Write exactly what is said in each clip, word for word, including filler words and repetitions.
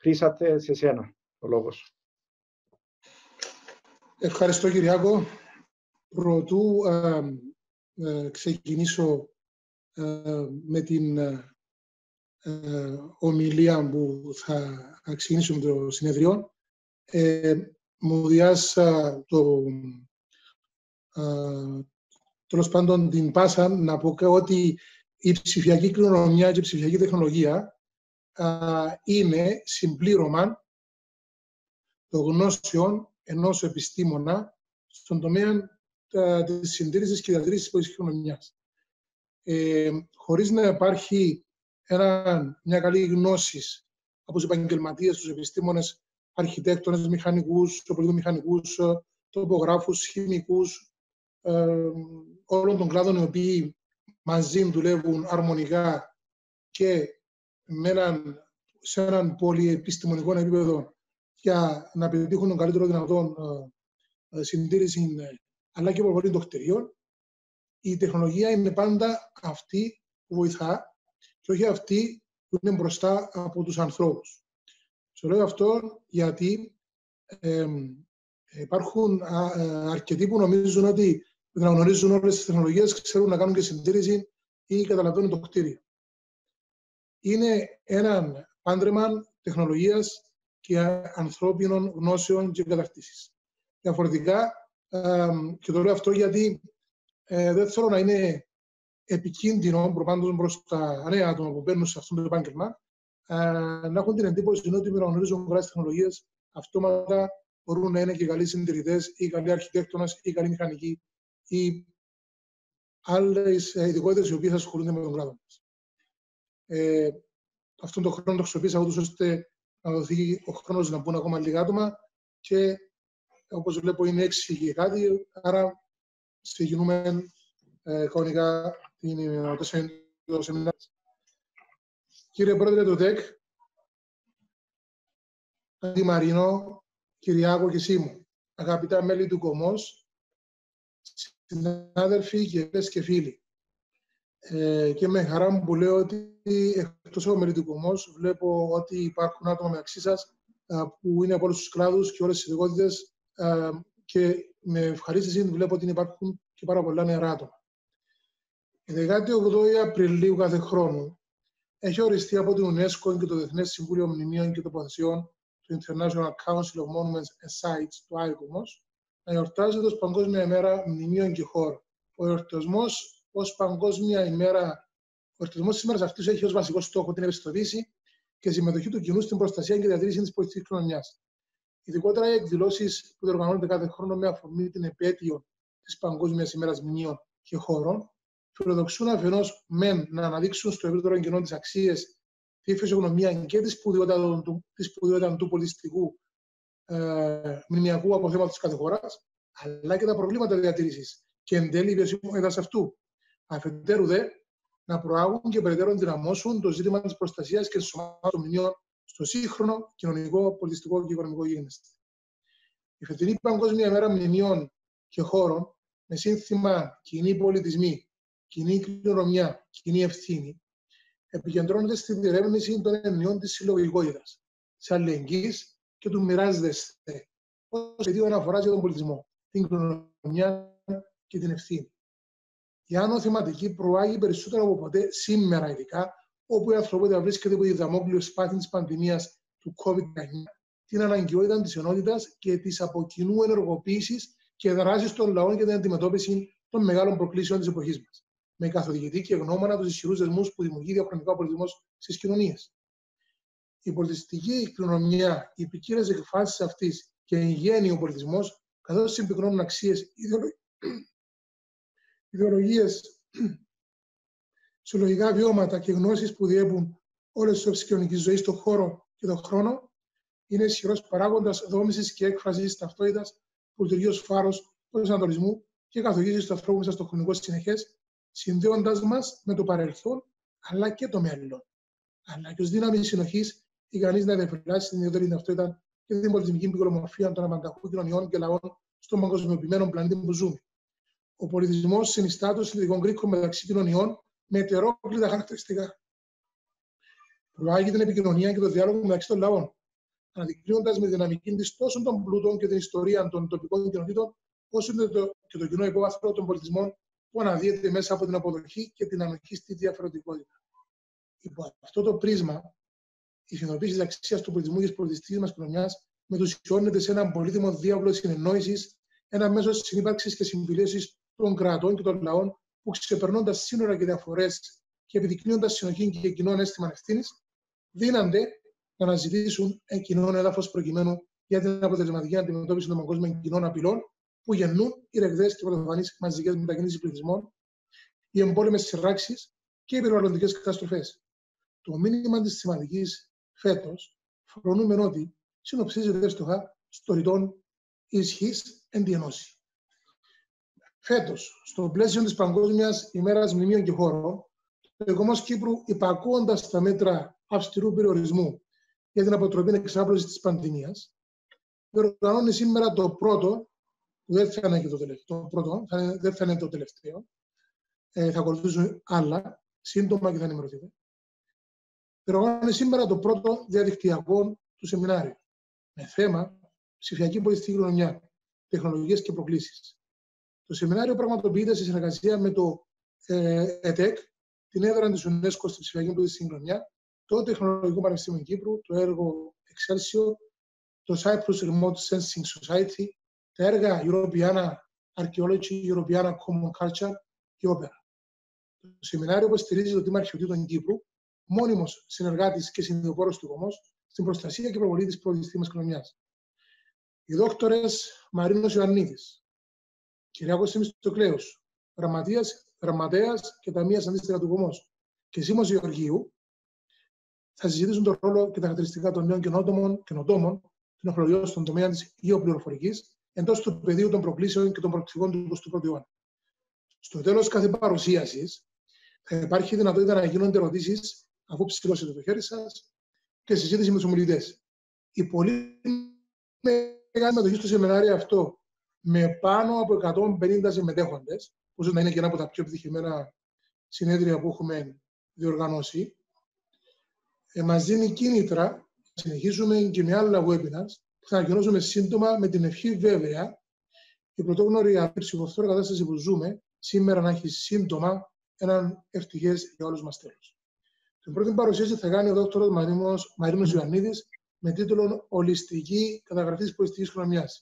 Χρήσατε, σε σένα ο λόγος. Ευχαριστώ, Κυριάκο. Προτού ε, ε, ξεκινήσω ε, με την ε, ε, ομιλία που θα ξεκινήσουμε το συνεδριό, ε, μου διάσα το, ε, τέλος πάντων την πάσα να πω ότι η ψηφιακή κληρονομιά και η ψηφιακή τεχνολογία ε, είναι συμπλήρωμα των γνώσεων ενός επιστήμονα στον τομέα ε, της συντήρησης και διατήρησης της πολιτικής κληρονομιάς. Ε, χωρίς να υπάρχει ένα, μια καλή γνώση από τους επαγγελματίες, τους επιστήμονες, αρχιτέκτονες, μηχανικούς, οπλικομηχανικούς, τοπογράφους, χημικούς, ε, όλων των κλάδων οι οποίοι μαζί δουλεύουν αρμονικά και με έναν, σε έναν πολυεπιστημονικό επίπεδο για να πετύχουν τον καλύτερο δυνατόν ε, συντήρηση αλλά και προβολή των κτηρίων, η τεχνολογία είναι πάντα αυτή που βοηθά και όχι αυτή που είναι μπροστά από τους ανθρώπους. Στο λέω αυτό γιατί ε, υπάρχουν α, α, αρκετοί που νομίζουν ότι να γνωρίζουν όλες τις τεχνολογίες, ξέρουν να κάνουν και συντήρηση ή καταλαβαίνουν το κτίριο. Είναι έναν πάντρεμα τεχνολογίας και ανθρώπινων γνώσεων και κατακτήσεις. Διαφορετικά, ε, και το λέω αυτό γιατί ε, δεν θέλω να είναι επικίνδυνο προπάντως προς τα νέα άτομα που μπαίνουν σε αυτό το επάγγελμα, ε, να έχουν την εντύπωση ότι με να γνωρίζουν πολλές τεχνολογίες αυτόματα μπορούν να είναι και καλοί συντηρητές ή καλοί αρχιτέκτονες ή καλοί μηχανικοί ή άλλες ειδικότητες οι οποίες ασχολούνται με τον κλάδο μας. Ε, αυτόν τον χρόνο το χρησιμοποίησα ούτως ώστε να δοθεί ο χρόνος να μπουν ακόμα λίγα άτομα και όπως βλέπω είναι έξι και κάτι, άρα ξεκινούμε ε, κανονικά το σεμινάριο. Κύριε Πρόεδρε του ΤΕΚ, Αντί Μαρίνο, Κυριάκο και Σίμου, αγαπητά μέλη του ΚΟΜΟΣ, συνάδελφοι, κυρίες και φίλοι. Ε, και με χαρά μου που λέω ότι εκτός από μέλη του ΚΟΜΟΣ βλέπω ότι υπάρχουν άτομα μεταξύ σας που είναι από όλους τους κλάδους και όλες τις ειδικότητες και με ευχαρίστηση βλέπω ότι υπάρχουν και πάρα πολλά νεαρά άτομα. Η δεκάτη ογδόη Απριλίου κάθε χρόνο έχει οριστεί από την UNESCO και το Διεθνές Συμβούλιο Μνημείων και Τοποθεσιών, το International Council of Monuments and Sites, το άικομος, να γιορτάζεται ως Παγκόσμια ημέρα Μνημείων και Χώρων. Ο εορτασμός ως Παγκόσμια ημέρα, ο εορτασμός της ημέρας αυτής έχει ως βασικό στόχο την ευαισθητοποίηση και συμμετοχή του κοινού στην προστασία και διατήρηση της πολιτικής κληρονομιάς. Ειδικότερα οι εκδηλώσεις που διοργανώνονται κάθε χρόνο με αφορμή την επέτειο της Παγκόσμιας ημέρας Μνημείων και Χώρων φιλοδοξούν αφενός μεν να αναδείξουν στο ευρύτερο κοινό τις αξίες, τη φυσιογνωμία και τη σπουδαιότητα του, του, του πολιτιστικού ε, μνημιακού αποθέματος της κάθε χώρας, αλλά και τα προβλήματα διατήρησης και εν τέλει η βιωσιμότητα αυτού. Αφετέρου δε, να προάγουν και περαιτέρω ενδυναμώσουν το ζήτημα της προστασίας και της ομάδας των μνημείων στο σύγχρονο κοινωνικό, πολιτιστικό και οικονομικό γίγνεσθε. Η φετινή Παγκόσμια ημέρα Μνημείων και Χώρων, με σύνθημα κοινοί πολιτισμοί, κοινή κληρονομιά, κοινή ευθύνη, επικεντρώνεται στη διερεύνηση των ενιών της συλλογικότητας, της αλληλεγγύης και του μοιράζεσθε, ως πεδίο αναφοράς για τον πολιτισμό, την κληρονομιά και την ευθύνη. Η άνω θεματική προάγει περισσότερο από ποτέ σήμερα, ειδικά, όπου η ανθρωπότητα βρίσκεται υπό τη δαμόκλειο σπάθη της πανδημίας του κόβιντ δεκαεννιά, την αναγκαιότητα της ενότητας και της από κοινού ενεργοποίησης και δράσης των λαών για την αντιμετώπιση των μεγάλων προκλήσεων της εποχής μας, με καθοδηγητή και γνώμονα τους ισχυρούς δεσμούς που δημιουργεί διαχρονικά ο πολιτισμός στις κοινωνίες. Η πολιτιστική κληρονομιά, οι ποικίλες εκφάσεις αυτής και εν γέννη ο πολιτισμός, καθώς συμπυκνώνουν αξίες, ιδεολογίες, συλλογικά βιώματα και γνώσεις που διέπουν όλες τις όψεις κοινωνικής ζωής στον χώρο και τον χρόνο, είναι ισχυρός παράγοντας δόμησης και έκφρασης ταυτότητας που λειτουργεί ως φάρος προσανατολισμού και καθοδήγησης του ανθρώπου μέσα στο χρονικό συνεχές, συνδέοντας μας με το παρελθόν αλλά και το μέλλον. Αλλά και ως δύναμη συνοχής, ικανής να διαφυλάσει την ιδιαίτερη ταυτότητα και την πολιτισμική ποικιλομορφία των απανταχού κοινωνιών και λαών στον παγκοσμιοποιημένο πλανήτη που ζούμε. Ο πολιτισμός συνιστά το συνδετικό κρίκο μεταξύ κοινωνιών με ετερόκλητα χαρακτηριστικά. Προάγει την επικοινωνία και το διάλογο μεταξύ των λαών, αναδεικνύοντας με δυναμική της τόσο των πλούτων και την ιστορία των τοπικών κοινοτήτων, όσο και το, και το κοινό υπόβαθρο των πολιτισμών που αναδύεται μέσα από την αποδοχή και την ανοχή στη διαφορετικότητα. Υπό αυτό το πρίσμα, η συνειδητοποίηση της αξίας του πολιτισμού και της πολιτιστικής μας κληρονομιάς μετουσιώνεται σε έναν πολύτιμο διάβλο συνεννόησης, ένα μέσο συνύπαρξης και συμφιλίωσης των κρατών και των λαών που, ξεπερνώντας σύνορα και διαφορές και επιδεικνύοντας συνοχή και κοινό αίσθημα ευθύνης, δύνανται να αναζητήσουν κοινό έδαφος προκειμένου για την αποτελεσματική αντιμετώπιση των παγκόσμιων κοινών απειλών που γεννούν οι ρεγδαίες και πρωτοφανείς μαζικές μετακινήσεις πληθυσμών, οι εμπόλεμες σειράξεις και οι περιβαλλοντικές καταστροφές. Το μήνυμα της σημαντικής φέτος φρονούμε ότι συνοψίζεται εύστοχα στο ρητόν ισχύς εν τη ενώση. Φέτος, στο πλαίσιο της Παγκόσμιας ημέρας μνημείων και χώρων, το Δικομός Κύπρου, υπακούοντας τα μέτρα αυστηρού περιορισμού για την αποτροπή εξάπλωσης της πανδημίας, διοργανώνει σήμερα το πρώτο, που δεν θα είναι και το τελευταίο, το πρώτο, θα είναι, δεν θα είναι το τελευταίο, ε, θα ακολουθήσουν άλλα, σύντομα και θα ενημερωθείτε. Διοργανώνει σήμερα το πρώτο διαδικτυακό του σεμινάριο, με θέμα ψηφιακή πολιτιστική κληρονομιά, τεχνολογίες και προκλήσεις. Το σεμινάριο πραγματοποιείται σε συνεργασία με το ε, ΕΤΕΚ, την έδρα της UNESCO στη ψηφιακή πολιτιστική κληρονομιά, το Τεχνολογικό Πανεπιστήμιο Κύπρου, το έργο Excelsior, το Cyprus Remote Sensing Society, τα έργα Europeana Archaeology, Europeana Common Culture και Opera. Το σεμινάριο που στηρίζει το Τμήμα Αρχαιοτήτων Κύπρου, μόνιμος συνεργάτης και συνειδητοπόρος του Δικομός, στην προστασία και προβολή της πολιτιστικής κληρονομιάς. Οι δόκτορες Μαρίνος Ιωαννίδης, Κυριάκος Θεμιστοκλέους, γραμματέας και ταμείας αντίστοιχα του Δικομός και Σίμος Γεωργίου, θα συζητήσουν τον ρόλο και τα χαρακτηριστικά των νέων καινοτόμων τεχνολογιών στον τομέα της γεωπληροφορικής εντός του πεδίου των προκλήσεων και των προοπτικών του εικοστού πρώτου αιώνα. Στο τέλος κάθε παρουσίασης θα υπάρχει δυνατότητα να γίνονται ερωτήσεις αφού ψηλώσετε το χέρι σας και συζήτηση με τους ομιλητές. Η πολύ μεγάλη συμμετοχή στο σεμινάριο αυτό με πάνω από εκατόν πενήντα συμμετέχοντες, όσο να είναι και ένα από τα πιο επιτυχημένα συνέδρια που έχουμε διοργανώσει, ε, μας δίνει κίνητρα να συνεχίσουμε και με άλλα webinars που θα ανακοινώσουμε σύντομα, με την ευχή βέβαια η πρωτόγνωρη ψηφοφόρα κατάσταση που ζούμε σήμερα να έχει σύντομα έναν ευτυχές για όλους μας τέλος. Την πρώτη παρουσίαση θα κάνει ο δόκτωρος Μαρίνος Ιωαννίδης με τίτλο «Ολιστική καταγραφή της πολιτιστικής κληρονομιάς.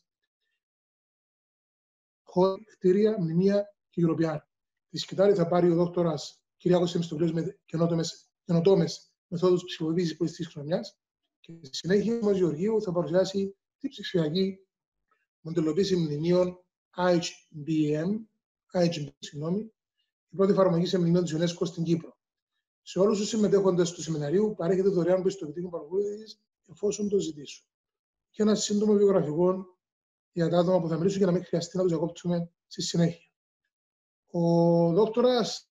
Χώρια, κτίρια, μνημεία και Europeana». Τη σκητάλη θα πάρει ο δόκτωρας Κυριάκος Θεμιστοκλέους με καινοτόμες μεθόδους ψηφιοποίησης πολιτιστικής κληρονομιάς και στη συνέχεια ο Σίμος Γεωργίου θα παρουσιάσει τη ψηφιακή μοντελοποίηση μνημείων άιτς μπι εμ, άιτς μπι, συγγνώμη, η πρώτη εφαρμογή σε μνημείο της UNESCO στην Κύπρο. Σε όλους τους συμμετέχοντες του σεμιναρίου παρέχεται δωρεάν πιστοποιητική παρακολούθηση εφόσον το ζητήσουν. Και ένα σύντομο βιογραφικό για τα άτομα που θα μιλήσουν για να μην χρειαστεί να τους διακόψουμε στη συνέχεια. Ο δόκτωρας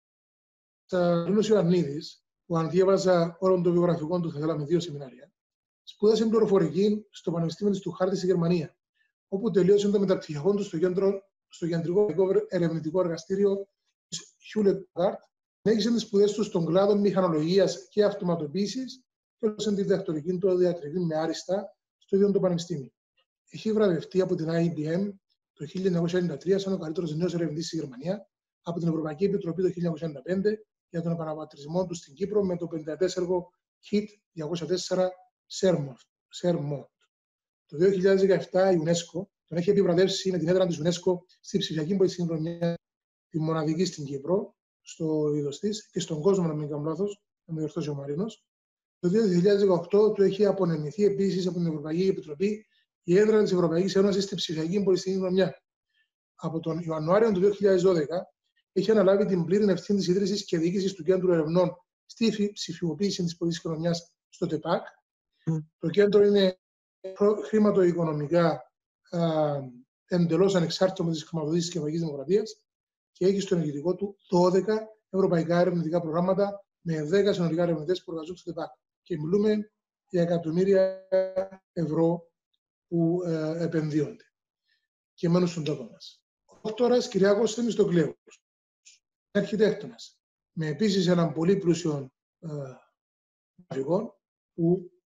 Μαρίνος Ιωαννίδης, που αν διάβαζα όλων των βιογραφικών του θα θέλαμε δύο σεμινάρια, σπούδασε πληροφορική στο Πανεπιστήμιο της του Χάρτη στη Γερμανία, όπου τελείωσε το μεταπτυχιακό του στο, κέντρο, στο Κεντρικό Ερευνητικό Εργαστήριο της Hewlett Packard. Συνέχισε τις σπουδές του στον κλάδο μηχανολογίας και αυτοματοποίησης και έδωσε τη διδακτορική του διατριβή με άριστα στο ίδιο το Πανεπιστήμιο. Έχει βραβευτεί από την άι μπι εμ το χίλια εννιακόσια ενενήντα τρία σαν ο καλύτερος νέος ερευνητής στη Γερμανία, από την Ευρωπαϊκή Επιτροπή το χίλια εννιακόσια ενενήντα πέντε για τον επαναπατρισμό του στην Κύπρο με το πενήντα τέσσερα χιτ διακόσια τέσσερα Σέρμοντ. Το δύο χιλιάδες δεκαεπτά η UNESCO τον έχει επιβραβεύσει με την έδρα της UNESCO στη ψηφιακή πολιτιστική κληρονομιά, τη μοναδική στην Κύπρο, στο είδος της και στον κόσμο, να μην κάνω λάθος, να με διορθώσει ο Μαρίνος. Το δύο χιλιάδες δεκαοκτώ του έχει απονεμηθεί επίσης από την Ευρωπαϊκή Επιτροπή η έδρα της Ευρωπαϊκής Ένωσης στη ψηφιακή πολιτιστική κληρονομιά. Από τον Ιανουάριο του δύο χιλιάδες δώδεκα έχει αναλάβει την πλήρη ευθύνη της ίδρυσης και διοίκησης του Κέντρου Ερευνών στη ψηφιοποίηση της πολιτιστικής κληρονομιάς στο ΤΕΠΑΚ. Mm. Το κέντρο είναι χρηματοοικονομικά εντελώς ανεξάρτητο με τις χρηματοδοτήσεις της Κυπριακής Δημοκρατίας και έχει στο ενεργητικό του δώδεκα ευρωπαϊκά ερευνητικά προγράμματα με δέκα συνολικά ερευνητές που εργαζόνται στο ΤΕΠΑΚ. Και μιλούμε για εκατομμύρια ευρώ που ε, επενδύονται και μένουν στον τόπο μας. Ο δόκτωρας Κυριάκος Θεμιστοκλέους, αρχιτέκτονας, με επίσης έναν πολύ πλούσιο γραφικό, που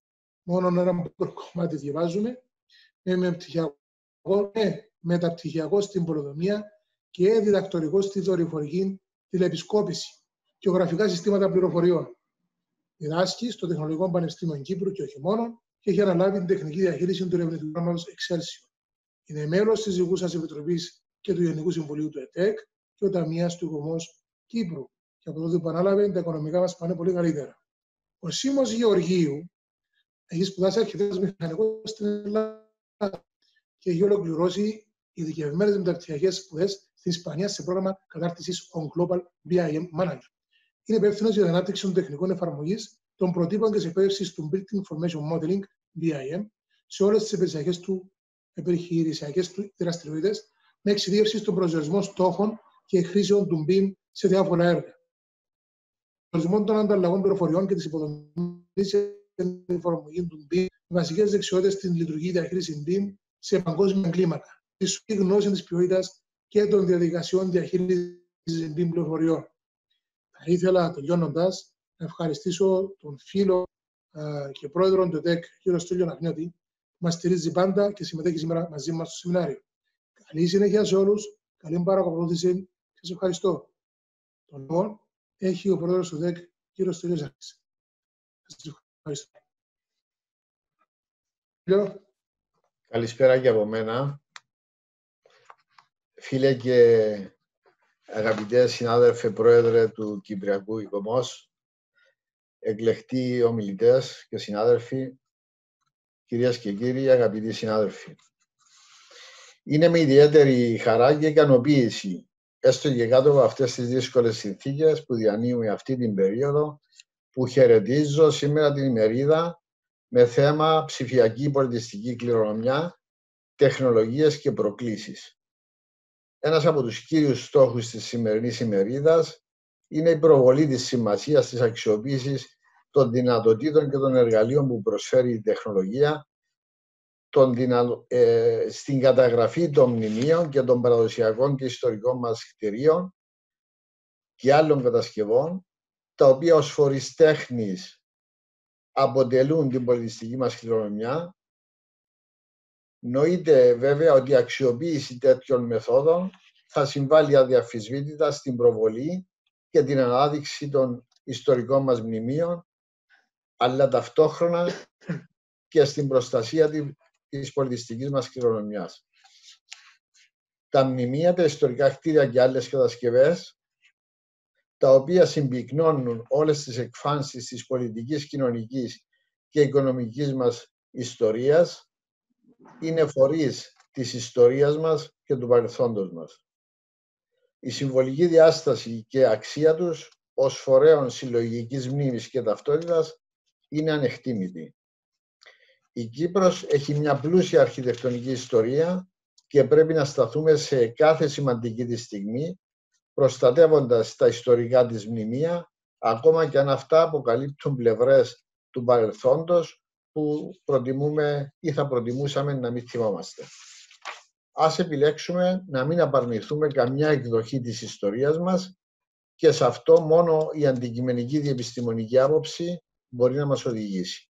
μόνο ένα μικρό κομμάτι διαβάζουμε, με μεταπτυχιακό, με μεταπτυχιακό στην πολεοδομία και διδακτορικό στη δορυφορική τηλεεπισκόπηση και γραφικά συστήματα πληροφοριών. Διδάσκει στο Τεχνολογικό Πανεπιστήμιο Κύπρου και όχι μόνο, και έχει αναλάβει την τεχνική διαχείριση του ερευνητικού προγράμματος Excelsior. Είναι μέλος της Διοικούσας Επιτροπής και του Γενικού Συμβουλίου του ΕΤΕΚ και ο ταμείας του ΚΟΜΟΣ Κύπρου. Και από τότε που ανάλαβε, τα οικονομικά μας πάνε πολύ καλύτερα. Ο Σίμος Γεωργίου έχει σπουδάσει αρχιτέκτονας μηχανικός στην Ελλάδα και έχει ολοκληρώσει ειδικευμένες μεταπτυχιακές σπουδές στην Ισπανία σε πρόγραμμα κατάρτισης on Global μπι άι εμ Manager. Είναι υπεύθυνος για την ανάπτυξη των τεχνικών εφαρμογής των προτύπων και της εκπαίδευσης του Built Information Modeling μπι άι εμ σε όλες τις επιχειρησιακές του, επιχειρησιακές του δραστηριότητες, με εξειδίευση στον προσδιορισμό στόχων και χρήσεων του μπι άι εμ σε διάφορα έργα. Προσδιορισμό των ανταλλαγών πληροφοριών και της υποδομής την εφαρμογή του μπι άι εμ, βασικές δεξιότητες στην λειτουργική διαχείριση μπι άι εμ σε παγκόσμια κλίμακα, τη σωστή γνώση της ποιότητας και των διαδικασιών διαχείρισης μπι άι εμ πληροφοριών. Θα ήθελα, τελειώνοντας, να ευχαριστήσω τον φίλο ε, και πρόεδρο του ΕΤΕΚ, κύριο Στέλιο Ναχνιώτη, που μας στηρίζει πάντα και συμμετέχει σήμερα μαζί μας στο σεμινάριο. Καλή συνέχεια σε όλους, καλή παρακολούθηση. Σας ευχαριστώ. Τον λόγο έχει ο πρόεδρος του ΕΤΕΚ, κύριο Στέλιος Ναχνιώτης. Σας ευχαριστώ. Καλησπέρα και από μένα. Φίλε και αγαπητέ συνάδελφε πρόεδρε του Κυπριακού ΙΚΟΜΟΣ, εκλεκτοί ομιλητές και συνάδελφοι, κυρίες και κύριοι, αγαπητοί συνάδελφοι. Είναι με ιδιαίτερη χαρά και ικανοποίηση, έστω και κάτω από αυτές τις δύσκολες συνθήκες που διανύουμε αυτή την περίοδο, που χαιρετίζω σήμερα την ημερίδα με θέμα ψηφιακή πολιτιστική κληρονομιά, τεχνολογίες και προκλήσεις. Ένας από τους κύριους στόχους της σημερινής ημερίδας είναι η προβολή της σημασίας της αξιοποίησης των δυνατοτήτων και των εργαλείων που προσφέρει η τεχνολογία των δυνα... ε, στην καταγραφή των μνημείων και των παραδοσιακών και ιστορικών μας κτηρίων και άλλων κατασκευών, τα οποία ως φορείς τέχνης αποτελούν την πολιτιστική μας κληρονομιά. Νοείται βέβαια ότι η αξιοποίηση τέτοιων μεθόδων θα συμβάλλει αδιαμφισβήτητα στην προβολή και την ανάδειξη των ιστορικών μας μνημείων, αλλά ταυτόχρονα και στην προστασία της πολιτιστικής μας κληρονομιάς. Τα μνημεία, τα ιστορικά κτίρια και άλλες κατασκευές, τα οποία συμπυκνώνουν όλες τις εκφάνσεις της πολιτικής, κοινωνικής και οικονομικής μας ιστορίας, είναι φορείς της ιστορίας μας και του παρελθόντος μας. Η συμβολική διάσταση και αξία τους ως φορέων συλλογικής μνήμης και ταυτότητας είναι ανεκτήμητη. Η Κύπρος έχει μια πλούσια αρχιτεκτονική ιστορία και πρέπει να σταθούμε σε κάθε σημαντική της στιγμή, προστατεύοντας τα ιστορικά της μνημεία, ακόμα και αν αυτά αποκαλύπτουν πλευρές του παρελθόντος που προτιμούμε ή θα προτιμούσαμε να μην θυμόμαστε. Ας επιλέξουμε να μην απαρνηθούμε καμιά εκδοχή της ιστορίας μας και σε αυτό μόνο η αντικειμενική διεπιστημονική άποψη μπορεί να μας οδηγήσει.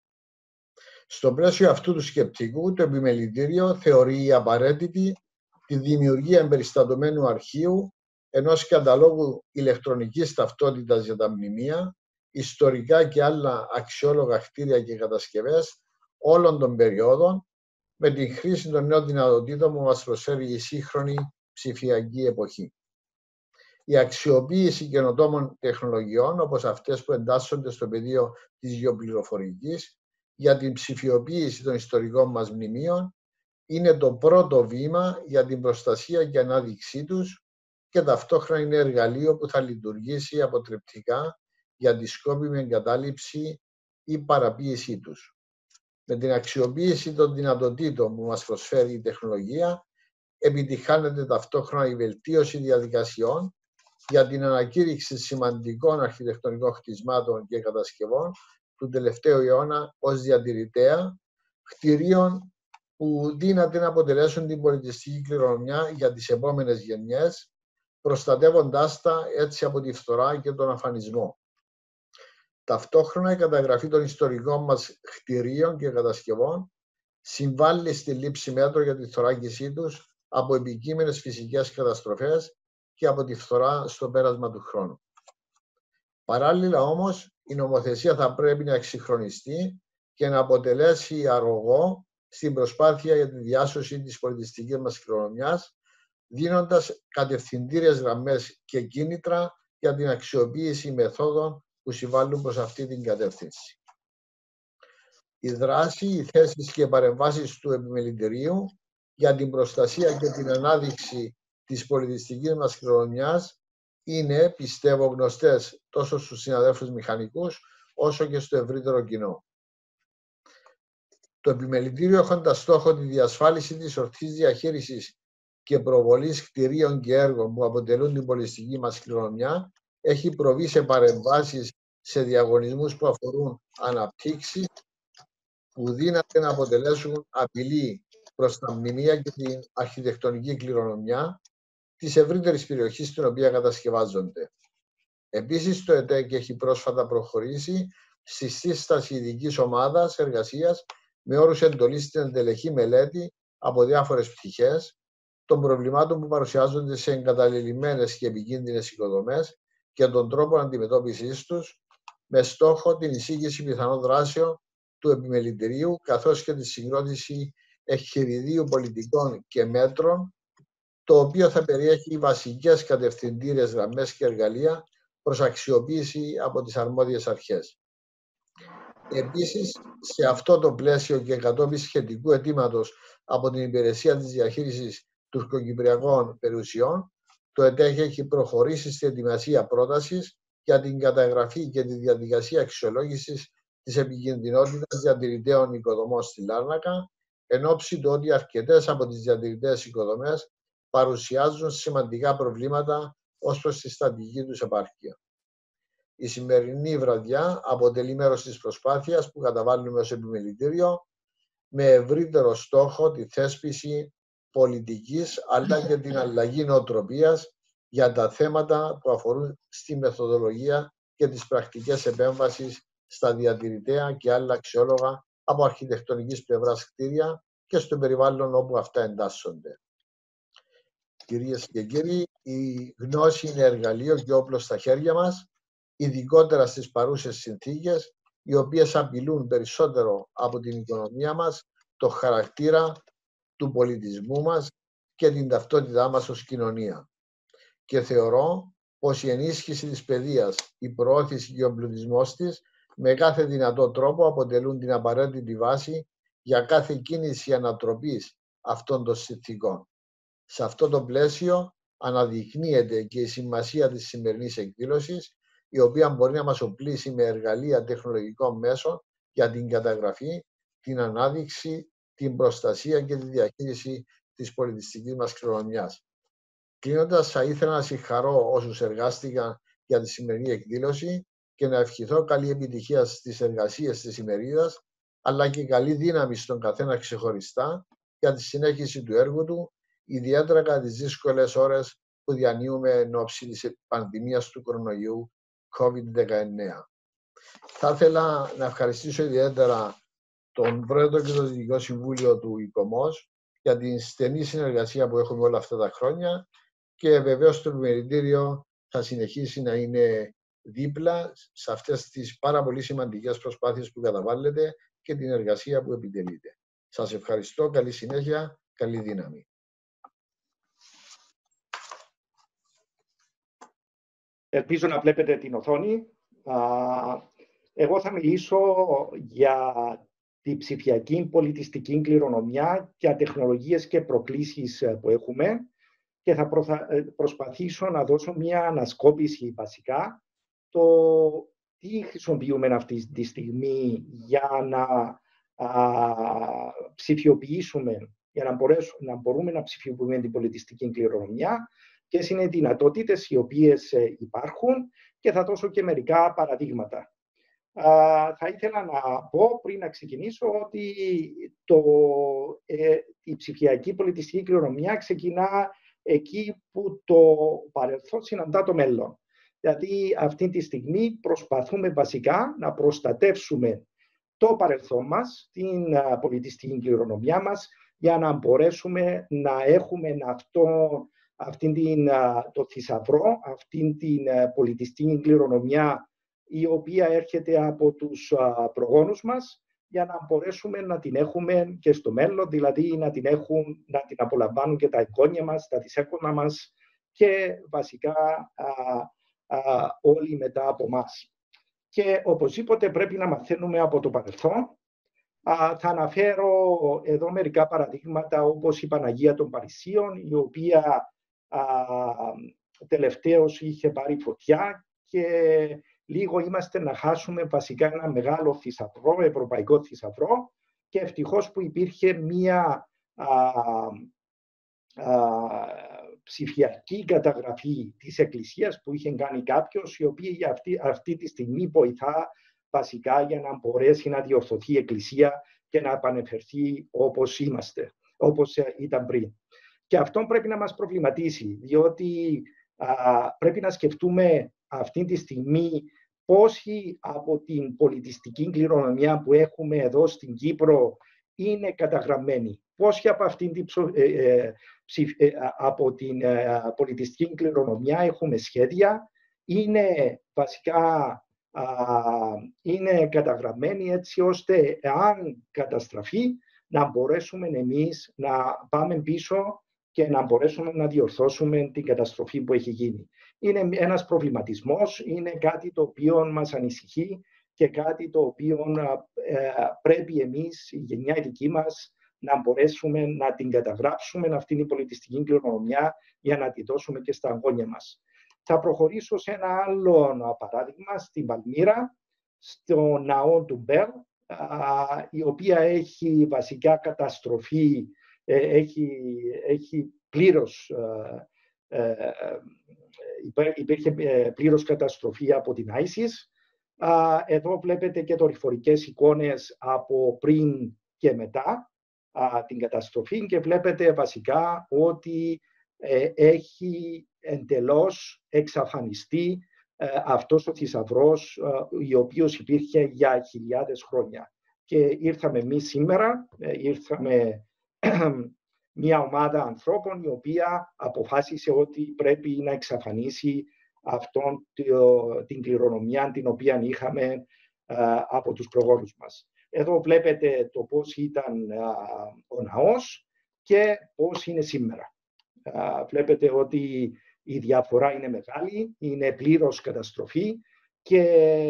Στο πλαίσιο αυτού του σκεπτικού, το επιμελητήριο θεωρεί απαραίτητη τη δημιουργία εμπεριστατωμένου αρχείου ενός καταλόγου ηλεκτρονικής ταυτότητας για τα μνημεία, ιστορικά και άλλα αξιόλογα κτίρια και κατασκευές όλων των περιόδων, με την χρήση των νέων δυνατοτήτων που μας προσφέρει η σύγχρονη ψηφιακή εποχή. Η αξιοποίηση καινοτόμων τεχνολογιών, όπως αυτές που εντάσσονται στο πεδίο της γεωπληροφορικής, για την ψηφιοποίηση των ιστορικών μας μνημείων, είναι το πρώτο βήμα για την προστασία και ανάδειξή τους και ταυτόχρονα είναι εργαλείο που θα λειτουργήσει αποτρεπτικά για τη σκόπιμη εγκατάλειψη ή παραποίησή τους. Με την αξιοποίηση των δυνατοτήτων που μας προσφέρει η τεχνολογία, επιτυχάνεται ταυτόχρονα η βελτίωση διαδικασιών για την ανακήρυξη σημαντικών αρχιτεκτονικών χτισμάτων και κατασκευών του τελευταίου αιώνα ως διατηρητέα, κτηρίων που δύναται να αποτελέσουν την πολιτιστική κληρονομιά για τις επόμενες γενιές, προστατεύοντάς τα έτσι από τη φθορά και τον αφανισμό. Ταυτόχρονα η καταγραφή των ιστορικών μας κτηρίων και κατασκευών συμβάλλει στη λήψη μέτρων για τη θωράκισή τους από επικείμενες φυσικές καταστροφές και από τη φθορά στο πέρασμα του χρόνου. Παράλληλα όμως, η νομοθεσία θα πρέπει να εξυγχρονιστεί και να αποτελέσει αρρωγό στην προσπάθεια για τη διάσωση της πολιτιστικής μας κληρονομιάς, δίνοντας κατευθυντήριες γραμμές και κίνητρα για την αξιοποίηση μεθόδων που συμβάλλουν προς αυτή την κατεύθυνση. Η δράση, οι θέσεις και οι παρεμβάσεις του Επιμελητηρίου για την προστασία και την ανάδειξη της πολιτιστικής μας κληρονομιάς είναι, πιστεύω, γνωστές τόσο στους συναδέλφους μηχανικούς όσο και στο ευρύτερο κοινό. Το Επιμελητήριο, έχοντας στόχο τη διασφάλιση της ορθής διαχείρισης και προβολής κτηρίων και έργων που αποτελούν την πολιτιστική μας κληρονομιά, έχει προβεί σε παρεμβάσεις σε διαγωνισμούς που αφορούν αναπτύξεις που δύναται να αποτελέσουν απειλή προς τα μνημεία και την αρχιτεκτονική κληρονομιά της ευρύτερης περιοχής στην οποία κατασκευάζονται. Επίσης, το ΕΤΕΚ έχει πρόσφατα προχωρήσει στη σύσταση ειδικής ομάδας εργασίας με όρους εντολής στην εντελεχή μελέτη από διάφορες πτυχές των προβλημάτων που παρουσιάζονται σε εγκαταλελειμμένες και επικίνδυνες οικοδομές και τον τρόπο αντιμετώπισης τους, με στόχο την εισήγηση πιθανών δράσεων του Επιμελητηρίου, καθώς και τη συγκρότηση εγχειριδίου πολιτικών και μέτρων, το οποίο θα περιέχει βασικές κατευθυντήριες γραμμές και εργαλεία προς αξιοποίηση από τις αρμόδιες αρχές. Επίσης, σε αυτό το πλαίσιο και κατόπιν σχετικού αιτήματος από την Υπηρεσία της Διαχείρισης Τουρκοκυπριακών Περιουσιών, το ΕΤΕΚ έχει προχωρήσει στη ετοιμασία πρότασης για την καταγραφή και τη διαδικασία αξιολόγησης της επικινδυνότητας διατηρηταίων οικοδομών στη Λάρνακα, εν ώψη του ότι αρκετές από τις διατηρηταίες οικοδομές παρουσιάζουν σημαντικά προβλήματα ως προς τη στατική τους επάρκεια. Η σημερινή βραδιά αποτελεί μέρος της προσπάθειας που καταβάλουμε ως Επιμελητήριο με ευρύτερο στόχο τη θέσπιση πολιτικής αλλά και την αλλαγή νοοτροπίας για τα θέματα που αφορούν στη μεθοδολογία και τις πρακτικές επέμβασης στα διατηρηταία και άλλα αξιόλογα από αρχιτεκτονικής πλευράς κτίρια και στο περιβάλλον όπου αυτά εντάσσονται. Κυρίες και κύριοι, η γνώση είναι εργαλείο και όπλο στα χέρια μας, ειδικότερα στις παρούσες συνθήκες, οι οποίες απειλούν περισσότερο από την οικονομία μας, το χαρακτήρα του πολιτισμού μας και την ταυτότητά μας ως κοινωνία. Και θεωρώ πως η ενίσχυση της παιδείας, η προώθηση και ο εμπλουτισμός της με κάθε δυνατό τρόπο αποτελούν την απαραίτητη βάση για κάθε κίνηση ανατροπής αυτών των συνθήκων. Σε αυτό το πλαίσιο αναδεικνύεται και η σημασία της σημερινής εκδήλωσης, η οποία μπορεί να μας οπλίσει με εργαλεία τεχνολογικών μέσων για την καταγραφή, την ανάδειξη, την προστασία και τη διαχείριση της πολιτιστικής μας κληρονομιάς. Κλείνοντας, θα ήθελα να συγχαρώ όσους εργάστηκαν για τη σημερινή εκδήλωση και να ευχηθώ καλή επιτυχία στις εργασίες της ημερίδας, αλλά και καλή δύναμη στον καθένα ξεχωριστά για τη συνέχιση του έργου του, ιδιαίτερα κατά τις δύσκολες ώρες που διανύουμε εν ώψη της πανδημίας του κορονοϊού κόβιντ δεκαεννέα. Θα ήθελα να ευχαριστήσω ιδιαίτερα τον Πρόεδρο και το Διοικητικό Συμβούλιο του ΙΚΟΜΟΣ για την στενή συνεργασία που έχουμε όλα αυτά τα χρόνια και βεβαίως το Επιμελητήριο θα συνεχίσει να είναι δίπλα σε αυτές τις πάρα πολύ σημαντικές προσπάθειες που καταβάλλετε και την εργασία που επιτελείτε. Σας ευχαριστώ, καλή συνέχεια, καλή δύναμη. Ελπίζω να βλέπετε την οθόνη. Εγώ θα μιλήσω για τη ψηφιακή πολιτιστική κληρονομιά και τεχνολογίες και προκλήσεις που έχουμε και θα προσπαθήσω να δώσω μια ανασκόπηση βασικά το τι χρησιμοποιούμε αυτή τη στιγμή για να α, ψηφιοποιήσουμε, για να, μπορέσουμε, να μπορούμε να ψηφιοποιούμε την πολιτιστική κληρονομιά, ποιες είναι οι δυνατότητες οι οποίες υπάρχουν και θα δώσω και μερικά παραδείγματα. Uh, θα ήθελα να πω πριν να ξεκινήσω ότι το, ε, η ψηφιακή πολιτιστική κληρονομιά ξεκινά εκεί που το παρελθόν συναντά το μέλλον. Δηλαδή αυτή τη στιγμή προσπαθούμε βασικά να προστατεύσουμε το παρελθόν μας, την πολιτιστική κληρονομιά μας, για να μπορέσουμε να έχουμε αυτό, αυτήν την, το θησαυρό, αυτήν την πολιτιστική κληρονομιά η οποία έρχεται από τους προγόνους μας, για να μπορέσουμε να την έχουμε και στο μέλλον, δηλαδή να την, έχουν, να την απολαμβάνουν και τα εγγόνια μας, τα δισέγγωνα μας και βασικά α, α, όλοι μετά από εμάς. Και οπωσδήποτε πρέπει να μαθαίνουμε από το παρελθόν. Α, θα αναφέρω εδώ μερικά παραδείγματα, όπως η Παναγία των Παρισίων, η οποία α, τελευταίως είχε πάρει φωτιά και λίγο είμαστε να χάσουμε βασικά ένα μεγάλο θησαυρό, ευρωπαϊκό θησαυρό, και ευτυχώς που υπήρχε μία α, α, ψηφιακή καταγραφή της Εκκλησίας που είχε κάνει κάποιος, η οποία αυτή, αυτή τη στιγμή βοηθά βασικά για να μπορέσει να διορθωθεί η Εκκλησία και να επανεφερθεί όπως είμαστε, όπως ήταν πριν. Και αυτό πρέπει να μας προβληματίσει, διότι α, πρέπει να σκεφτούμε αυτή τη στιγμή πόσοι από την πολιτιστική κληρονομιά που έχουμε εδώ στην Κύπρο είναι καταγραμμένοι. Πόσοι από αυτήν την, ε, ε, ε, από την ε, πολιτιστική κληρονομιά έχουμε σχέδια, είναι βασικά α, είναι καταγραμμένοι έτσι ώστε αν καταστραφεί να μπορέσουμε εμείς να πάμε πίσω και να μπορέσουμε να διορθώσουμε την καταστροφή που έχει γίνει. Είναι ένας προβληματισμός, είναι κάτι το οποίο μας ανησυχεί και κάτι το οποίο ε, πρέπει εμείς, η γενιά η δική μας, να μπορέσουμε να την καταγράψουμε, αυτήν την πολιτιστική κληρονομιά, για να τη δώσουμε και στα αγώνια μας. Θα προχωρήσω σε ένα άλλο παράδειγμα, στην Παλμύρα, στο ναό του Μπέλ, η οποία έχει βασικά καταστροφή, έχει, έχει πλήρως, υπήρχε πλήρως καταστροφή από την άισις. Εδώ βλέπετε και δορυφορικές εικόνες από πριν και μετά την καταστροφή και βλέπετε βασικά ότι έχει εντελώς εξαφανιστεί αυτός ο θησαυρός, ο οποίος υπήρχε για χιλιάδες χρόνια. Και ήρθαμε εμείς σήμερα, ήρθαμε μια ομάδα ανθρώπων η οποία αποφάσισε ότι πρέπει να εξαφανίσει αυτόν την κληρονομιά την οποία είχαμε από τους προγόνους μας. Εδώ βλέπετε το πώς ήταν ο ναός και πώς είναι σήμερα. Βλέπετε ότι η διαφορά είναι μεγάλη, είναι πλήρως καταστροφή και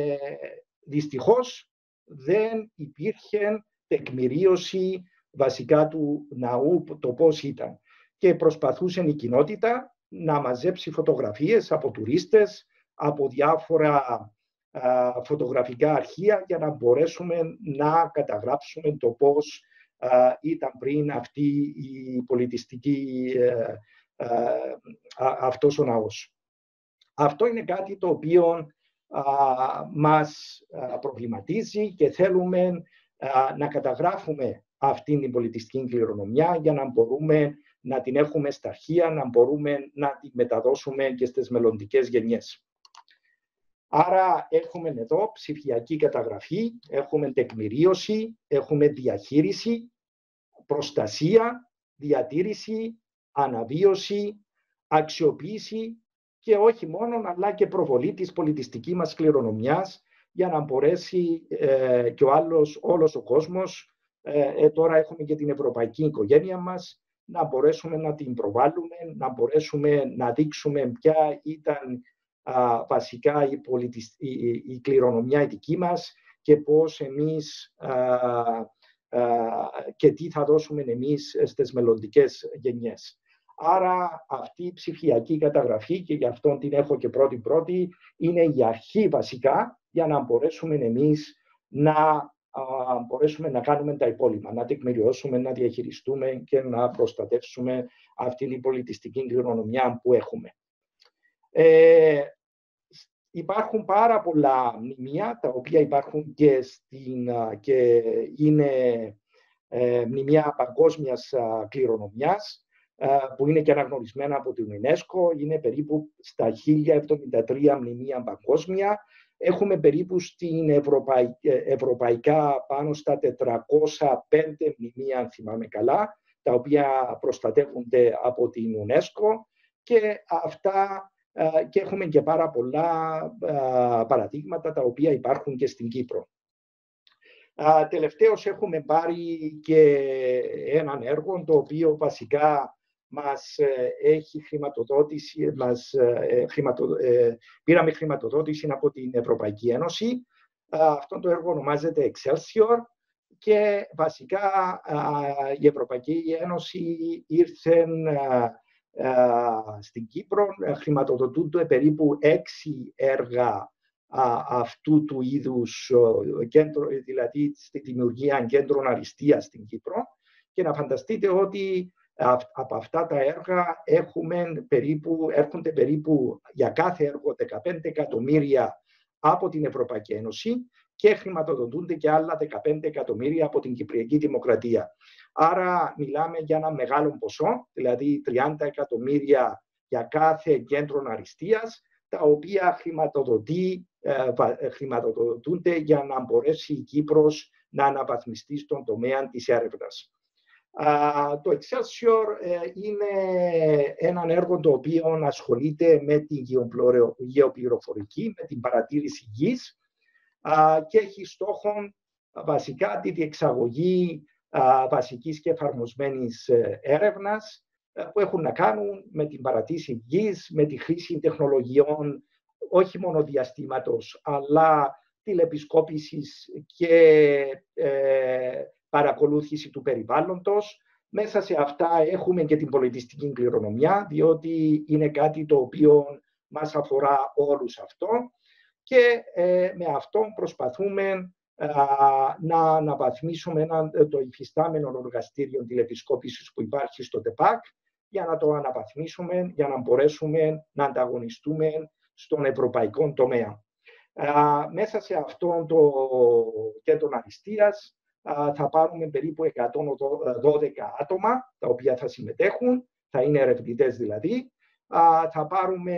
δυστυχώς δεν υπήρχε τεκμηρίωση βασικά του ναού το πώς ήταν. Και προσπαθούσε η κοινότητα να μαζέψει φωτογραφίες από τουρίστες, από διάφορα α, φωτογραφικά αρχεία για να μπορέσουμε να καταγράψουμε το πώς α, ήταν πριν αυτή η πολιτιστική, α, α, αυτός ο ναός. Αυτό είναι κάτι το οποίο α, μας α, προβληματίζει και θέλουμε α, να καταγράφουμε αυτή την πολιτιστική κληρονομιά για να μπορούμε να την έχουμε στα αρχεία, να μπορούμε να την μεταδώσουμε και στις μελλοντικές γενιές. Άρα έχουμε εδώ ψηφιακή καταγραφή, έχουμε τεκμηρίωση, έχουμε διαχείριση, προστασία, διατήρηση, αναβίωση, αξιοποίηση και όχι μόνο, αλλά και προβολή της πολιτιστικής μας κληρονομιάς για να μπορέσει ε, και ο άλλος, όλος ο κόσμος, ε, τώρα έχουμε και την ευρωπαϊκή οικογένεια μας, να μπορέσουμε να την προβάλλουμε, να μπορέσουμε να δείξουμε ποια ήταν α, βασικά η, πολιτισ... η, η κληρονομιά η δική μας και πώς εμείς α, α, και τι θα δώσουμε εμείς στις μελλοντικές γενιές. Άρα αυτή η ψηφιακή καταγραφή, και γι' αυτό την έχω και πρώτη-πρώτη, είναι η αρχή βασικά για να μπορέσουμε εμείς να Uh, μπορέσουμε να κάνουμε τα υπόλοιπα, να τεκμηριώσουμε, να διαχειριστούμε και να προστατεύσουμε αυτή την πολιτιστική κληρονομιά που έχουμε. Ε, υπάρχουν πάρα πολλά μνημεία, τα οποία υπάρχουν και, στην, και είναι ε, μνημεία παγκόσμιας κληρονομιάς. που είναι και αναγνωρισμένα από την UNESCO. Είναι περίπου στα χίλια εβδομήντα τρία μνημεία παγκόσμια. Έχουμε περίπου στην Ευρωπαϊ... ευρωπαϊκά πάνω στα τετρακόσια πέντε μνημεία, αν θυμάμαι καλά, τα οποία προστατεύονται από την UNESCO, και αυτά και έχουμε και πάρα πολλά παραδείγματα τα οποία υπάρχουν και στην Κύπρο. Τελευταίως έχουμε πάρει και έναν έργο το οποίο βασικά μας έχει χρηματοδότηση, μας, χρηματο, πήραμε χρηματοδότηση από την Ευρωπαϊκή Ένωση. Αυτό το έργο ονομάζεται Excelsior και βασικά η Ευρωπαϊκή Ένωση ήρθε στην Κύπρο, χρηματοδοτούνται περίπου έξι έργα αυτού του είδους, δηλαδή στη δημιουργία κέντρων αριστείας στην Κύπρο, και να φανταστείτε ότι από αυτά τα έργα έχουμε περίπου, έρχονται περίπου για κάθε έργο δεκαπέντε εκατομμύρια από την Ευρωπαϊκή Ένωση και χρηματοδοτούνται και άλλα δεκαπέντε εκατομμύρια από την Κυπριακή Δημοκρατία. Άρα μιλάμε για ένα μεγάλο ποσό, δηλαδή τριάντα εκατομμύρια για κάθε κέντρο αριστείας, τα οποία χρηματοδοτεί, ε, χρηματοδοτούνται για να μπορέσει η Κύπρος να αναβαθμιστεί στον τομέα της έρευνας. Uh, το Excelsior uh, είναι ένα έργο το οποίο ασχολείται με την γεωπληροφορική, με την παρατήρηση γης uh, και έχει στόχο uh, βασικά τη διεξαγωγή uh, βασικής και εφαρμοσμένης uh, έρευνας uh, που έχουν να κάνουν με την παρατήρηση γης, με τη χρήση τεχνολογιών όχι μόνο διαστήματος, αλλά τηλεπισκόπησης και uh, παρακολούθηση του περιβάλλοντος. Μέσα σε αυτά έχουμε και την πολιτιστική κληρονομιά, διότι είναι κάτι το οποίο μας αφορά όλους αυτό, και ε, με αυτό προσπαθούμε α, να αναβαθμίσουμε ένα, το υφιστάμενο εργαστήριο τηλεπισκόπησης που υπάρχει στο ΤΕΠΑΚ, για να το αναβαθμίσουμε, για να μπορέσουμε να ανταγωνιστούμε στον ευρωπαϊκό τομέα. Α, μέσα σε αυτό το κέντρο αριστείας θα πάρουμε περίπου εκατόν δώδεκα άτομα, τα οποία θα συμμετέχουν, θα είναι ερευνητές δηλαδή. Θα πάρουμε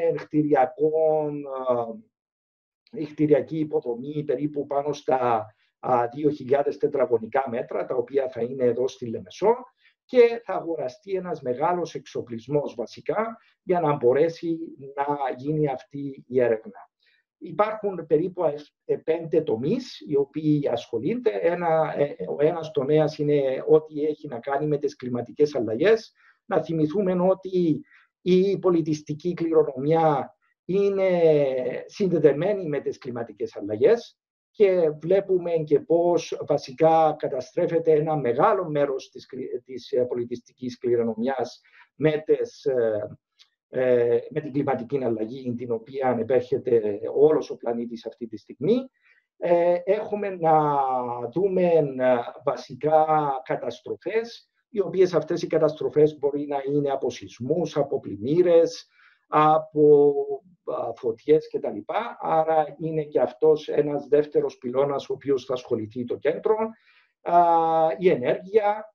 κτηριακή υποδομή περίπου πάνω στα δύο χιλιάδες τετραγωνικά μέτρα, τα οποία θα είναι εδώ στη Λεμεσό, και θα αγοραστεί ένας μεγάλος εξοπλισμός βασικά για να μπορέσει να γίνει αυτή η έρευνα. Υπάρχουν περίπου πέντε τομείς οι οποίοι ασχολούνται. Ένα, ο ένας τομέας είναι ό,τι έχει να κάνει με τις κλιματικές αλλαγές. Να θυμηθούμε ότι η πολιτιστική κληρονομιά είναι συνδεδεμένη με τις κλιματικές αλλαγές και βλέπουμε και πώς βασικά καταστρέφεται ένα μεγάλο μέρος της, της πολιτιστικής κληρονομιάς με τις με την κλιματική αλλαγή, την οποία επέρχεται όλος ο πλανήτης αυτή τη στιγμή. Έχουμε να δούμε βασικά καταστροφές, οι οποίες αυτές οι καταστροφές μπορεί να είναι από σεισμούς, από πλημμύρες, από φωτιές κτλ. Άρα είναι και αυτός ένας δεύτερος πυλώνας ο οποίος θα ασχοληθεί το κέντρο. Η ενέργεια,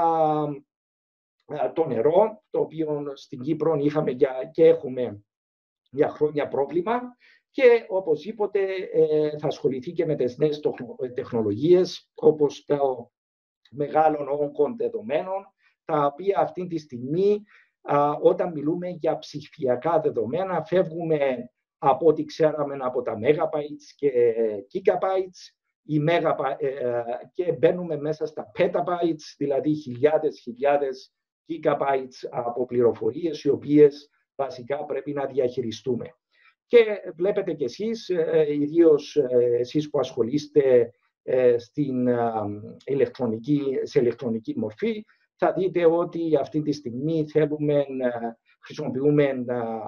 το νερό, το οποίο στην Κύπρο είχαμε για, και έχουμε για χρόνια πρόβλημα, και οπωσδήποτε ε, θα ασχοληθεί και με τις νέες τεχνολογίες, όπως το μεγάλων όγκων δεδομένων, τα οποία αυτή τη στιγμή, α, όταν μιλούμε για ψηφιακά δεδομένα, φεύγουμε από ό,τι ξέραμε από τα megabytes και gigabytes, η megab- ε, και μπαίνουμε μέσα στα petabytes, δηλαδή χιλιάδες χιλιάδες gigabytes από πληροφορίες, οι οποίες βασικά πρέπει να διαχειριστούμε. Και βλέπετε κι εσείς, ιδίως εσείς που ασχολείστε στην ηλεκτρονική, σε ηλεκτρονική μορφή, θα δείτε ότι αυτή τη στιγμή θέλουμε, χρησιμοποιούμε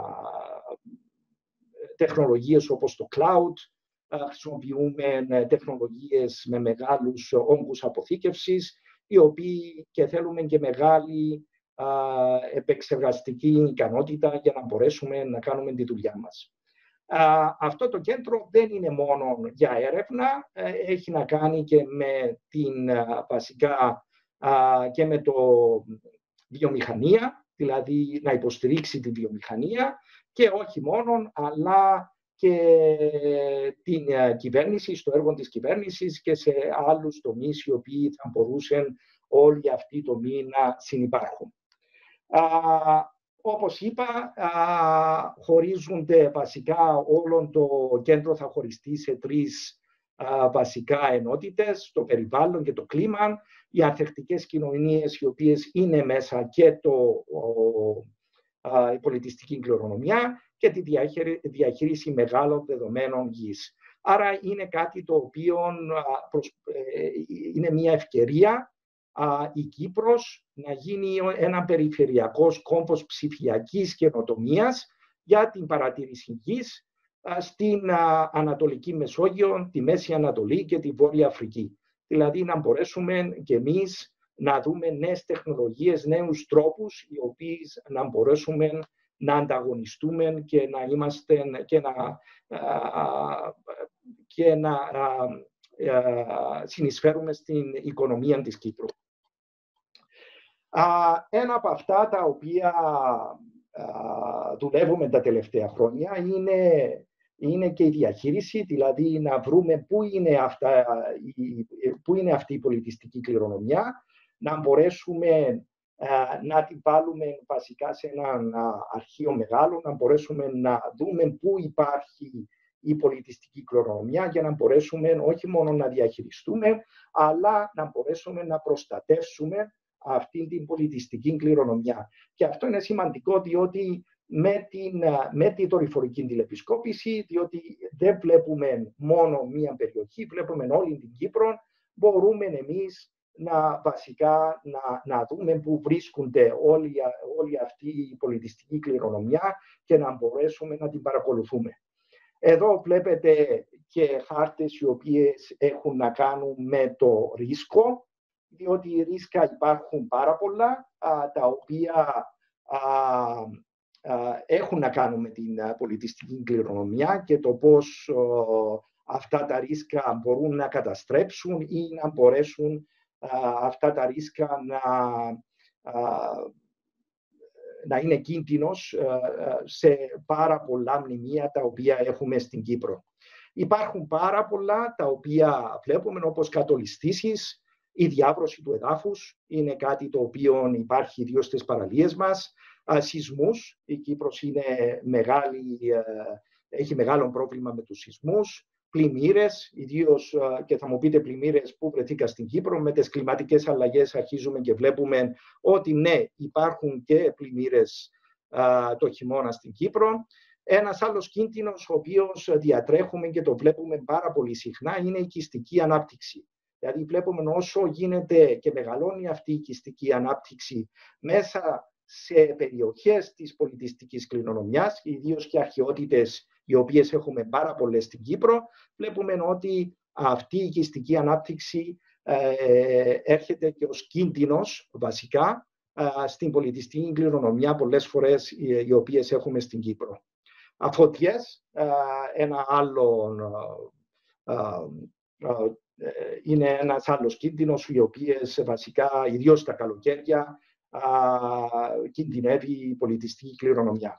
τεχνολογίες όπως το cloud, χρησιμοποιούμε τεχνολογίες με μεγάλους όγκους αποθήκευσης, οι οποίοι και θέλουμε και μεγάλη α, επεξεργαστική ικανότητα για να μπορέσουμε να κάνουμε τη δουλειά μας. Α, αυτό το κέντρο δεν είναι μόνο για έρευνα, ε, έχει να κάνει και με την α, βασικά α, και με το βιομηχανία, δηλαδή να υποστηρίξει τη βιομηχανία και όχι μόνο, αλλά και την κυβέρνηση, στο έργο της κυβέρνησης και σε άλλους τομείς οι οποίοι θα μπορούσαν όλοι αυτοί οι τομείς να συνυπάρχουν. Α, όπως είπα, α, χωρίζονται βασικά, όλο το κέντρο θα χωριστεί σε τρεις α, βασικά ενότητες, το περιβάλλον και το κλίμα, οι ανθεκτικές κοινωνίες οι οποίες είναι μέσα και το, ο, α, η πολιτιστική κληρονομιά και τη διαχείριση μεγάλων δεδομένων γης. Άρα είναι κάτι το οποίο είναι μια ευκαιρία η Κύπρος να γίνει ένα περιφερειακός κόμβος ψηφιακής καινοτομίας για την παρατήρηση γης στην Ανατολική Μεσόγειο, τη Μέση Ανατολή και τη Βόρεια Αφρική. Δηλαδή να μπορέσουμε και εμείς να δούμε νέες τεχνολογίες, νέους τρόπους, οι οποίοι να μπορέσουμε να ανταγωνιστούμε και να είμαστε και να, και να συνεισφέρουμε στην οικονομία της Κύπρου. Ένα από αυτά τα οποία δουλεύουμε τα τελευταία χρόνια είναι, είναι και η διαχείριση, δηλαδή να βρούμε πού είναι, αυτά, πού είναι αυτή η πολιτιστική κληρονομιά, να μπορέσουμε να την βάλουμε βασικά σε ένα αρχείο μεγάλο, να μπορέσουμε να δούμε πού υπάρχει η πολιτιστική κληρονομιά για να μπορέσουμε όχι μόνο να διαχειριστούμε, αλλά να μπορέσουμε να προστατεύσουμε αυτή την πολιτιστική κληρονομιά. Και αυτό είναι σημαντικό, διότι με την, με τη δορυφορική τηλεπισκόπηση, διότι δεν βλέπουμε μόνο μία περιοχή, βλέπουμε όλη την Κύπρο, μπορούμε εμείς να βασικά να, να δούμε πού βρίσκονται όλη, όλη αυτή η πολιτιστική κληρονομιά και να μπορέσουμε να την παρακολουθούμε. Εδώ βλέπετε και χάρτες οι οποίες έχουν να κάνουν με το ρίσκο, διότι οι ρίσκα υπάρχουν πάρα πολλά, α, τα οποία α, α, έχουν να κάνουν με την πολιτιστική κληρονομιά και το πώς α, αυτά τα ρίσκα μπορούν να καταστρέψουν ή να μπορέσουν αυτά τα ρίσκα να, να είναι κίνδυνος σε πάρα πολλά μνημεία τα οποία έχουμε στην Κύπρο. Υπάρχουν πάρα πολλά τα οποία βλέπουμε, όπως κατολιστήσεις, η διάβρωση του εδάφους είναι κάτι το οποίο υπάρχει ιδίως στις παραλίες μας, σεισμούς, η Κύπρος είναι μεγάλη, έχει μεγάλο πρόβλημα με τους σεισμούς, πλημμύρες, ιδίως και θα μου πείτε πλημμύρες που βρεθήκα στην Κύπρο, με τις κλιματικές αλλαγές αρχίζουμε και βλέπουμε ότι ναι, υπάρχουν και πλημμύρες α, το χειμώνα στην Κύπρο. Ένας άλλος κίνδυνος, ο οποίος διατρέχουμε και το βλέπουμε πάρα πολύ συχνά, είναι η οικιστική ανάπτυξη. Δηλαδή βλέπουμε όσο γίνεται και μεγαλώνει αυτή η οικιστική ανάπτυξη μέσα σε περιοχές της πολιτιστικής κληρονομιάς, ιδίως και αρχαιότητες οι οποίες έχουμε πάρα πολλές στην Κύπρο, βλέπουμε ότι αυτή η οικιστική ανάπτυξη ε, έρχεται και ως κίνδυνος βασικά ε, στην πολιτιστική κληρονομιά πολλές φορές οι, οι οποίες έχουμε στην Κύπρο. Αφωτιές, ε, ένα άλλο ε, ε, είναι ένας άλλος κίνδυνος, οι οποίες βασικά, ιδίως τα καλοκαίρια, ε, κινδυνεύει η πολιτιστική κληρονομιά.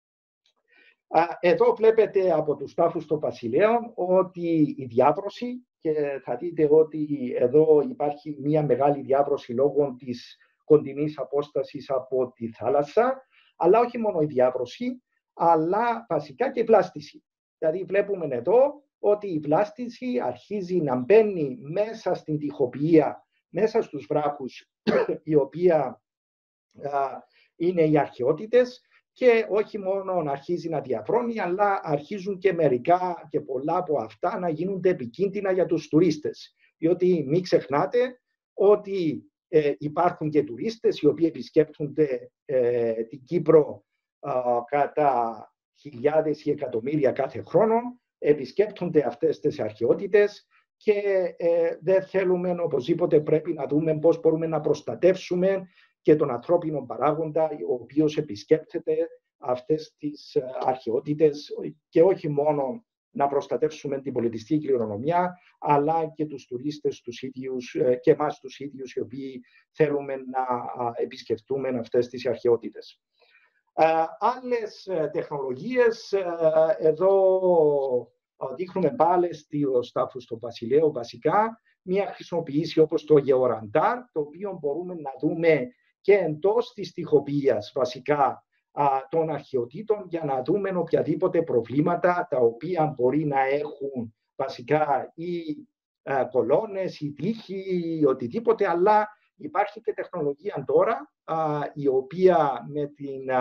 Εδώ βλέπετε από τους τάφους των Βασιλέων ότι η διάβρωση, και θα δείτε ότι εδώ υπάρχει μια μεγάλη διάβρωση λόγω της κοντινής απόστασης από τη θάλασσα, αλλά όχι μόνο η διάβρωση, αλλά βασικά και η βλάστηση. Δηλαδή βλέπουμε εδώ ότι η βλάστηση αρχίζει να μπαίνει μέσα στην τοιχοποιία, μέσα στους βράχους, η οποία α, είναι οι αρχαιότητες, και όχι μόνο να αρχίζει να διαφρώνει, αλλά αρχίζουν και μερικά και πολλά από αυτά να γίνονται επικίνδυνα για τους τουρίστες. Διότι μην ξεχνάτε ότι ε, υπάρχουν και τουρίστες οι οποίοι επισκέπτονται ε, την Κύπρο ε, κατά χιλιάδες ή εκατομμύρια κάθε χρόνο, επισκέπτονται αυτές τις αρχαιότητες και ε, δεν θέλουμε, οπωσδήποτε πρέπει να δούμε πώς μπορούμε να προστατεύσουμε και τον ανθρώπινο παράγοντα, ο οποίος επισκέπτεται αυτές τις αρχαιότητες και όχι μόνο να προστατεύσουμε την πολιτιστική κληρονομιά, αλλά και τους τουρίστες τους ίδιους και εμάς τους ίδιους, οι οποίοι θέλουμε να επισκεφτούμε αυτές τις αρχαιότητες. Άλλες τεχνολογίες, εδώ δείχνουμε πάλι στο Στάφους του Βασιλείου βασικά, μια χρησιμοποίηση όπως το γεωραντάρ, το οποίο μπορούμε να δούμε και εντός της τοιχοποιίας βασικά των αρχαιοτήτων για να δούμε οποιαδήποτε προβλήματα τα οποία μπορεί να έχουν βασικά οι κολόνες, οι τείχοι, ή οτιδήποτε, αλλά υπάρχει και τεχνολογία τώρα η οποία με την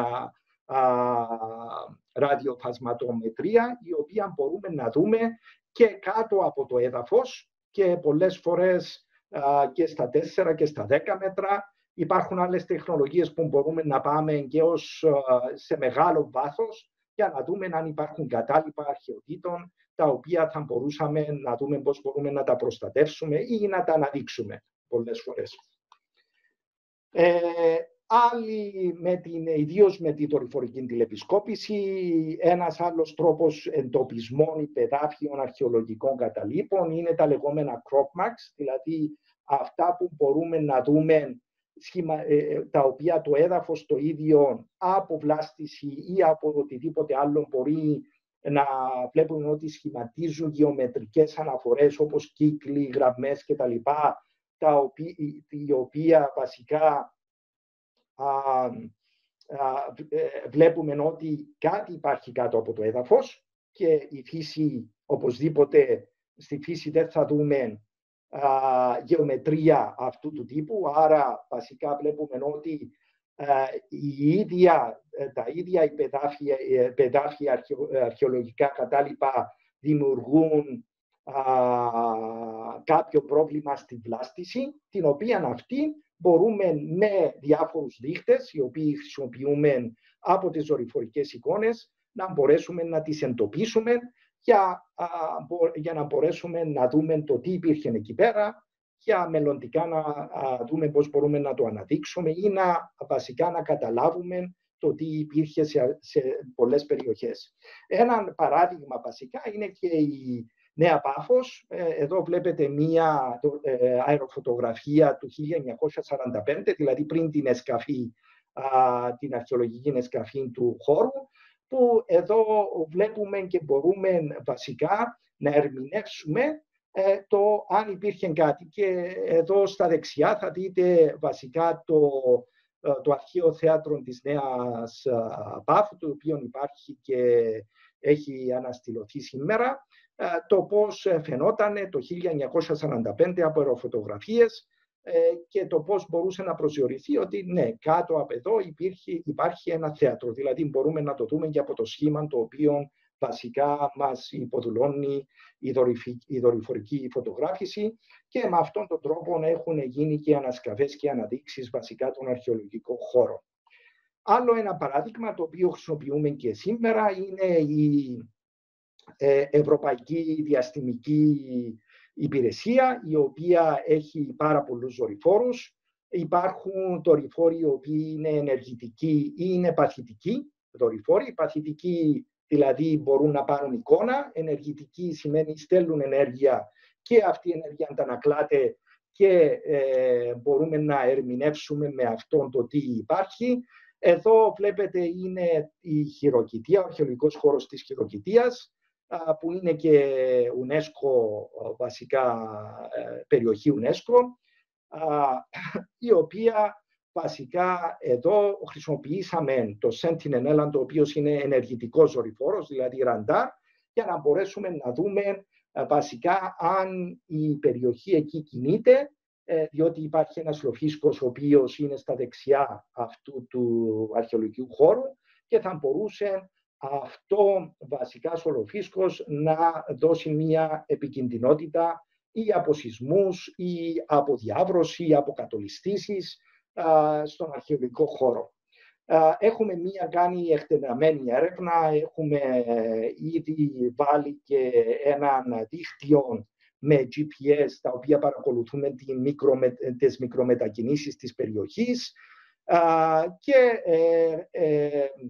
ραδιοφασματομετρία, η οποία μπορούμε να δούμε και κάτω από το έδαφος και πολλές φορές και στα τέσσερα και στα δέκα μέτρα. Υπάρχουν άλλες τεχνολογίες που μπορούμε να πάμε και ως σε μεγάλο βάθος για να δούμε αν υπάρχουν κατάλοιπα αρχαιοτήτων τα οποία θα μπορούσαμε να δούμε πώς μπορούμε να τα προστατεύσουμε ή να τα αναδείξουμε πολλές φορές. Ε, άλλοι, με την, ιδίως με τη δορυφορική τηλεπισκόπηση, ένας άλλος τρόπος εντοπισμών υπεδάφιων αρχαιολογικών καταλήπων είναι τα λεγόμενα crop marks, δηλαδή αυτά που μπορούμε να δούμε σχημα, ε, τα οποία το έδαφος το ίδιο από βλάστηση ή από οτιδήποτε άλλο μπορεί να βλέπουμε ότι σχηματίζουν γεωμετρικές αναφορές όπως κύκλοι, γραμμές κτλ. Τα οποία, η οποία βασικά α, α, βλέπουμε ότι κάτι υπάρχει κάτω από το έδαφος και η φύση, οπωσδήποτε στη φύση δεν θα δούμε α, γεωμετρία αυτού του τύπου, άρα βασικά βλέπουμε ότι α, η ίδια, τα ίδια οι πεδάφια αρχαιο, αρχαιολογικά κατάλοιπα δημιουργούν Uh, κάποιο πρόβλημα στη βλάστηση, την οποία αυτή μπορούμε με διάφορους δείχτες, οι οποίοι χρησιμοποιούμε από τις δορυφορικές εικόνες, να μπορέσουμε να τις εντοπίσουμε για, uh, για να μπορέσουμε να δούμε το τι υπήρχε εκεί πέρα, για μελλοντικά να uh, δούμε πώς μπορούμε να το αναδείξουμε ή να βασικά να καταλάβουμε το τι υπήρχε σε, σε πολλές περιοχές. Ένα παράδειγμα βασικά είναι και η Νέα Πάφος. Εδώ βλέπετε μία αεροφωτογραφία του χίλια εννιακόσια σαράντα πέντε, δηλαδή πριν την εσκαφή, την αρχαιολογική εσκαφή του χώρου, που εδώ βλέπουμε και μπορούμε βασικά να ερμηνεύσουμε το αν υπήρχε κάτι. Και εδώ στα δεξιά θα δείτε βασικά το, το αρχαίο θέατρο της Νέας Πάφου, το οποίο υπάρχει και έχει αναστηλωθεί σήμερα. Το πώς φαινόταν το χίλια εννιακόσια σαράντα πέντε από αεροφωτογραφίες και το πώς μπορούσε να προσδιοριστεί ότι ναι, κάτω από εδώ υπήρχε, υπάρχει ένα θέατρο. Δηλαδή μπορούμε να το δούμε και από το σχήμα το οποίο βασικά μας υποδουλώνει η, η δορυφορική φωτογράφηση, και με αυτόν τον τρόπο έχουν γίνει και ανασκαφές και αναδείξεις βασικά των αρχαιολογικών χώρων. Άλλο ένα παράδειγμα το οποίο χρησιμοποιούμε και σήμερα είναι η Ευρωπαϊκή Διαστημική Υπηρεσία, η οποία έχει πάρα πολλούς δορυφόρους. Υπάρχουν δορυφόροι οι οποίοι είναι ενεργητικοί ή είναι παθητικοί δορυφόροι. Οι παθητικοί δηλαδή μπορούν να πάρουν εικόνα, ενεργητικοί σημαίνει στέλνουν ενέργεια και αυτή η ενέργεια αντανακλάται και ε, μπορούμε να ερμηνεύσουμε με αυτόν το τι υπάρχει. Εδώ βλέπετε είναι η Χειροκητία, ο αρχαιολογικός χώρος της Χειροκητίας, που είναι και UNESCO, βασικά περιοχή UNESCO, η οποία βασικά εδώ χρησιμοποιήσαμε το Sentinel, το οποίο είναι ενεργητικός δορυφόρος, δηλαδή ραντάρ, για να μπορέσουμε να δούμε βασικά αν η περιοχή εκεί κινείται, διότι υπάρχει ένας λοφίσκος ο οποίος είναι στα δεξιά αυτού του αρχαιολογικού χώρου και θα μπορούσε αυτό βασικά ο λοφίσκος να δώσει μια επικινδυνότητα ή από σεισμούς ή από διάβρωση ή από κατολιστήσεις στον αρχαιολογικό χώρο. Έχουμε μία κάνει εκτεταμένη έρευνα, έχουμε ήδη βάλει και έναν δίκτυο με τζι πι ες, τα οποία παρακολουθούμε τις μικρομετακινήσεις της περιοχής και ε, ε,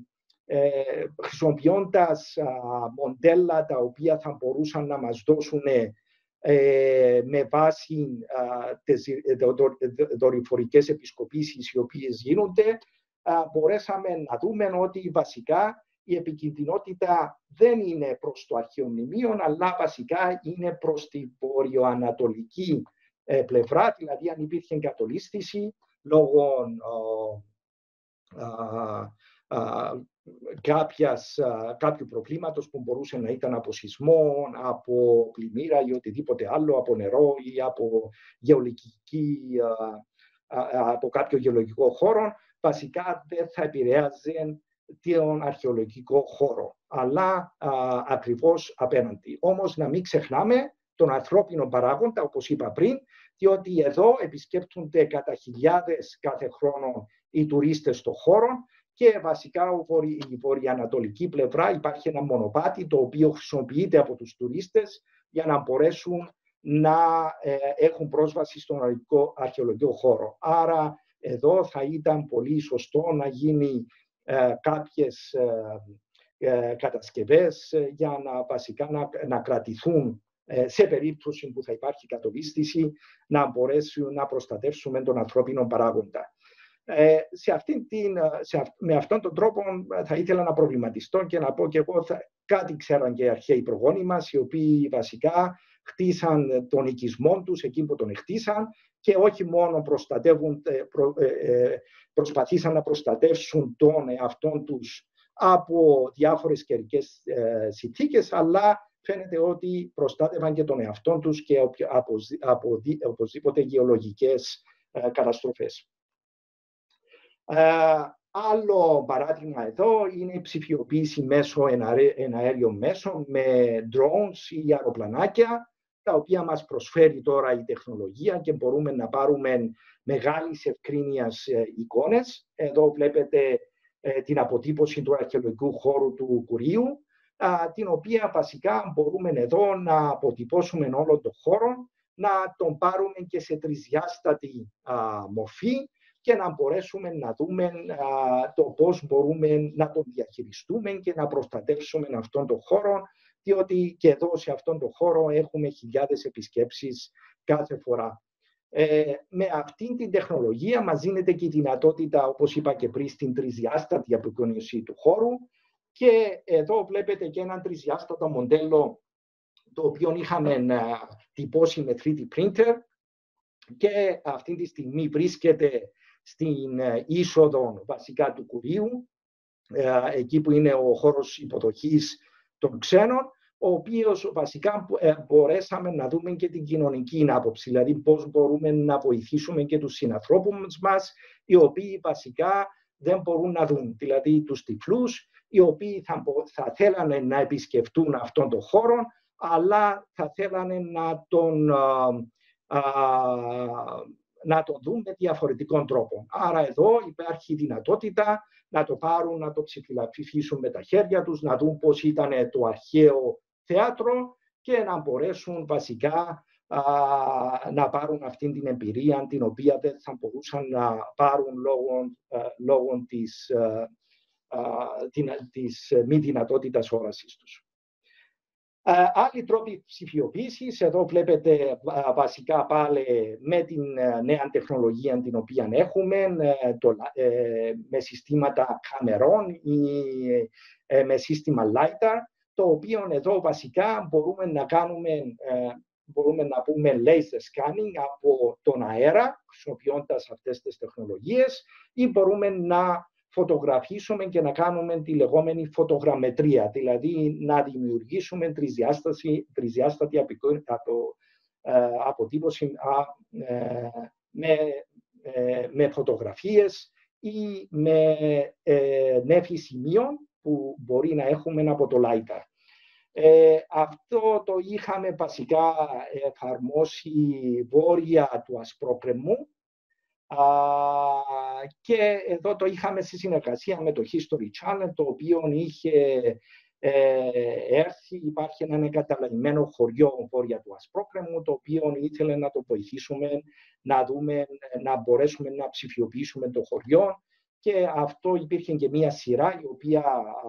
ε, χρησιμοποιώντας α, μοντέλα τα οποία θα μπορούσαν να μας δώσουν ε, με βάση α, τις δο, δο, δο, δορυφορικές επισκοπήσεις οι οποίες γίνονται, α, μπορέσαμε να δούμε ότι βασικά η επικινδυνότητα δεν είναι προς το αρχαίο μνημείο, αλλά βασικά είναι προς τη βορειοανατολική ε, πλευρά, δηλαδή αν υπήρχε εγκατολίσθηση λόγω α, α, α, κάποιας, α, κάποιου προβλήματος που μπορούσε να ήταν από σεισμό, από πλημμύρα ή οτιδήποτε άλλο, από νερό ή από, γεωλογική, α, α, από κάποιο γεωλογικό χώρο, βασικά δεν θα επηρέαζε τον αρχαιολογικό χώρο, αλλά α, ακριβώς απέναντι. Όμως να μην ξεχνάμε τον ανθρώπινο παράγοντα, όπως είπα πριν, διότι εδώ επισκέπτονται κατά χιλιάδες κάθε χρόνο οι τουρίστες στον χώρο και βασικά η βορειοανατολική πλευρά υπάρχει ένα μονοπάτι το οποίο χρησιμοποιείται από τους τουρίστες για να μπορέσουν να ε, έχουν πρόσβαση στον αρχαιολογικό χώρο. Άρα εδώ θα ήταν πολύ σωστό να γίνει ε, κάποιες ε, ε, κατασκευές για να βασικά να, να κρατηθούν ε, σε περίπτωση που θα υπάρχει κατολίσθηση, να μπορέσουν να προστατεύσουμε τον ανθρώπινο παράγοντα. Ε, σε αυτήν την, σε, με αυτόν τον τρόπο θα ήθελα να προβληματιστώ και να πω και εγώ θα, κάτι ξέραν και οι αρχαίοι προγόνοι μας, οι οποίοι βασικά χτίσαν τον οικισμό τους εκεί που τον χτίσαν και όχι μόνο προστατεύουν, προ, ε, προσπαθήσαν να προστατεύσουν τον εαυτόν τους από διάφορες καιρικές ε, συνθήκες, αλλά φαίνεται ότι προστάτευαν και τον εαυτόν τους και από, από, από οπωσδήποτε γεωλογικές ε, καταστροφές. Uh, άλλο παράδειγμα εδώ είναι η ψηφιοποίηση μέσω εναέριων μέσων με drones ή αεροπλανάκια, τα οποία μας προσφέρει τώρα η τεχνολογία και μπορούμε να πάρουμε μεγάλης ευκρίνειας ε, εικόνες. Εδώ βλέπετε ε, την αποτύπωση του αρχαιολογικού χώρου του Κουριού, α, την οποία βασικά μπορούμε εδώ να αποτυπώσουμε όλο τον χώρο, να τον πάρουμε και σε τρισδιάστατη α, μορφή, και να μπορέσουμε να δούμε α, το πώς μπορούμε να τον διαχειριστούμε και να προστατεύσουμε αυτόν τον χώρο, διότι και εδώ σε αυτόν τον χώρο έχουμε χιλιάδες επισκέψεις κάθε φορά. Ε, με αυτήν την τεχνολογία μας δίνεται και η δυνατότητα, όπως είπα και πριν, στην τρισδιάστατη απεικόνιση του χώρου και εδώ βλέπετε και ένα τρισδιάστατο μοντέλο το οποίο είχαμε α, τυπώσει με θρι ντι printer και αυτή τη στιγμή βρίσκεται στην είσοδο βασικά του Κουρίου, εκεί που είναι ο χώρος υποδοχής των ξένων, ο οποίος βασικά μπορέσαμε να δούμε και την κοινωνική άποψη, δηλαδή πώς μπορούμε να βοηθήσουμε και τους συνανθρώπους μας, οι οποίοι βασικά δεν μπορούν να δουν, δηλαδή τους τυφλούς, οι οποίοι θα, θα θέλανε να επισκεφτούν αυτόν τον χώρο, αλλά θα θέλανε να τον... Α, α, να το δουν με διαφορετικών τρόπων. Άρα εδώ υπάρχει δυνατότητα να το πάρουν, να το ψηφιλαφίσουν με τα χέρια τους, να δουν πώς ήταν το αρχαίο θέατρο και να μπορέσουν βασικά α, να πάρουν αυτή την εμπειρία την οποία δεν θα μπορούσαν να πάρουν λόγω, α, λόγω της, α, α, της μη δυνατότητας όρασης τους. Uh, άλλοι τρόποι ψηφιοποίησης, εδώ βλέπετε uh, βασικά πάλι με την uh, νέα τεχνολογία την οποία έχουμε, uh, το, uh, με συστήματα καμερών ή uh, με σύστημα LiDAR, το οποίο εδώ βασικά μπορούμε να κάνουμε, uh, μπορούμε να πούμε laser scanning από τον αέρα, χρησιμοποιώντας αυτές τις τεχνολογίες, ή μπορούμε να φωτογραφίσουμε και να κάνουμε τη λεγόμενη φωτογραμμετρία, δηλαδή να δημιουργήσουμε τρισδιάστατη αποτύπωση με, με φωτογραφίες ή με νέφη σημείων που μπορεί να έχουμε από το LiDAR. Ε, αυτό το είχαμε βασικά εφαρμόσει βόρεια του Ασπρόκρεμου, Uh, και εδώ το είχαμε στη συνεργασία με το History Channel, το οποίο είχε ε, έρθει, υπάρχει ένα εγκαταλειμμένο χωριό βόρεια του Ασπρόκρεμου, το οποίο ήθελε να το βοηθήσουμε, να δούμε, να μπορέσουμε να ψηφιοποιήσουμε το χωριό και αυτό υπήρχε και μία σειρά η οποία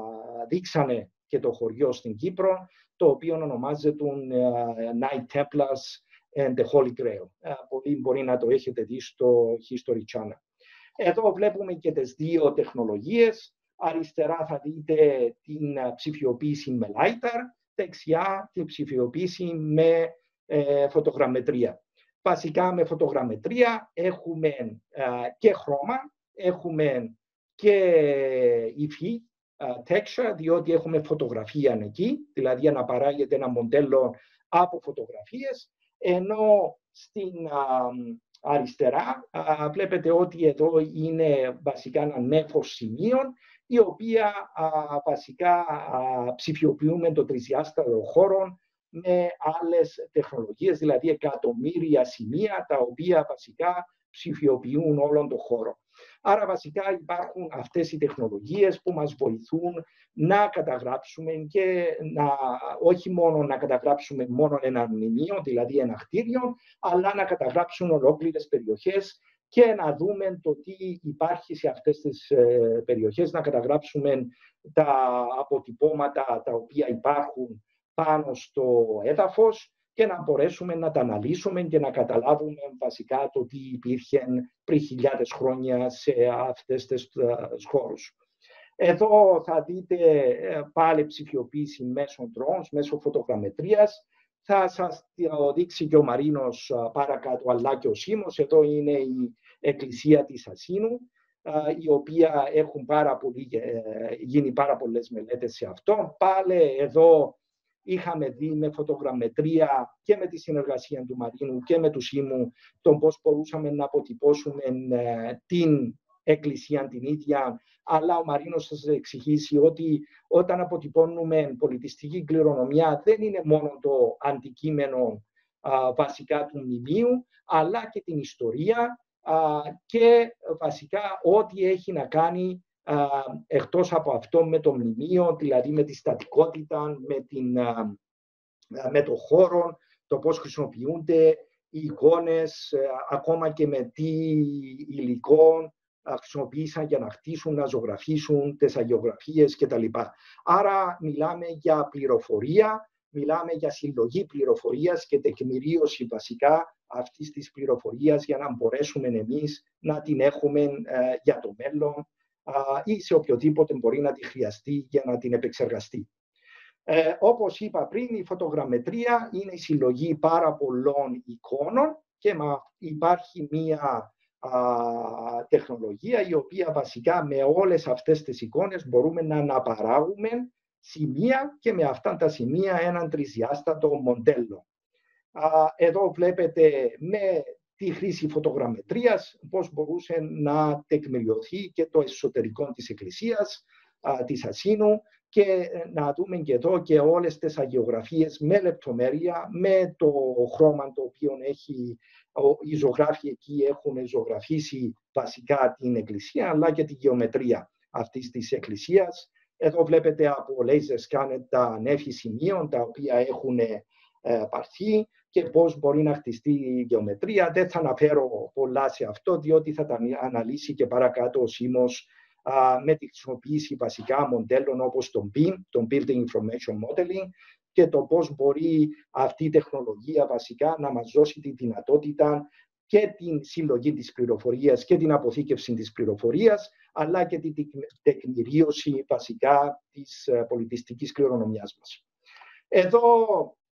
δείξανε και το χωριό στην Κύπρο, το οποίο ονομάζεται Knight Templars and the Holy Grail. Πολλοί μπορεί να το έχετε δει στο History Channel. Εδώ βλέπουμε και τις δύο τεχνολογίες. Αριστερά θα δείτε την ψηφιοποίηση με LiDAR, δεξιά την ψηφιοποίηση με ε, φωτογραμμετρία. Βασικά με φωτογραμμετρία έχουμε ε, και χρώμα, έχουμε και υφή, texture, διότι έχουμε φωτογραφία εκεί, δηλαδή αναπαράγεται ένα μοντέλο από φωτογραφίες, ενώ στην α, αριστερά α, βλέπετε ότι εδώ είναι βασικά ένα νέφος σημείων, η οποία α, βασικά α, ψηφιοποιούμε το τρισδιάστατο χώρο με άλλες τεχνολογίες, δηλαδή εκατομμύρια σημεία, τα οποία βασικά ψηφιοποιούν όλον τον χώρο. Άρα βασικά υπάρχουν αυτές οι τεχνολογίες που μας βοηθούν να καταγράψουμε και να, όχι μόνο να καταγράψουμε μόνο ένα μνημείο, δηλαδή ένα κτίριο, αλλά να καταγράψουν ολόκληρες περιοχές και να δούμε το τι υπάρχει σε αυτές τις ε, περιοχές, να καταγράψουμε τα αποτυπώματα τα οποία υπάρχουν πάνω στο έδαφος και να μπορέσουμε να τα αναλύσουμε και να καταλάβουμε βασικά το τι υπήρχε πριν χιλιάδες χρόνια σε αυτές τις χώρους. Εδώ θα δείτε πάλι ψηφιοποίηση μέσω drones, μέσω φωτογραμμετρίας. Θα σας το δείξει και ο Μαρίνος παρακάτω, αλλά και ο Σίμος. Εδώ είναι η εκκλησία της Ασίνου, η οποία έχουν πάρα πολύ, γίνει πάρα πολλές μελέτες σε αυτό. Πάλι εδώ είχαμε δει με φωτογραμμετρία και με τη συνεργασία του Μαρίνου και με του Σίμου τον πώς μπορούσαμε να αποτυπώσουμε την εκκλησία την ίδια, αλλά ο Μαρίνος θα σας εξηγήσει ότι όταν αποτυπώνουμε πολιτιστική κληρονομιά δεν είναι μόνο το αντικείμενο α, βασικά του μνημείου, αλλά και την ιστορία α, και βασικά ό,τι έχει να κάνει α, εκτός από αυτό με το μνημείο, δηλαδή με τη στατικότητα, με, την, α, με το χώρο, το πώς χρησιμοποιούνται οι εικόνες, α, ακόμα και με τι υλικό χρησιμοποίησαν για να χτίσουν, να ζωγραφίσουν τις αγιογραφίες κτλ. Άρα μιλάμε για πληροφορία, μιλάμε για συλλογή πληροφορίας και τεκμηρίωση βασικά αυτής της πληροφορίας για να μπορέσουμε εμείς να την έχουμε ε, για το μέλλον ε, ή σε οποιοδήποτε μπορεί να τη χρειαστεί για να την επεξεργαστεί. Ε, όπως είπα πριν, η φωτογραμμετρία είναι η συλλογή πάρα πολλών εικόνων και υπάρχει μία Α, τεχνολογία η οποία βασικά με όλες αυτές τις εικόνες μπορούμε να αναπαράγουμε σημεία και με αυτά τα σημεία έναν τρισδιάστατο μοντέλο. Α, εδώ βλέπετε με τη χρήση φωτογραμμετρίας πώς μπορούσε να τεκμηριωθεί και το εσωτερικό της εκκλησίας α, της Ασίνου και να δούμε και εδώ και όλες τις αγιογραφίες με λεπτομέρεια, με το χρώμα το οποίο έχει οι ζωγράφοι εκεί έχουν ζωγραφίσει βασικά την εκκλησία, αλλά και τη γεωμετρία αυτής της εκκλησίας. Εδώ βλέπετε από laser scanner τα νέφη σημείων, τα οποία έχουν ε, πάρθει και πώς μπορεί να χτιστεί η γεωμετρία. Δεν θα αναφέρω πολλά σε αυτό, διότι θα τα αναλύσει και παρακάτω ο Σίμος α, με τη χρησιμοποίηση βασικά μοντέλων όπως τον μπι ι εμ, τον Building Information Modeling, και το πώς μπορεί αυτή η τεχνολογία βασικά να μας δώσει τη δυνατότητα και την συλλογή της πληροφορίας και την αποθήκευση της πληροφορίας, αλλά και την τεκμηρίωση βασικά της πολιτιστικής κληρονομιάς μας. Εδώ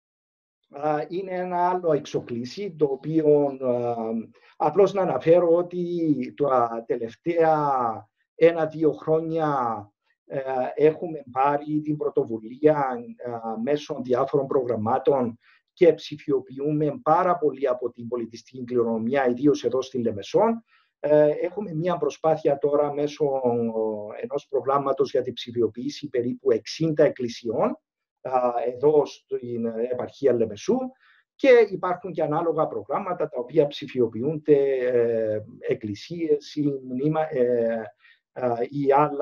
α, είναι ένα άλλο εξοπλίσι, το οποίο α, απλώς να αναφέρω ότι τα τελευταία ένα-δύο χρόνια έχουμε πάρει την πρωτοβουλία μέσω διάφορων προγραμμάτων και ψηφιοποιούμε πάρα πολύ από την πολιτιστική κληρονομιά, ιδίως εδώ στη Λεμεσόν. Έχουμε μια προσπάθεια τώρα μέσω ενός προγράμματος για την ψηφιοποίηση περίπου εξήντα εκκλησιών εδώ στην επαρχία Λεμεσού και υπάρχουν και ανάλογα προγράμματα τα οποία ψηφιοποιούνται εκκλησίες ή μνήμα, ή άλλα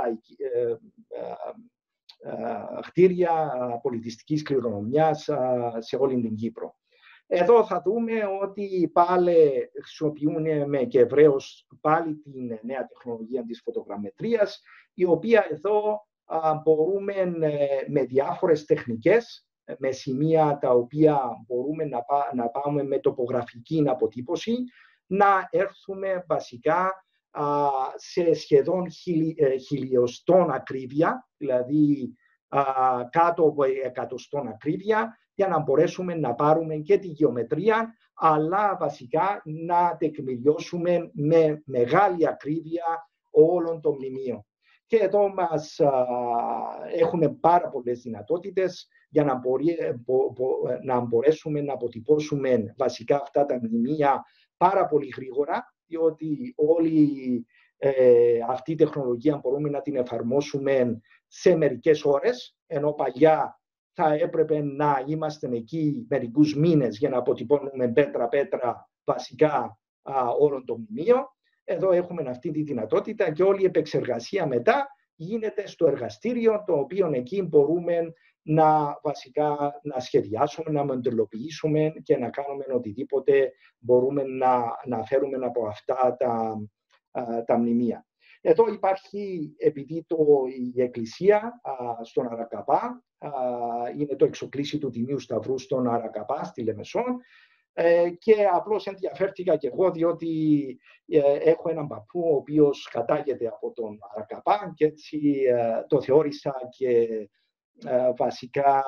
κτίρια πολιτιστικής κληρονομιάς σε όλη την Κύπρο. Εδώ θα δούμε ότι πάλι χρησιμοποιούμε και ευρέως πάλι την νέα τεχνολογία της φωτογραμμετρίας, η οποία εδώ α, μπορούμε με διάφορες τεχνικές, με σημεία τα οποία μπορούμε να, πά, να πάμε με τοπογραφική αποτύπωση, να έρθουμε βασικά α, σε σχεδόν χιλι, ε, χιλιοστών ακρίβεια, δηλαδή α, κάτω από εκατοστών ακρίβεια, για να μπορέσουμε να πάρουμε και τη γεωμετρία, αλλά βασικά να τεκμηριώσουμε με μεγάλη ακρίβεια όλων των μνημείων. Και εδώ μας α, έχουμε πάρα πολλές δυνατότητες για να, μπορεί, μπο, μπο, να μπορέσουμε να αποτυπώσουμε βασικά αυτά τα μνημεία πάρα πολύ γρήγορα, διότι όλη ε, αυτή η τεχνολογία μπορούμε να την εφαρμόσουμε σε μερικές ώρες, ενώ παλιά θα έπρεπε να είμαστε εκεί μερικούς μήνες για να αποτυπώνουμε πέτρα-πέτρα βασικά α, όλων των μνημείων. Εδώ έχουμε αυτή τη δυνατότητα και όλη η επεξεργασία μετά γίνεται στο εργαστήριο, το οποίο εκεί μπορούμε να βασικά να σχεδιάσουμε, να μοντελοποιήσουμε και να κάνουμε οτιδήποτε μπορούμε να, να φέρουμε από αυτά τα, α, τα μνημεία. Εδώ υπάρχει, επειδή το, η εκκλησία α, στον Αρακαπά, α, είναι το εξοκλήσι του Τιμίου Σταυρού στον Αρακαπά, στη Λεμεσόν, ε, και απλώς ενδιαφέρθηκα και εγώ, διότι ε, έχω έναν παππού ο οποίος κατάγεται από τον Αρακαπά και έτσι ε, το θεώρησα και ε, βασικά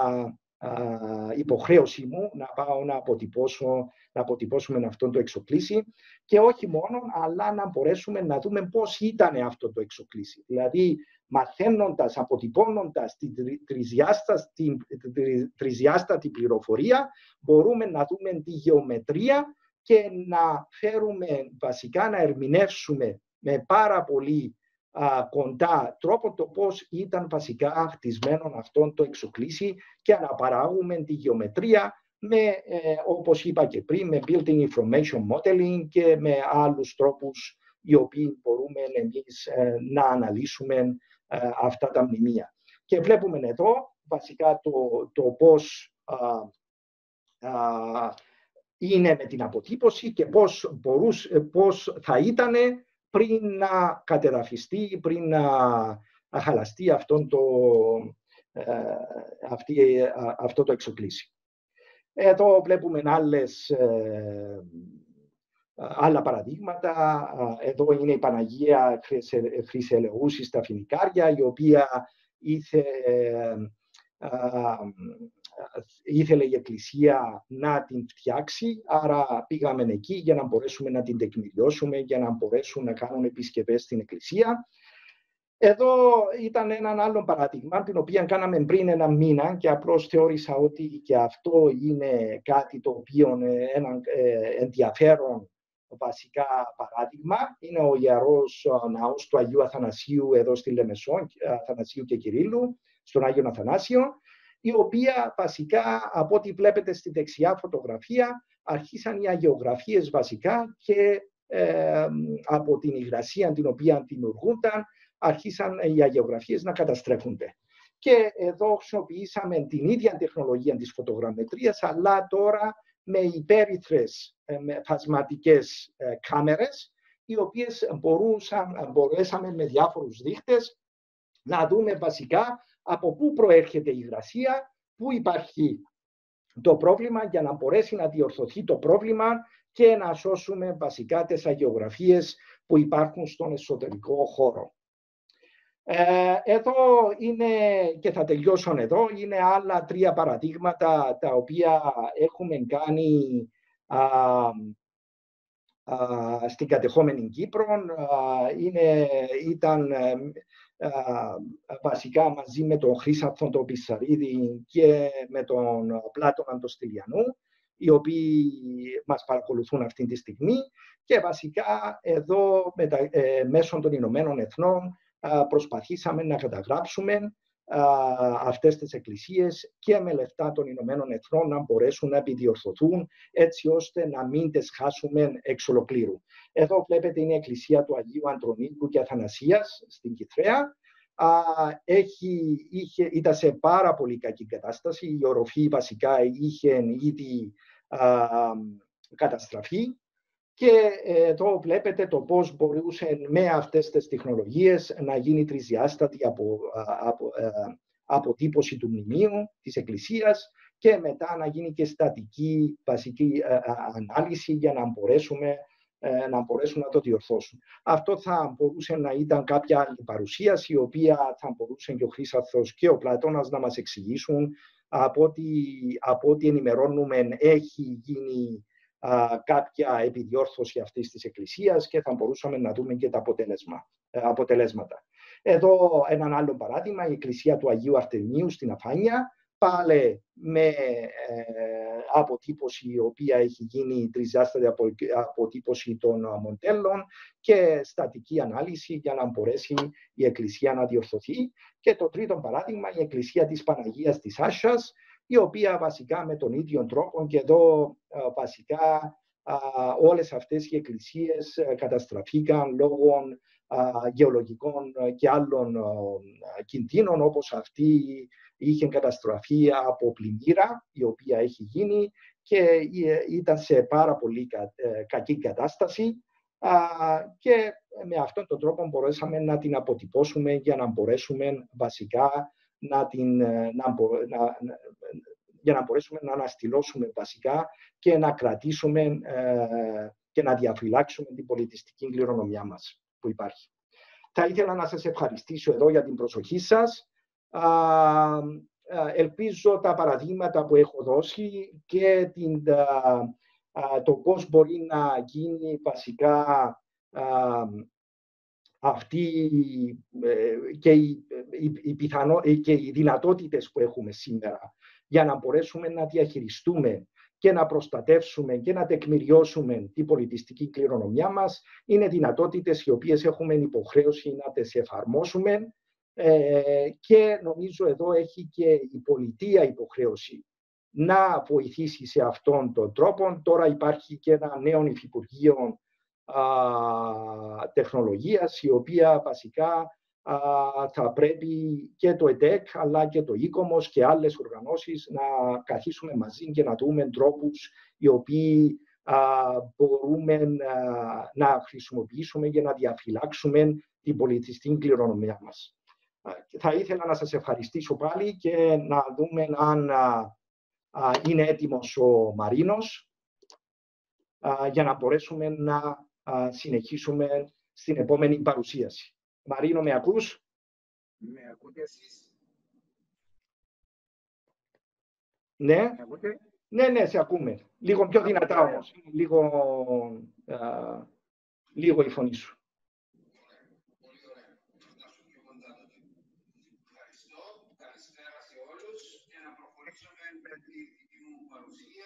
Uh, υποχρέωση μου να πάω να αποτυπώσω, να αποτυπώσουμε αυτό το εξοκλήσι και όχι μόνο, αλλά να μπορέσουμε να δούμε πώς ήταν αυτό το εξοκλήσι. Δηλαδή, μαθαίνοντας, αποτυπώνοντας την τρισδιάστατη, τρισδιάστατη πληροφορία, μπορούμε να δούμε τη γεωμετρία και να φέρουμε, βασικά να ερμηνεύσουμε με πάρα πολύ Α, κοντά τρόπο το πώς ήταν βασικά χτισμένο αυτό το εξοκλήσι και να παράγουμε τη γεωμετρία με, ε, όπως είπα και πριν, με Building Information Modeling και με άλλους τρόπους οι οποίοι μπορούμε εμείς ε, να αναλύσουμε ε, αυτά τα μνημεία. Και βλέπουμε εδώ βασικά το, το πώς α, α, είναι με την αποτύπωση και πώς, μπορούσε, πώς θα ήταν πριν να κατεδαφιστεί, πριν να, να χαλαστεί αυτόν το, ε, αυτή, ε, αυτό το εξοκλήσι. Εδώ βλέπουμε άλλες, ε, άλλα παραδείγματα. Εδώ είναι η Παναγία Χρυσελεούση στα Φινικάρια, η οποία ήθε, ε, ε, ήθελε η Εκκλησία να την φτιάξει, άρα πήγαμε εκεί για να μπορέσουμε να την τεκμηριώσουμε, για να μπορέσουν να κάνουν επισκευές στην Εκκλησία. Εδώ ήταν έναν άλλο παράδειγμα, την οποία κάναμε πριν ένα μήνα και απλώς θεώρησα ότι και αυτό είναι κάτι το οποίο είναι ένα ενδιαφέρον βασικά παράδειγμα. Είναι ο Ιερός Ναός του Αγίου Αθανασίου εδώ στη Λεμεσόν, Αθανασίου και Κυρίλλου, στον Άγιο Αθανάσιο, η οποία βασικά, από ό,τι βλέπετε στη δεξιά φωτογραφία, αρχίσαν οι αγεωγραφίες βασικά και ε, από την υγρασία την οποία δημιουργούνταν, αρχίσαν οι αγεωγραφίες να καταστρέφονται. Και εδώ χρησιμοποιήσαμε την ίδια τεχνολογία της φωτογραμμετρίας, αλλά τώρα με υπέρυθρες ε, με φασματικές ε, κάμερες, οι οποίες μπορούσαν, μπορέσαμε με διάφορους δείχτες να δούμε βασικά από πού προέρχεται η υγρασία, πού υπάρχει το πρόβλημα για να μπορέσει να διορθωθεί το πρόβλημα και να σώσουμε βασικά τις αγεωγραφίες που υπάρχουν στον εσωτερικό χώρο. Ε, εδώ είναι, και θα τελειώσω εδώ, είναι άλλα τρία παραδείγματα τα οποία έχουμε κάνει α, α, στην κατεχόμενη Κύπρο. Α, είναι, ήταν α, βασικά μαζί με τον Χρύσαθον τον Πισαρίδη και με τον Πλάτωνα τον Στυλιανού, οι οποίοι μας παρακολουθούν αυτή τη στιγμή, και βασικά εδώ με τα, ε, μέσω των Ηνωμένων Εθνών προσπαθήσαμε να καταγράψουμε αυτές τις εκκλησίες και με λεφτά των Ηνωμένων Εθνών να μπορέσουν να επιδιορθωθούν, έτσι ώστε να μην τις χάσουμε εξ ολοκλήρου. Εδώ βλέπετε είναι η εκκλησία του Αγίου Αντρονίκου και Αθανασίας στην Κιτρέα. Έχει, είχε, ήταν σε πάρα πολύ κακή κατάσταση. Η οροφή βασικά είχε ήδη α, καταστραφεί. Και εδώ βλέπετε το πώς μπορούσε με αυτές τις τεχνολογίες να γίνει τρισδιάστατη απο, απο, αποτύπωση του μνημείου της Εκκλησίας και μετά να γίνει και στατική βασική ανάλυση για να μπορέσουμε να μπορέσουν να το διορθώσουν. Αυτό θα μπορούσε να ήταν κάποια άλλη παρουσίαση, η οποία θα μπορούσε και ο Χρύσαθος και ο Πλάτωνας να μας εξηγήσουν. Από ό,τι, από ό,τι ενημερώνουμε, έχει γίνει α, κάποια επιδιόρθωση αυτής της Εκκλησίας και θα μπορούσαμε να δούμε και τα αποτέλεσμα, αποτελέσματα. Εδώ ένα άλλο παράδειγμα, η Εκκλησία του Αγίου Αρτεμίου στην Αφάνια, πάλι με ε, αποτύπωση η οποία έχει γίνει τρισδιάστατη αποτύπωση των μοντέλων και στατική ανάλυση για να μπορέσει η Εκκλησία να διορθωθεί. Και το τρίτο παράδειγμα, η Εκκλησία της Παναγίας της Άσσας, η οποία βασικά με τον ίδιο τρόπο, και εδώ βασικά όλες αυτές οι εκκλησίες καταστραφήκαν λόγω γεωλογικών και άλλων κινδύνων, όπως αυτή είχε καταστραφεί από πλημμύρα, η οποία έχει γίνει και ήταν σε πάρα πολύ κακή κατάσταση, και με αυτόν τον τρόπο μπορέσαμε να την αποτυπώσουμε για να μπορέσουμε βασικά να την, να, να, για να μπορέσουμε να αναστηλώσουμε βασικά και να κρατήσουμε ε, και να διαφυλάξουμε την πολιτιστική κληρονομιά μας που υπάρχει. Θα ήθελα να σας ευχαριστήσω εδώ για την προσοχή σας. Α, ελπίζω τα παραδείγματα που έχω δώσει και την, α, α, το πώς μπορεί να γίνει βασικά α, αυτή ε, και, οι, οι, οι πιθανό, και οι δυνατότητες που έχουμε σήμερα για να μπορέσουμε να διαχειριστούμε και να προστατεύσουμε και να τεκμηριώσουμε την πολιτιστική κληρονομιά μας, είναι δυνατότητες οι οποίες έχουμε υποχρέωση να τις εφαρμόσουμε, ε, και νομίζω εδώ έχει και η πολιτεία υποχρέωση να βοηθήσει σε αυτόν τον τρόπο. Τώρα υπάρχει και ένα νέο υφυπουργείο α, τεχνολογίας, η οποία βασικά α, θα πρέπει και το ΕΤΕΚ αλλά και το ΙΚΟΜΟΣ και άλλες οργανώσεις να καθίσουμε μαζί και να δούμε τρόπους οι οποίοι α, μπορούμε α, να χρησιμοποιήσουμε για να διαφυλάξουμε την πολιτιστική κληρονομιά μας. Α, θα ήθελα να σας ευχαριστήσω πάλι και να δούμε αν α, α, είναι έτοιμος ο Μαρίνος α, για να μπορέσουμε να α, συνεχίσουμε στην επόμενη παρουσίαση. Μαρίνο, με ακούς? Με ακούτε εσείς? Ναι. Με ακούτε? Ναι, ναι, σε ακούμε. Λίγο πιο δυνατά όμως. Λίγο, α, λίγο η φωνή σου. Πολύ ωραία. Ευχαριστώ. Καλησπέρα σε όλους και να προχωρήσουμε με τη δική μου παρουσία.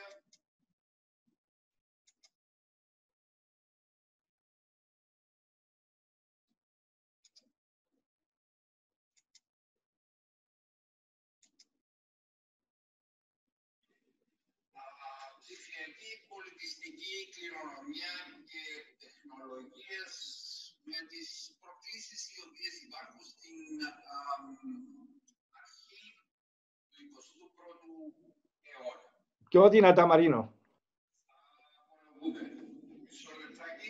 Ψηφιακή πολιτιστική κληρονομιά και τεχνολογίες με τις προκλήσεις οι οποίες υπάρχουν στην α, αρχή του εικοστού πρώτου αιώνα. Πιο δυνατά, Μαρίνο. Απολογούμε. Μισό λεπτάκι.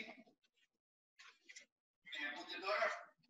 Με ακούτε τώρα?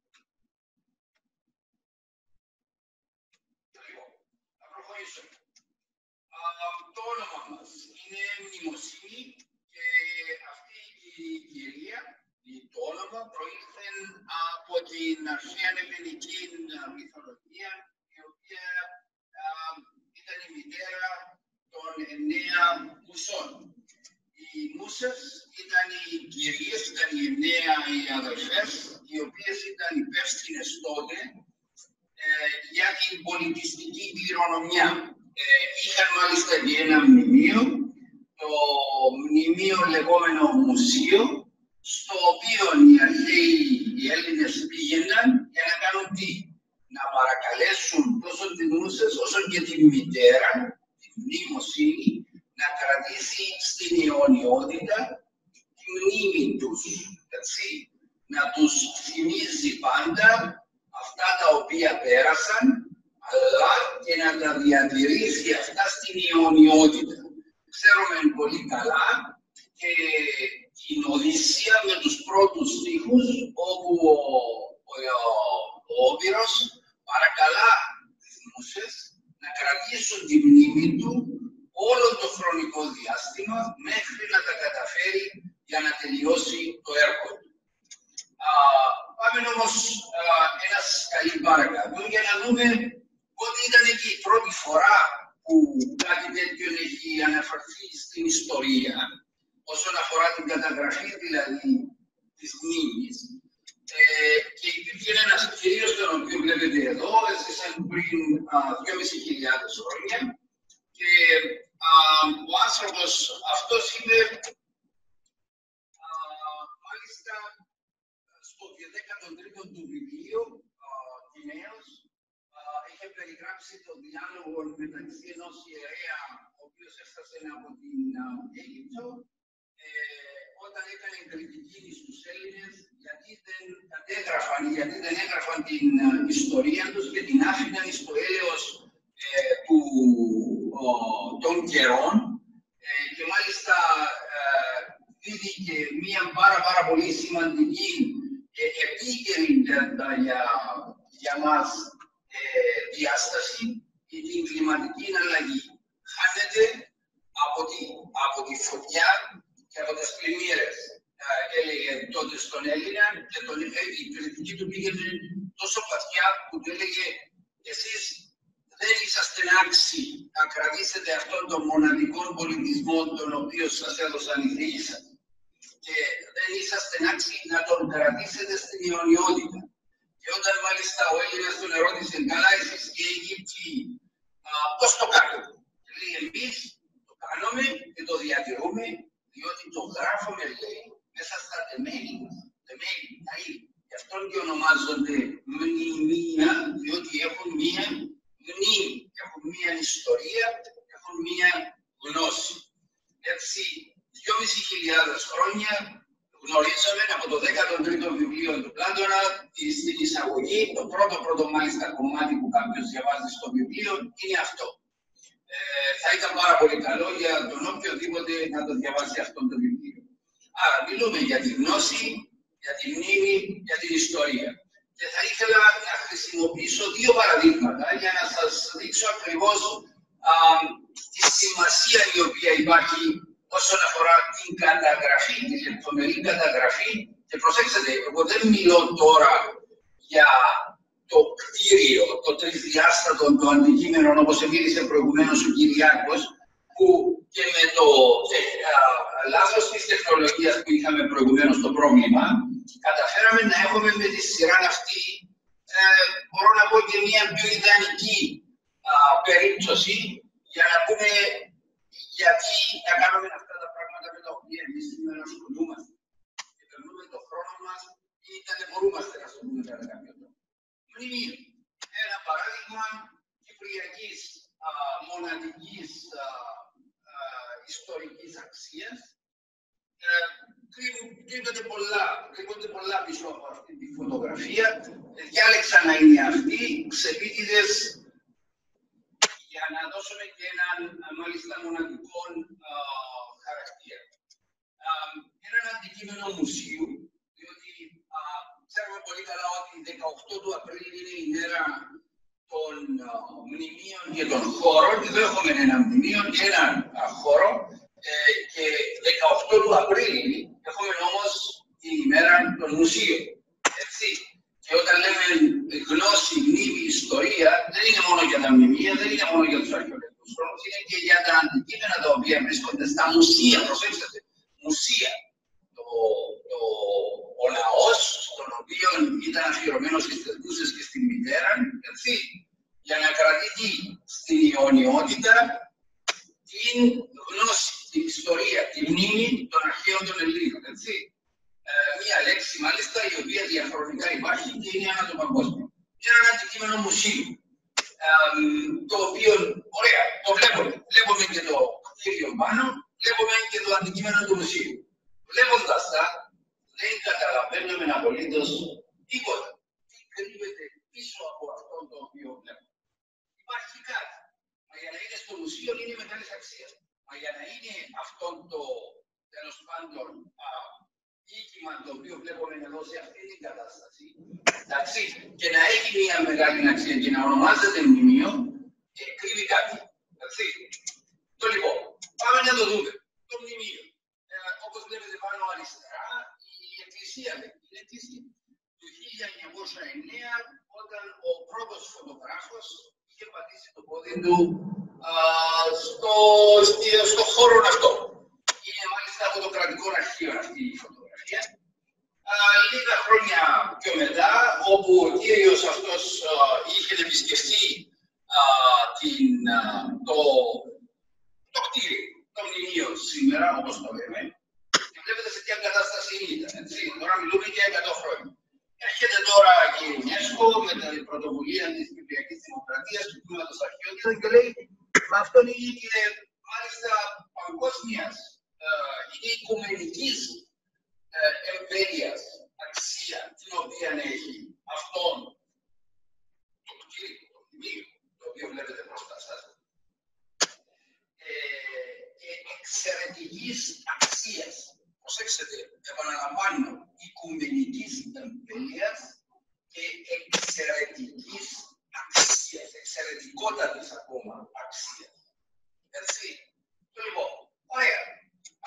Λοιπόν, θα προχωρήσουμε. Το όνομα μας είναι Μνημοσύνη και αυτή η κυρία, το όνομα, προήλθε από την αρχαία ελληνική μυθολογία, η οποία α, ήταν η μητέρα των εννέα μουσών. Οι μούσες ήταν οι κυρίες, ήταν οι εννέα οι αδελφές, οι οποίες ήταν υπεύθυνες τότε ε, για την πολιτιστική κληρονομιά. Ε, είχαν μάλιστα και ένα μνημείο, το μνημείο λεγόμενο μουσείο, στο οποίο οι αρχαίοι οι Έλληνες πήγαιναν για να κάνουν τι? Να παρακαλέσουν τόσο τις μούσες όσο και τη μητέρα, τη μνημοσύνη, να κρατήσει στην αιωνιότητα τη μνήμη τους. Έτσι, να τους θυμίζει πάντα αυτά τα οποία πέρασαν, αλλά και να τα διατηρήσει αυτά στην αιωνιότητα. ξέρουμε πολύ καλά και την Οδύσσεια με τους πρώτους στίχους, όπου ο, ο, ο Όμηρος παρακαλά τις μουσες να κρατήσουν τη μνήμη του όλο το χρονικό διάστημα μέχρι να τα καταφέρει για να τελειώσει το έργο του. Α, πάμε όμως α, ένα σκαλί παρακάτω για να δούμε ότι ήταν και η πρώτη φορά που κάτι τέτοιο έχει αναφερθεί στην ιστορία όσον αφορά την καταγραφή δηλαδή της μνήμης. Ε, και υπήρχε ένας κυρίος τον οποίο βλέπετε εδώ, έζησε πριν δυόμισι χιλιάδες χρόνια και α, ο άνθρωπος αυτός είπε α, μάλιστα στο δέκατο τρίτο του βιβλίο Τιμαίος είχε περιγράψει το διάλογο μεταξύ ενός ιερέα ο οποίος έφτασε από την Αίγυπτο ε, όταν έκανε κριτική στους Έλληνες γιατί δεν κατέγραφαν, γιατί δεν έγραφαν την ιστορία τους και την άφηναν στο έλεος ε, του, ο, των καιρών ε, και μάλιστα ε, δίδει και μία πάρα, πάρα πολύ σημαντική και επίκαιρη για, για μας ε, διάσταση ή την κλιματική αλλαγή. Χάνεται από τη, από τη φωτιά και από τις πλημμύρες, ε, έλεγε τότε στον Έλληνα και τον, ε, η κριτική του πήγαινε τόσο βαθιά που του έλεγε εσείς δεν είσαστε άξιοι να κρατήσετε αυτόν τον μοναδικό πολιτισμό τον οποίο σας έδωσαν οι θεοί σας. Και δεν είσαστε άξιοι να τον κρατήσετε στην αιωνιότητα. Και όταν μάλιστα ο Έλληνας τον ερώτησε, καλά εσείς και οι Αιγύπτιοι, πώς το κάνετε? Λέει, εμείς το κάνουμε και το διατηρούμε, διότι το γράφουμε, λέει, μέσα στα τεμένη μας. Τεμένη, δηλαδή, γι' αυτόν και ονομάζονται μνημεία, διότι έχουν μία μνήμη, έχουν μία ιστορία, έχουν μία γνώση. Έτσι, δυόμισι χιλιάδες χρόνια γνωρίζαμε από το δέκατο τρίτο βιβλίο του Πλάτωνα στην εισαγωγή, το πρώτο πρώτο μάλιστα κομμάτι που κάποιος διαβάζει στο βιβλίο είναι αυτό. Ε, θα ήταν πάρα πολύ καλό για τον οποιοδήποτε να το διαβάσει αυτό το βιβλίο. Άρα μιλούμε για τη γνώση, για τη μνήμη, για την ιστορία. Και θα ήθελα να χρησιμοποιήσω δύο παραδείγματα για να σας δείξω ακριβώς α, τη σημασία η οποία υπάρχει όσον αφορά την καταγραφή, τη λεπτομερή καταγραφή. Και προσέξτε, εγώ δεν μιλώ τώρα για το κτίριο, το τρισδιάστατο, το αντικείμενο, όπως μίλησε προηγουμένως ο Κυριάκος, που και με το ε, α, λάθος της τεχνολογίας που είχαμε προηγουμένως το πρόβλημα, καταφέραμε να έχουμε με τη σειρά αυτή, ε, μπορώ να πω και μια πιο ιδανική α, περίπτωση, για να πούμε γιατί να κάνουμε αυτά τα πράγματα με τα οποία εμείς σήμερα ασχολούμαστε. Και περνούμε τον χρόνο μας ή ταλαιπωρούμαστε, να το πούμε κατά κάποιο τρόπο. Μνημείο. Ένα παράδειγμα κυπριακής α, μοναδικής α, α, ιστορικής αξίας. Ε, κρύβονται πολλά, κρύβονται πολλά πίσω από αυτή τη φωτογραφία. Ε, διάλεξα να είναι αυτή, ξεπίτηδες, για να δώσουμε και έναν μάλιστα μοναδικό α, χαρακτήρα. Α, έναν αντικείμενο μουσείου, διότι α, ξέρουμε πολύ καλά ότι δεκαοκτώ του Απρίλη είναι η μέρα των α, μνημείων και των χώρων. Εδώ έχουμε ένα μνημείο και έναν α, χώρο. Ε, και δεκαοκτώ του Απρίλη έχουμε όμως την ημέρα των μουσείων. Έτσι. Και όταν λέμε γνώση, μνήμη, ιστορία, δεν είναι μόνο για τα μνημεία, δεν είναι μόνο για τους αρχαιολογικούς χρόνους, είναι και για τα αντικείμενα τα οποία βρίσκονται στα μουσεία. Προσέξτε, μουσεία. Το, το, ο ναός, στον οποίο ήταν αφιερωμένος στις Τετούσες και στην Μητέρα, έτσι, για να κρατήσει στην αιωνιότητα την γνώση, την ιστορία, τη μνήμη των αρχαίων των Ελλήνων. Έτσι. Ε, μία λέξη, μάλιστα, η οποία διαχρονικά υπάρχει και είναι ανά το παγκόσμιο. Είναι ένα αντικείμενο μουσείου, ε, το οποίο, ωραία, το βλέπουμε. Βλέπουμε και το κτίριο πάνω, βλέπουμε και το αντικείμενο του μουσείου. Βλέποντας τα, δεν καταλαβαίνουμε απολύτως τίποτα. Τι κρύβεται πίσω από αυτό το οποίο βλέπουμε. Υπάρχει κάτι. Μα για να είναι στο μουσείο είναι μεγάλης αξίας. Μα για να είναι αυτό το, τέλος πάντων, οίκημα το οποίο βλέπουμε εδώ σε αυτή την κατάσταση, εντάξει, και να έχει μια μεγάλη αξία και να ονομάζεται μνημείο, και κρύβει κάτι. Εντάξει. Το λοιπόν, πάμε να το δούμε. Το μνημείο. Ε, όπως βλέπετε πάνω αριστερά, η Εκκλησία λέει. Είναι του χίλια εννιακόσια εννέα, όταν ο πρώτος φωτογράφος είχε πατήσει το πόδι του α, στο, στο, στο χώρο αυτό. Είναι μάλιστα από το κρατικό αρχείο αυτή η φωτογραφία. Α, λίγα χρόνια πιο μετά, όπου ο κύριος αυτός α, είχε επισκεφτεί α, την, α, το, το κτίριο, το μνημείο σήμερα, όπως το λέμε, και βλέπετε σε ποια κατάσταση ήταν. Έτσι. Τώρα μιλούμε για εκατό χρόνια. Έρχεται τώρα η UNESCO με την πρωτοβουλία της Κυπριακής Δημοκρατίας του Τμήματος Αρχαιότητας και λέει: μα αυτό είναι και μάλιστα παγκόσμιας, ε, είναι οικουμενικής ε, εμβέλειας, αξία την οποία έχει αυτόν το κτίριο, το μνημείο, το οποίο βλέπετε μπροστά σας. Ε, και εξαιρετικής αξίας. Προσέξτε, επαναλαμβάνω, οικουμενικής εμβέλειας και εξαιρετικής αξίας, εξαιρετικότατης ακόμα αξίας. Έτσι. Λοιπόν, ωραία. Α,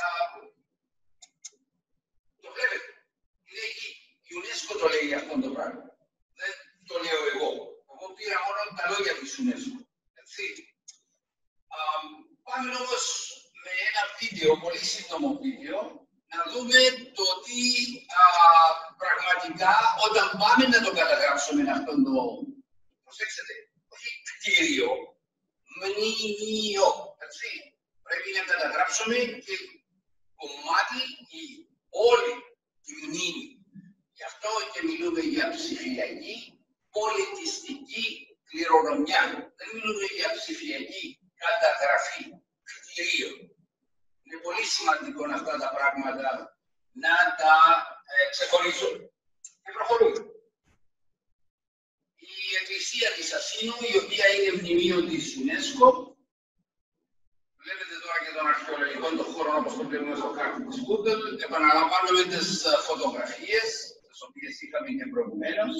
το βλέπετε. Είναι εκεί. Η UNESCO το λέει αυτό το πράγμα. Δεν το λέω εγώ. Εγώ πήρα μόνο τα λόγια της UNESCO. Έτσι. Α, πάμε όμως με ένα βίντεο, πολύ σύντομο βίντεο, να δούμε το τι α, πραγματικά όταν πάμε να το καταγράψουμε αυτόν το, προσέξτε, όχι κτίριο, μνημείο, έτσι. Πρέπει να καταγράψουμε και κομμάτι ή όλη τη μνήμη. Γι' αυτό και μιλούμε για ψηφιακή πολιτιστική κληρονομιά. Δεν μιλούμε για ψηφιακή καταγραφή κτιρίων. Είναι πολύ σημαντικό αυτά τα πράγματα να τα ε, ξεχωρίσουν. Και προχωρούμε. Η Εκκλησία της Ασσίνου, η οποία είναι μνημείο της UNESCO, βλέπετε τώρα και τον αρχαιολογικό των χώρο όπως το βλέπουμε στο χάρτη της Google, επαναλαμβάνουμε τις φωτογραφίες, τις οποίες είχαμε και προηγουμένως.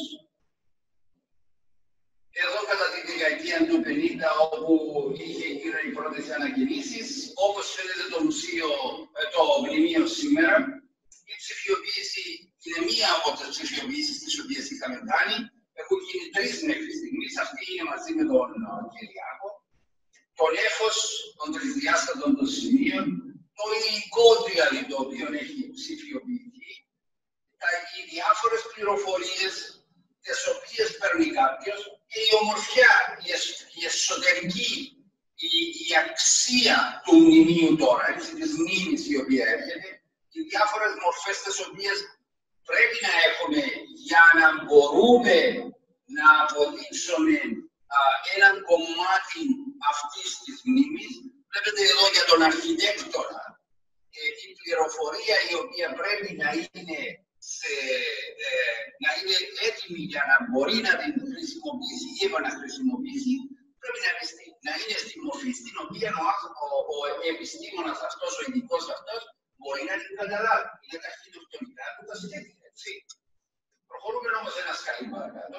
Εδώ κατά τη δεκαετία του πενήντα, όπου είχε γίνει οι πρώτες ανακοινήσεις, όπως φαίνεται το μουσείο, το μνημείο σήμερα, η ψηφιοποίηση είναι μία από τις ψηφιοποίησεις τις οποίες είχαμε κάνει. Έχουν γίνει τρεις μέχρι στιγμής. Αυτή είναι μαζί με τον Κυριάκο. Το νέφος των τρισδιάστατων των σημείων, το υλικό δηλαδή το οποίο έχει ψηφιοποιηθεί, τα, οι διάφορες πληροφορίες τις οποίες παίρνει κάποιος και η ομορφιά, η, εσ, η εσωτερική, η, η αξία του μνημείου τώρα, έτσι, της μνήμης η οποία έρχεται, οι διάφορες μορφές τις οποίες πρέπει να έχουμε για να μπορούμε να αποδείξουμε α, έναν κομμάτι αυτής της μνήμης. Βλέπετε εδώ για τον αρχιτέκτονα ε, η πληροφορία η οποία πρέπει να είναι, σε, ε, να είναι έτοιμη για να μπορεί να την χρησιμοποιήσει ή επαναχρησιμοποιήσει, πρέπει να, να είναι στη μορφή στην οποία ο, ο, ο επιστήμονας αυτός, ο ειδικός αυτός, μπορεί να την καταλάβει. Είναι τα αρχιτεκτονικά του τα σχέδια, έτσι. Προχωρούμε όμως ένα σκαλί παρακάτω.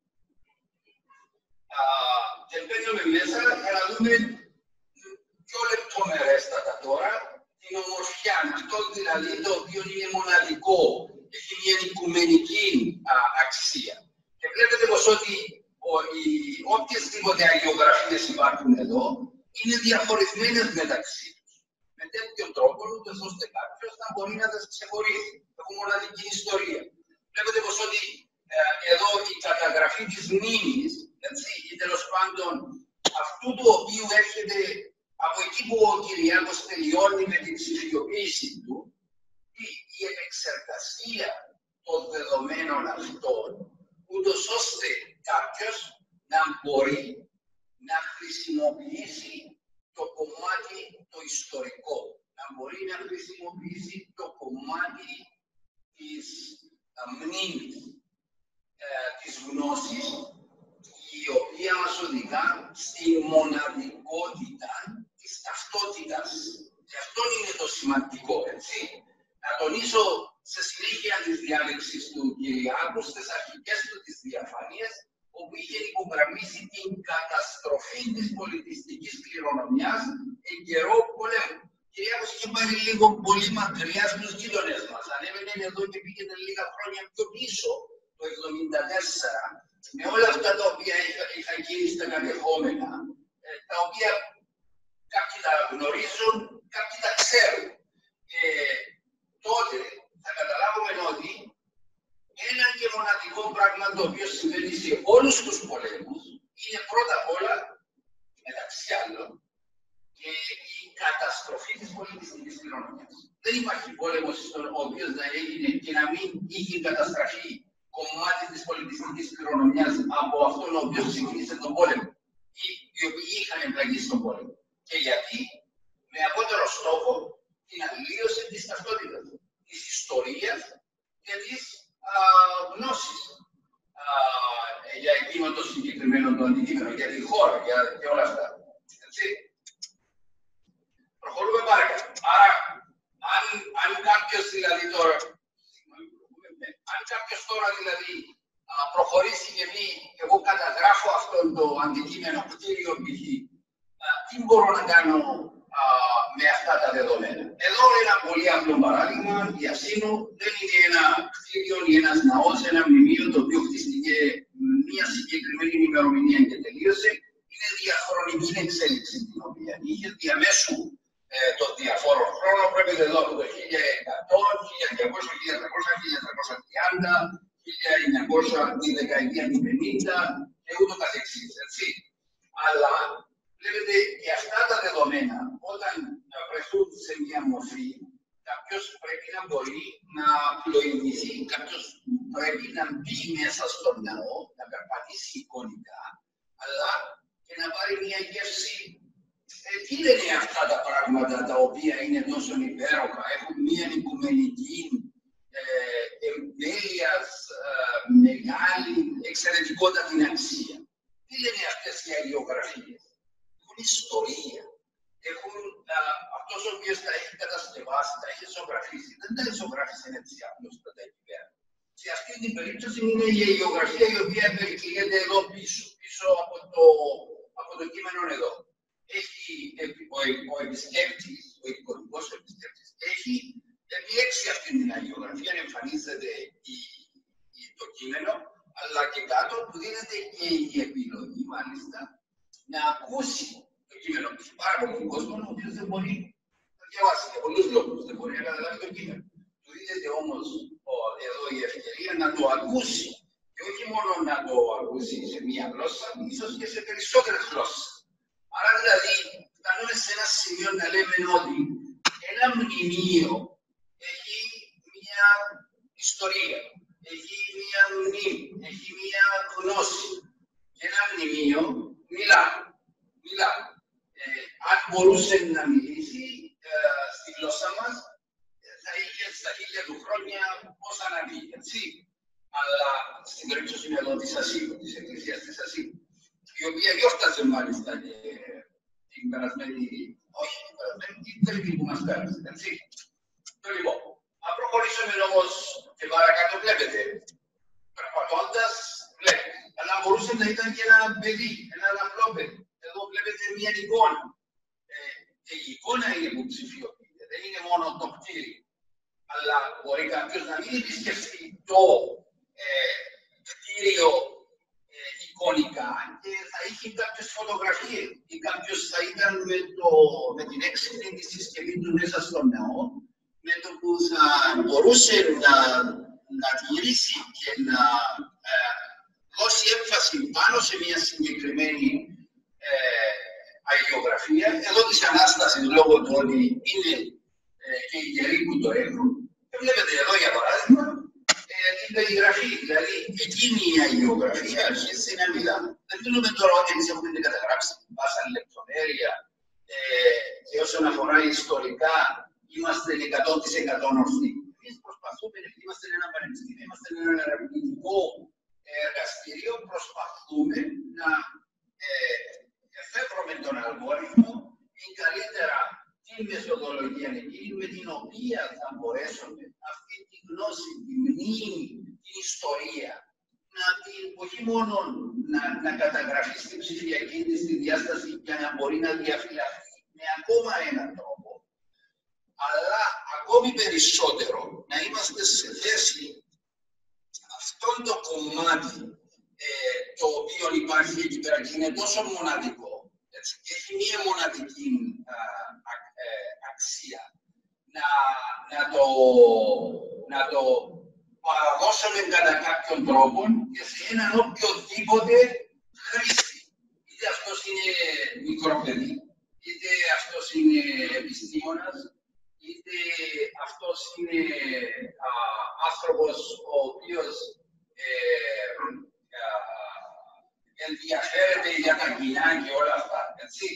Και μπαίνουμε μέσα για να δούμε πιο λεπτομερέστατα τώρα την ομορφιά. Αυτό δηλαδή το οποίο είναι μοναδικό, έχει μια οικουμενική α, αξία. Και βλέπετε πως ότι όποιες-τίποτε αγιογραφίες υπάρχουν εδώ είναι διαχωρισμένες μεταξύ τους. Με τέτοιον τρόπο, ούτως ώστε κάποιος να μπορεί να τις ξεχωρίσει. Έχουν μοναδική ιστορία. Βλέπετε πως ότι ε, εδώ η καταγραφή της μνήμης, έτσι, ή τέλος πάντων αυτού του οποίου έρχεται από εκεί που ο Κυριάκος τελειώνει με την ψηφιοποίηση του, η, η επεξεργασία των δεδομένων αυτών, ούτως ώστε κάποιος να μπορεί να χρησιμοποιήσει το κομμάτι το ιστορικό, να μπορεί να χρησιμοποιήσει το κομμάτι της α, μνήμης, ε, της γνώσης, η οποία μας οδηγά στη μοναδικότητα της ταυτότητας. ταυτότητας. Και αυτό είναι το σημαντικό, έτσι. Να τονίσω σε συνέχεια της διάλεξης του Κυριάκου στις αρχικές του τις διαφάνειες, όπου είχε υπογραμμίσει την καταστροφή της πολιτιστικής κληρονομιάς εν καιρό πολέμου. Ο Κυριάκος είχε πάρει λίγο πολύ μακριά στους γείτονες μας. Ανέβαινε εδώ και πήγαινε λίγα χρόνια πιο πίσω, το εβδομήντα τέσσερα, με όλα αυτά τα οποία είχαν γίνει στα κατεχόμενα, τα οποία κάποιοι τα γνωρίζουν, κάποιοι τα ξέρουν. Ε, τότε θα καταλάβουμε ότι ένα και μοναδικό πράγμα το οποίο συμβαίνει σε όλους τους πολέμους είναι πρώτα απ' όλα, μεταξύ άλλων, και η καταστροφή της πολιτιστικής κληρονομιάς. Δεν υπάρχει πόλεμος στον οποίο να έγινε και να μην είχε καταστραφεί κομμάτι της πολιτιστικής κληρονομιάς από αυτόν ο οποίος ξεκίνησε τον πόλεμο ή οι οποίοι είχαν εμπλακεί στον πόλεμο. Και γιατί, με απότερο στόχο, την αλλίωση της ταυτότητας, της ιστορίας και της α, γνώσης α, για εκείνο το συγκεκριμένο το αντικείμενο, για τη χώρα για, και όλα αυτά. Έτσι. Προχωρούμε παρακάτω. Άρα, αν, αν κάποιος δηλαδή τώρα, αν κάποιος τώρα δηλαδή α, προχωρήσει και πει, εγώ καταγράφω αυτό το αντικείμενο κτίριο π.χ. Τι μπορώ να κάνω α, με αυτά τα δεδομένα. Εδώ ένα πολύ απλό παράδειγμα, η Ασίνου δεν είναι ένα κτίριο ή ένας ναός, ένα μνημείο το οποίο χτίστηκε μια συγκεκριμένη ημερομηνία και τελείωσε. Είναι διαχρονική εξέλιξη την οποία είχε διαμέσου ε, των διαφόρων χρόνων. Πρέπει εδώ από το χίλια εκατό, χίλια διακόσια, χίλια τριακόσια, χίλια τριακόσια τριάντα, χίλια εννιακόσια, τη δεκαετία του πενήντα και ούτω καθεξής. Έτσι. Αλλά βλέπετε και αυτά τα δεδομένα, όταν βρεθούν σε μια μορφή, κάποιος πρέπει να μπορεί να πλοηγηθεί, κάποιος πρέπει να μπει μέσα στον ναό, να περπατήσει εικονικά, αλλά και να πάρει μια γεύση. Ε, τι λένε αυτά τα πράγματα τα οποία είναι τόσο υπέροχα, έχουν μια οικουμενική ε, εμβέλειας, ε, μεγάλη εξαιρετικότητα την αξία. Τι λένε αυτές οι αγιογραφίες. Έχουν ιστορία. Έχουν α, αυτός ο οποίος τα έχει κατασκευάσει, τα έχει ζωγραφίσει. Δεν τα ζωγράφησε έτσι απλώς τα εκεί πέρα. Σε αυτή την περίπτωση είναι η αγιογραφία η οποία περικλείεται εδώ πίσω, πίσω από το, από το κείμενο εδώ. Έχει, ο, ο επισκέπτης, ο εικονικός επισκέπτης, έχει επιλέξει αυτή την αγιογραφία, εμφανίζεται η, η, το κείμενο, αλλά και κάτω που δίνεται και η επιλογή, μάλιστα, να ακούσει το κείμενο. Έχει πάρα πολύ κόσμο, ο οποίος δεν μπορεί να διαβάσει για πολλούς λόγους, δεν μπορεί να καταλάβει το κείμενο. Του δίνεται όμως εδώ η ευκαιρία να το ακούσει. Και όχι μόνο να το ακούσει σε μία γλώσσα, ίσως και σε περισσότερες γλώσσες. Άρα δηλαδή, φτάνουμε σε ένα σημείο να λέμε ότι ένα μνημείο έχει μία ιστορία, έχει μία μνήμη, έχει μία γνώση. Και ένα μνημείο μιλά. μιλά. Ε, αν μπορούσε να μιλήσει ε, στη γλώσσα μας, θα είχε στα χίλια του χρόνια πόσα να πει, έτσι. Αλλά στην περίπτωση εδώ της Ασίου, της Εκκλησίας της Ασίου, η οποία γιόρταζε μάλιστα και την περασμένη, όχι την περασμένη, την τρίτη που μας πέρασε, έτσι. Λοιπόν, αν προχωρήσουμε όμως και παρακάτω βλέπετε, περπατώντας βλέπετε, αλλά μπορούσε να ήταν και ένα παιδί, ένα απλό παιδί. Εδώ βλέπετε μια εικόνα. Ε, και η εικόνα είναι που ψηφιοποιείται, δεν είναι μόνο το κτίριο. Αλλά μπορεί κάποιος να μην επισκεφθεί το ε, κτίριο ε, εικονικά και θα είχε κάποιες φωτογραφίες ή κάποιος θα ήταν με, το, με την έξυπνη της συσκευή του μέσα στον ναό, με το που θα μπορούσε να, να γυρίσει και να ε, δώσει έμφαση πάνω σε μια συγκεκριμένη ε, αγιογραφία, εδώ της Ανάστασης λόγω του ότι είναι ε, και οι γεροί που το έχουν. Και βλέπετε εδώ για παράδειγμα ε, την περιγραφή, δηλαδή εκείνη η αγιογραφία αρχίζει να μιλά. Δεν μιλούμε τώρα ότι εμείς έχουμε καταγράψει την πάσα λεπτομέρεια ε, και όσον αφορά ιστορικά είμαστε εκατό τοις εκατό ορθοί. Εμείς προσπαθούμε, επειδή είμαστε ένα πανεπιστήμιο, είμαστε ένα ερευνητικό εργαστήριο, προσπαθούμε να ε, εφεύρουμε τον αλγόριθμο ή καλύτερα την μεθοδολογία εκείνη με την οποία θα μπορέσουμε αυτή τη γνώση, τη μνήμη, την ιστορία, να την, όχι μόνο να, να καταγραφεί στην ψηφιακή της τη διάσταση για να μπορεί να διαφυλαχθεί με ακόμα έναν τρόπο, αλλά ακόμη περισσότερο να είμαστε σε θέση αυτόν το κομμάτι ε, το οποίο υπάρχει εκεί πέρα και είναι τόσο μοναδικό, έτσι, και έχει μία μοναδική α, α, ε, αξία, να, να, το, να το παραδώσουμε κατά κάποιον τρόπο και σε έναν οποιοδήποτε χρήστη. Είτε αυτός είναι μικρό παιδί, είτε αυτός είναι επιστήμονας, είτε αυτός είναι α, άνθρωπος ο οποίος ε, α, ενδιαφέρεται για τα κοινά και όλα αυτά, έτσι.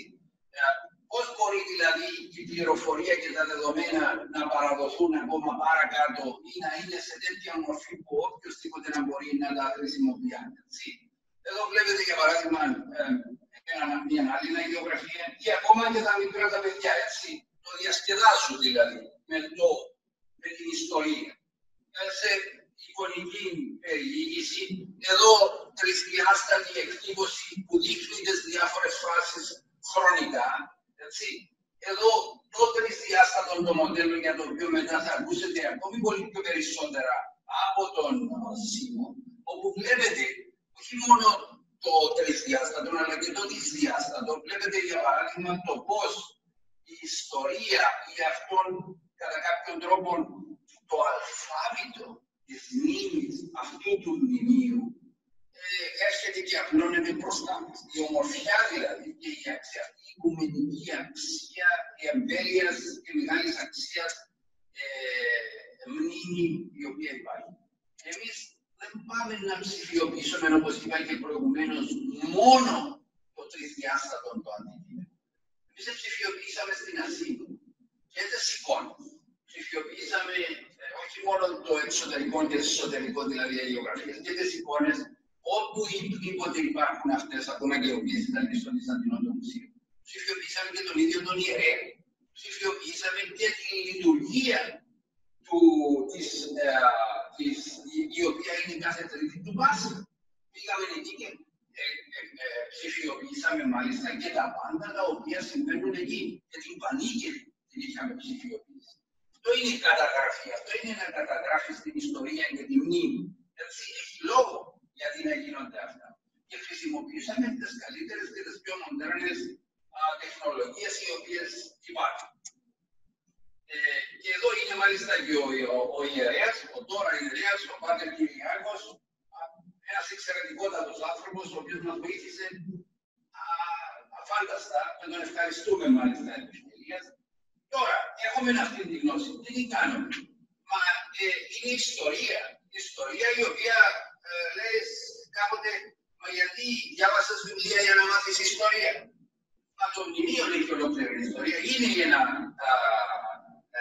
Πώς μπορεί δηλαδή η πληροφορία και τα δεδομένα να παραδοθούν ακόμα παρακάτω ή να είναι σε τέτοια μορφή που οποιοσδήποτε να μπορεί να τα χρησιμοποιεί, έτσι. Εδώ βλέπετε για παράδειγμα ε, μια άλλη γεωγραφία ή ακόμα και τα μικρά τα παιδιά, έτσι. Το διασκεδάσουν δηλαδή με, το, με την ιστορία. Σε εικονική περιήγηση, εδώ τρισδιάστατη εκτύπωση που δείχνει τις διάφορες φάσεις χρονικά. Έτσι. Εδώ το τρισδιάστατο το μοντέλο για το οποίο μετά θα ακούσετε ακόμη πολύ πιο περισσότερα από τον Σίμω, όπου βλέπετε όχι μόνο το τρισδιάστατο, αλλά και το δυσδιάστατο. Βλέπετε για παράδειγμα το πώς η ιστορία ή αυτόν κατά κάποιον τρόπο το αλφάβητο της μνήμης αυτού του μνημείου ε, έρχεται και απλώνεται μπροστά μας. Η ομορφιά δηλαδή και η αξία, αυτή η οικουμενική αξία, η εμβέλεια και μεγάλης αξίας ε, μνήμη η οποία υπάρχει. Εμείς δεν πάμε να ψηφιοποιήσουμε, όπως είπα και προηγουμένως, μόνο το τρισδιάστατο το αντικείμενο. Εμείς ψηφιοποιήσαμε στην Ασύνη και τις εικόνες. Ψηφιοποιήσαμε ε, όχι μόνο το εξωτερικό και το εσωτερικό, δηλαδή οι γεωγραφίες, και τις εικόνες, όπου υποτίποτε υπάρχουν αυτές, ακόμα και οι οποίες ήταν και στο Βυζαντινό το Μουσείο. Ψηφιοποιήσαμε και τον ίδιο τον ιερέα. Ψηφιοποιήσαμε και τη λειτουργία του, της, ε, της, η, η οποία είναι κάθε τρίτη του Πάσχα. Πήγαμε εκεί και ε, ε, ε, ψηφιοποιήσαμε μάλιστα και τα πάντα τα οποία συμβαίνουν εκεί. Και την Πανήγυρη την είχαμε ψηφιοποιήσει. Αυτό είναι η καταγραφή. Αυτό είναι να καταγράφει την ιστορία και τη μνήμη. Έτσι, έχει λόγο γιατί να γίνονται αυτά. Και χρησιμοποιήσαμε τις καλύτερες και τις πιο μοντέρνες τεχνολογίες οι οποίες υπάρχουν. Ε, και εδώ είναι μάλιστα και ο, ο, ο ιερέας, ο τώρα ιερέας, ο Πάτερ Κυριάκος, ένας εξαιρετικότατος άνθρωπος, ο οποίος μας βοήθησε α, αφάνταστα, και τον ευχαριστούμε μάλιστα επί ευκαιρίας. Τώρα, έχουμε αυτή τη γνώση. Τι την κάνουμε? Μα ε, είναι ιστορία. Ιστορία η οποία ε, λες κάποτε, μα γιατί διάβασες βιβλία για να μάθεις ιστορία? Μα το μνημείο έχει ολόκληρη ιστορία. Είναι ένα α, α,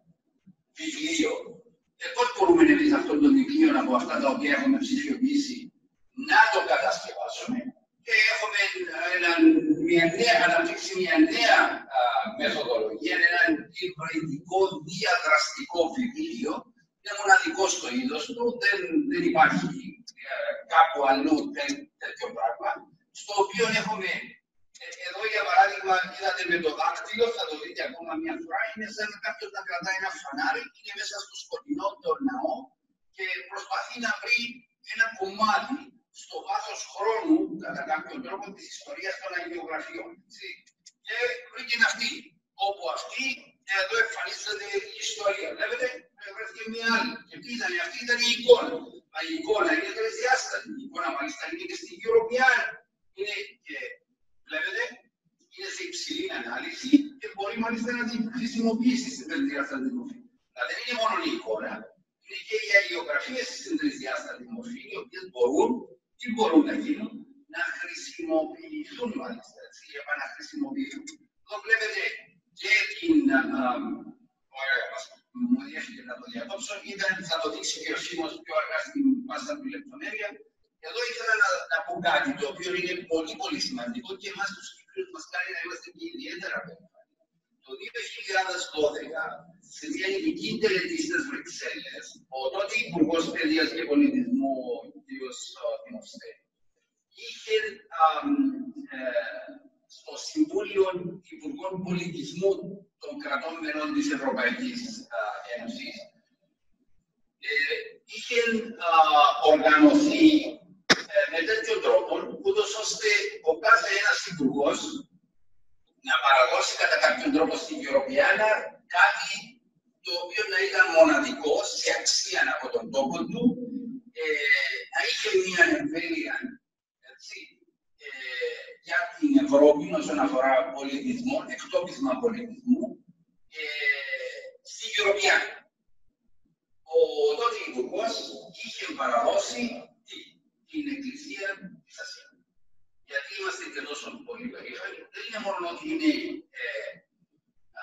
βιβλίο. Και πώς μπορούμε εμείς αυτό το βιβλίο από αυτά τα οποία έχουμε ψηφιοποιήσει να το κατασκευάσουμε? Και έχουμε ένα, μια νέα, αναπτύξει μια νέα α, μεθοδολογία, ένα υβριδικό διαδραστικό βιβλίο. Είναι μοναδικό στο είδος του, δεν, δεν υπάρχει ε, κάπου αλλού τέτοιο πράγμα. Στο οποίο έχουμε, ε, εδώ για παράδειγμα, είδατε με το δάκτυλο, θα το δείτε ακόμα μια φορά, είναι σαν κάποιος να κρατάει ένα φανάρι, είναι μέσα στο σκοτεινό το ναό και προσπαθεί να βρει ένα κομμάτι στο βάθος χρόνου, κατά κάποιον τρόπο, της ιστορίας των αγιογραφιών. Και βρήκε αυτή, όπου αυτή, εδώ εμφανίζεται η ιστορία. Βλέπετε, βρέθηκε μια άλλη. Και τι ήταν, αυτή ήταν η εικόνα. Μα η εικόνα είναι τρισδιάστατη. Η εικόνα μάλιστα είναι και στην European. Είναι και, βλέπετε, είναι σε υψηλή ανάλυση και μπορεί μάλιστα να την χρησιμοποιήσει στην τρισδιάστατη μορφή. Αλλά δεν είναι μόνο η εικόνα, είναι και οι αγιογραφίες στην τρισδιάστατη μορφή, οι οποίες μπορούν, τι μπορούν να γίνουν, να χρησιμοποιηθούν μάλιστα, έτσι, επαναχρησιμοποιηθούν. Εδώ βλέπετε και την, ωραία, μου διέφυγε να το διακόψω, ήταν, θα το δείξει και ο Σίμος πιο αργά στην πάσα του λεπτομέρεια. Εδώ ήθελα να, να πω κάτι το οποίο είναι πολύ πολύ σημαντικό και εμάς τους Κύπριους μας κάνει να είμαστε και ιδιαίτερα περήφανοι. Το το δύο χιλιάδες δώδεκα, σε μια ειδική τελετή στις Βρυξέλλες, ο τότε Υπουργός Παιδείας και Πολιτισμού, ο κ. Δημοσθένη, είχε α, ε, στο Συμβούλιο Υπουργών Πολιτισμού των κρατών μελών της Ευρωπαϊκής α, Ένωσης, ε, είχε α, οργανωθεί ε, με τέτοιο τρόπο, ούτως ώστε ο κάθε ένας υπουργός να παραδώσει κατά κάποιον τρόπο στην Ευρωπαϊκή κάτι το οποίο να ήταν μοναδικό σε αξία από τον τόπο του, ε, να είχε μια εμβέλεια ε, για την Ευρώπη όσον αφορά πολιτισμό, εκτόπισμα πολιτισμού, ε, στην Ευρωπαϊκή. Ο τότε υπουργός είχε παραδώσει την Εκκλησία της Ασίας. Γιατί είμαστε και τόσο πολύ περήφανοι, δεν είναι μόνο ότι είναι ε, α,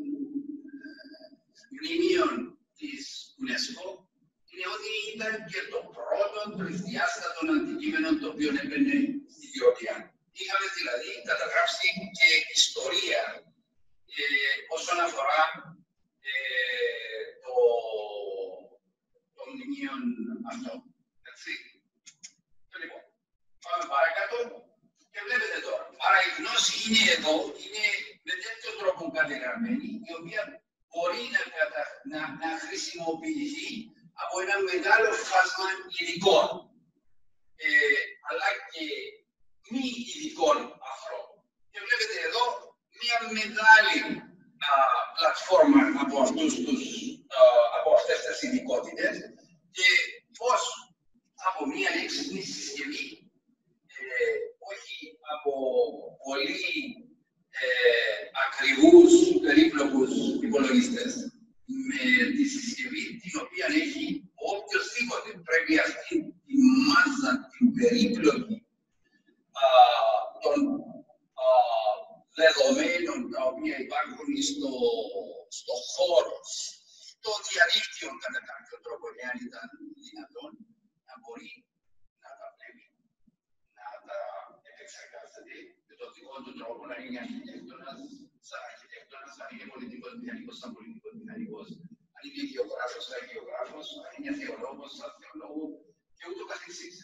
μνημείων της UNESCO, είναι ότι ήταν και το πρώτο τρισδιάστατο αντικείμενο το οποίο έμπαινε στη Γεωργία. Είχαμε δηλαδή καταγράψει και ιστορία ε, όσον αφορά ε, το, το μνημείο αυτό. Έτσι. Λοιπόν, πάμε παρακάτω. Και βλέπετε τώρα. Άρα η γνώση είναι εδώ, είναι με τέτοιο τρόπο κατεγραμμένη, η οποία μπορεί να, κατα... να, να χρησιμοποιηθεί από ένα μεγάλο φάσμα ειδικών, ε, αλλά και μη ειδικών ανθρώπων. Και βλέπετε εδώ μια μεγάλη α, πλατφόρμα από, αυτούς τους, α, από αυτές τις ειδικότητες και πώς από μια έξυπνη συσκευή, ε, όχι από πολύ ε, ακριβούς, περίπλοκους υπολογιστές, με τη συσκευή την οποία έχει οποιοσδήποτε πρέπει αυτή τη μάζα, την περίπλοκη α, των α, δεδομένων τα οποία υπάρχουν στο, στο χώρο, στο διαδίκτυο κατά κάποιο τρόπο, εάν ήταν δυνατόν, να μπορεί να τα βλέπει, να τα επεξεργάζεται με τον δικό του τρόπο, να είναι αρχιτέκτονας, σαν αρχιτέκτονας, αν είναι πολιτικός μηχανικός, σαν πολιτικός μηχανικός, αν είναι γεωγράφος, σαν γεωγράφος, αν είναι θεολόγος, σαν θεολόγο και ούτω καθεξής.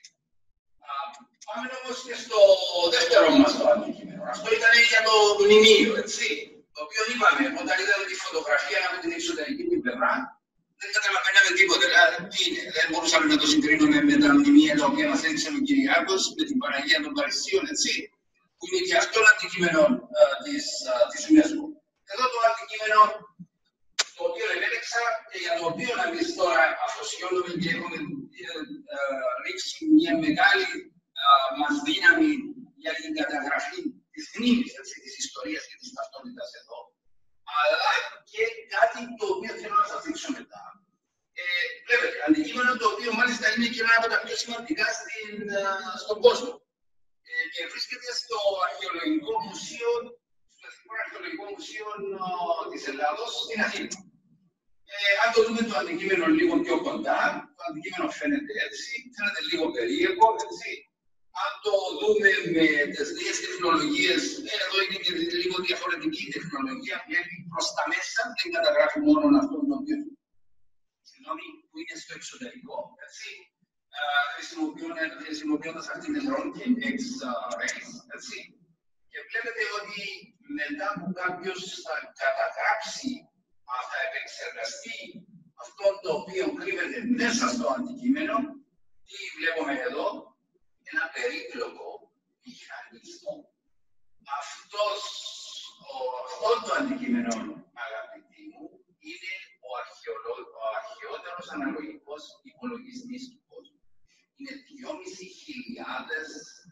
Πάμε όμως και στο δεύτερο μας το αντικείμενο. Αυτό ήταν για το μνημείο, έτσι. Το οποίο είπαμε, όταν είδαμε τη φωτογραφία από την εξωτερική την πλευρά, δεν καταλαβαίναμε τίποτα. Δηλαδή, τι είναι. Δεν μπορούσαμε να το συγκρίνουμε με τα μνημεία τα οποία μας έδειξε ο Κυριάκος, με την Παναγία των Παρισίων, έτσι. Που είναι και αυτό το αντικείμενο της, της UNESCO. Εδώ το αντικείμενο το οποίο επέλεξα και για το οποίο εμείς τώρα αφοσιώνουμε και έχουμε ε, ρίξει μια μεγάλη ε, μας δύναμη για την καταγραφή της μνήμης, της ιστορίας και της ταυτότητας εδώ, αλλά και κάτι το οποίο θέλω να σας δείξω μετά. Ε, βλέπετε, αντικείμενο το οποίο μάλιστα είναι και ένα από τα πιο σημαντικά στην, uh, στον κόσμο. Ε, και βρίσκεται στο Αρχαιολογικό Μουσείο, στο Εθνικό Αρχαιολογικό Μουσείο uh, της Ελλάδος, στην Αθήνα. Ε, αν το δούμε το αντικείμενο λίγο πιο κοντά, το αντικείμενο φαίνεται έτσι, φαίνεται λίγο περίεργο, έτσι. Αν το δούμε με τις νέες τεχνολογίες, εδώ είναι και λίγο διαφορετική τεχνολογία, βλέπει προς τα μέσα, δεν καταγράφει μόνο αυτό το οποίο συγγνώμη, που είναι στο εξωτερικό, έτσι, χρησιμοποιώντας ακτινεδρών και X-rays, έτσι. Και βλέπετε ότι μετά που κάποιος θα καταγράψει, θα επεξεργαστεί αυτό το οποίο κρύβεται μέσα στο αντικείμενο, τι βλέπουμε εδώ, ένα περίπλοκο μηχανισμό. Αυτός, ο, αυτό το αντικείμενο, αγαπητοί μου, είναι ο, αρχαιολο, ο αρχαιότερος αναλογικός υπολογιστής του κόσμου. Είναι δυόμισι χιλιάδες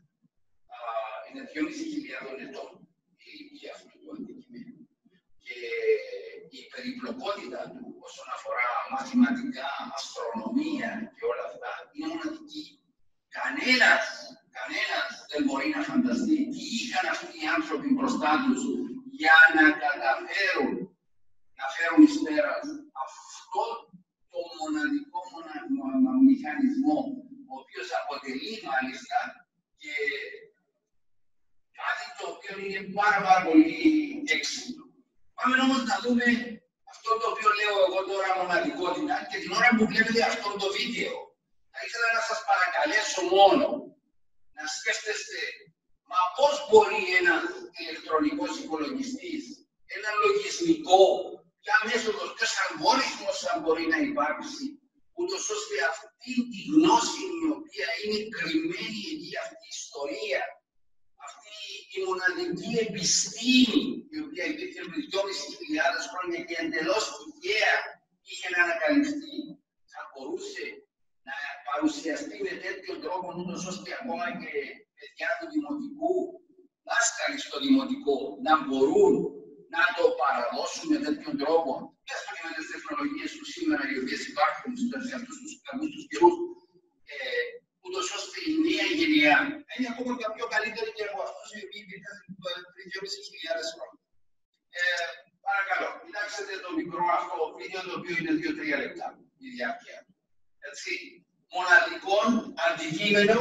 ετών η ηλικία αυτού του αντικειμένου. Και η περιπλοκότητα του όσον αφορά μαθηματικά, αστρονομία και όλα αυτά είναι μοναδική. Κανένας, κανένας δεν μπορεί να φανταστεί τι είχαν αυτοί οι άνθρωποι μπροστά τους για να καταφέρουν να φέρουν εις πέρας αυτό το μοναδικό μονα... μηχανισμό, ο οποίος αποτελεί μάλιστα και κάτι το οποίο είναι πάρα, πάρα πολύ έξυπνο. Πάμε όμως να δούμε αυτό το οποίο λέω εγώ τώρα μοναδικότητα και την ώρα που βλέπετε αυτό το βίντεο. Θα ήθελα να σας παρακαλέσω μόνο να σκέφτεστε μα πώς μπορεί ένας ηλεκτρονικός υπολογιστής, ένα λογισμικό, ποια μέθοδος, ποιος αλγόριθμος θα μπορεί να υπάρξει, ούτως ώστε αυτή τη γνώση η οποία είναι κρυμμένη εκεί, αυτή η ιστορία, αυτή η μοναδική επιστήμη η οποία υπήρχε πριν δυόμισι χιλιάδες χρόνια και εντελώς τυχαία είχε να ανακαλυφθεί, θα μπορούσε να παρουσιαστεί με τέτοιο τρόπο, ούτως ώστε ακόμα και παιδιά του δημοτικού, δάσκαλοι στο δημοτικό, να μπορούν να το παραδώσουν με τέτοιον τρόπο, έστω και με τις τεχνολογίες του σήμερα, οι οποίες υπάρχουν σε αυτούς τους καλούς τους καιρούς, ε, ούτως ώστε η νέα γενιά να είναι ακόμα και πιο καλύτερη και από αυτούς οι οποίοι υπήρχαν πριν δυόμισι χιλιάδες χρόνια. Ε, παρακαλώ, κοιτάξτε το μικρό αυτό βίντεο, το οποίο είναι δύο τρία λεπτά η διάρκεια. Έτσι, μοναδικών αντικείμενων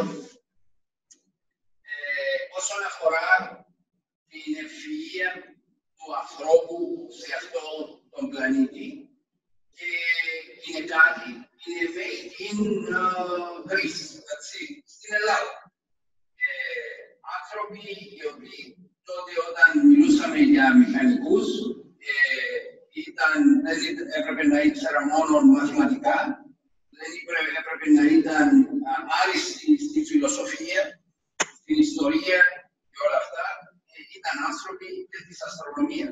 ε, όσον αφορά την ευφυΐα του ανθρώπου σε αυτόν τον πλανήτη. Και είναι κάτι, είναι made in uh, Greece, έτσι, στην Ελλάδα. Ε, άνθρωποι οι οποίοι τότε όταν μιλούσαμε για μηχανικούς, ε, ήταν, δεν έπρεπε να ήξερα μόνο μαθηματικά, δεν έπρεπε να ήταν άριστοι στη φιλοσοφία, στην ιστορία και όλα αυτά. Ε, ήταν άνθρωποι και της αστρονομίας.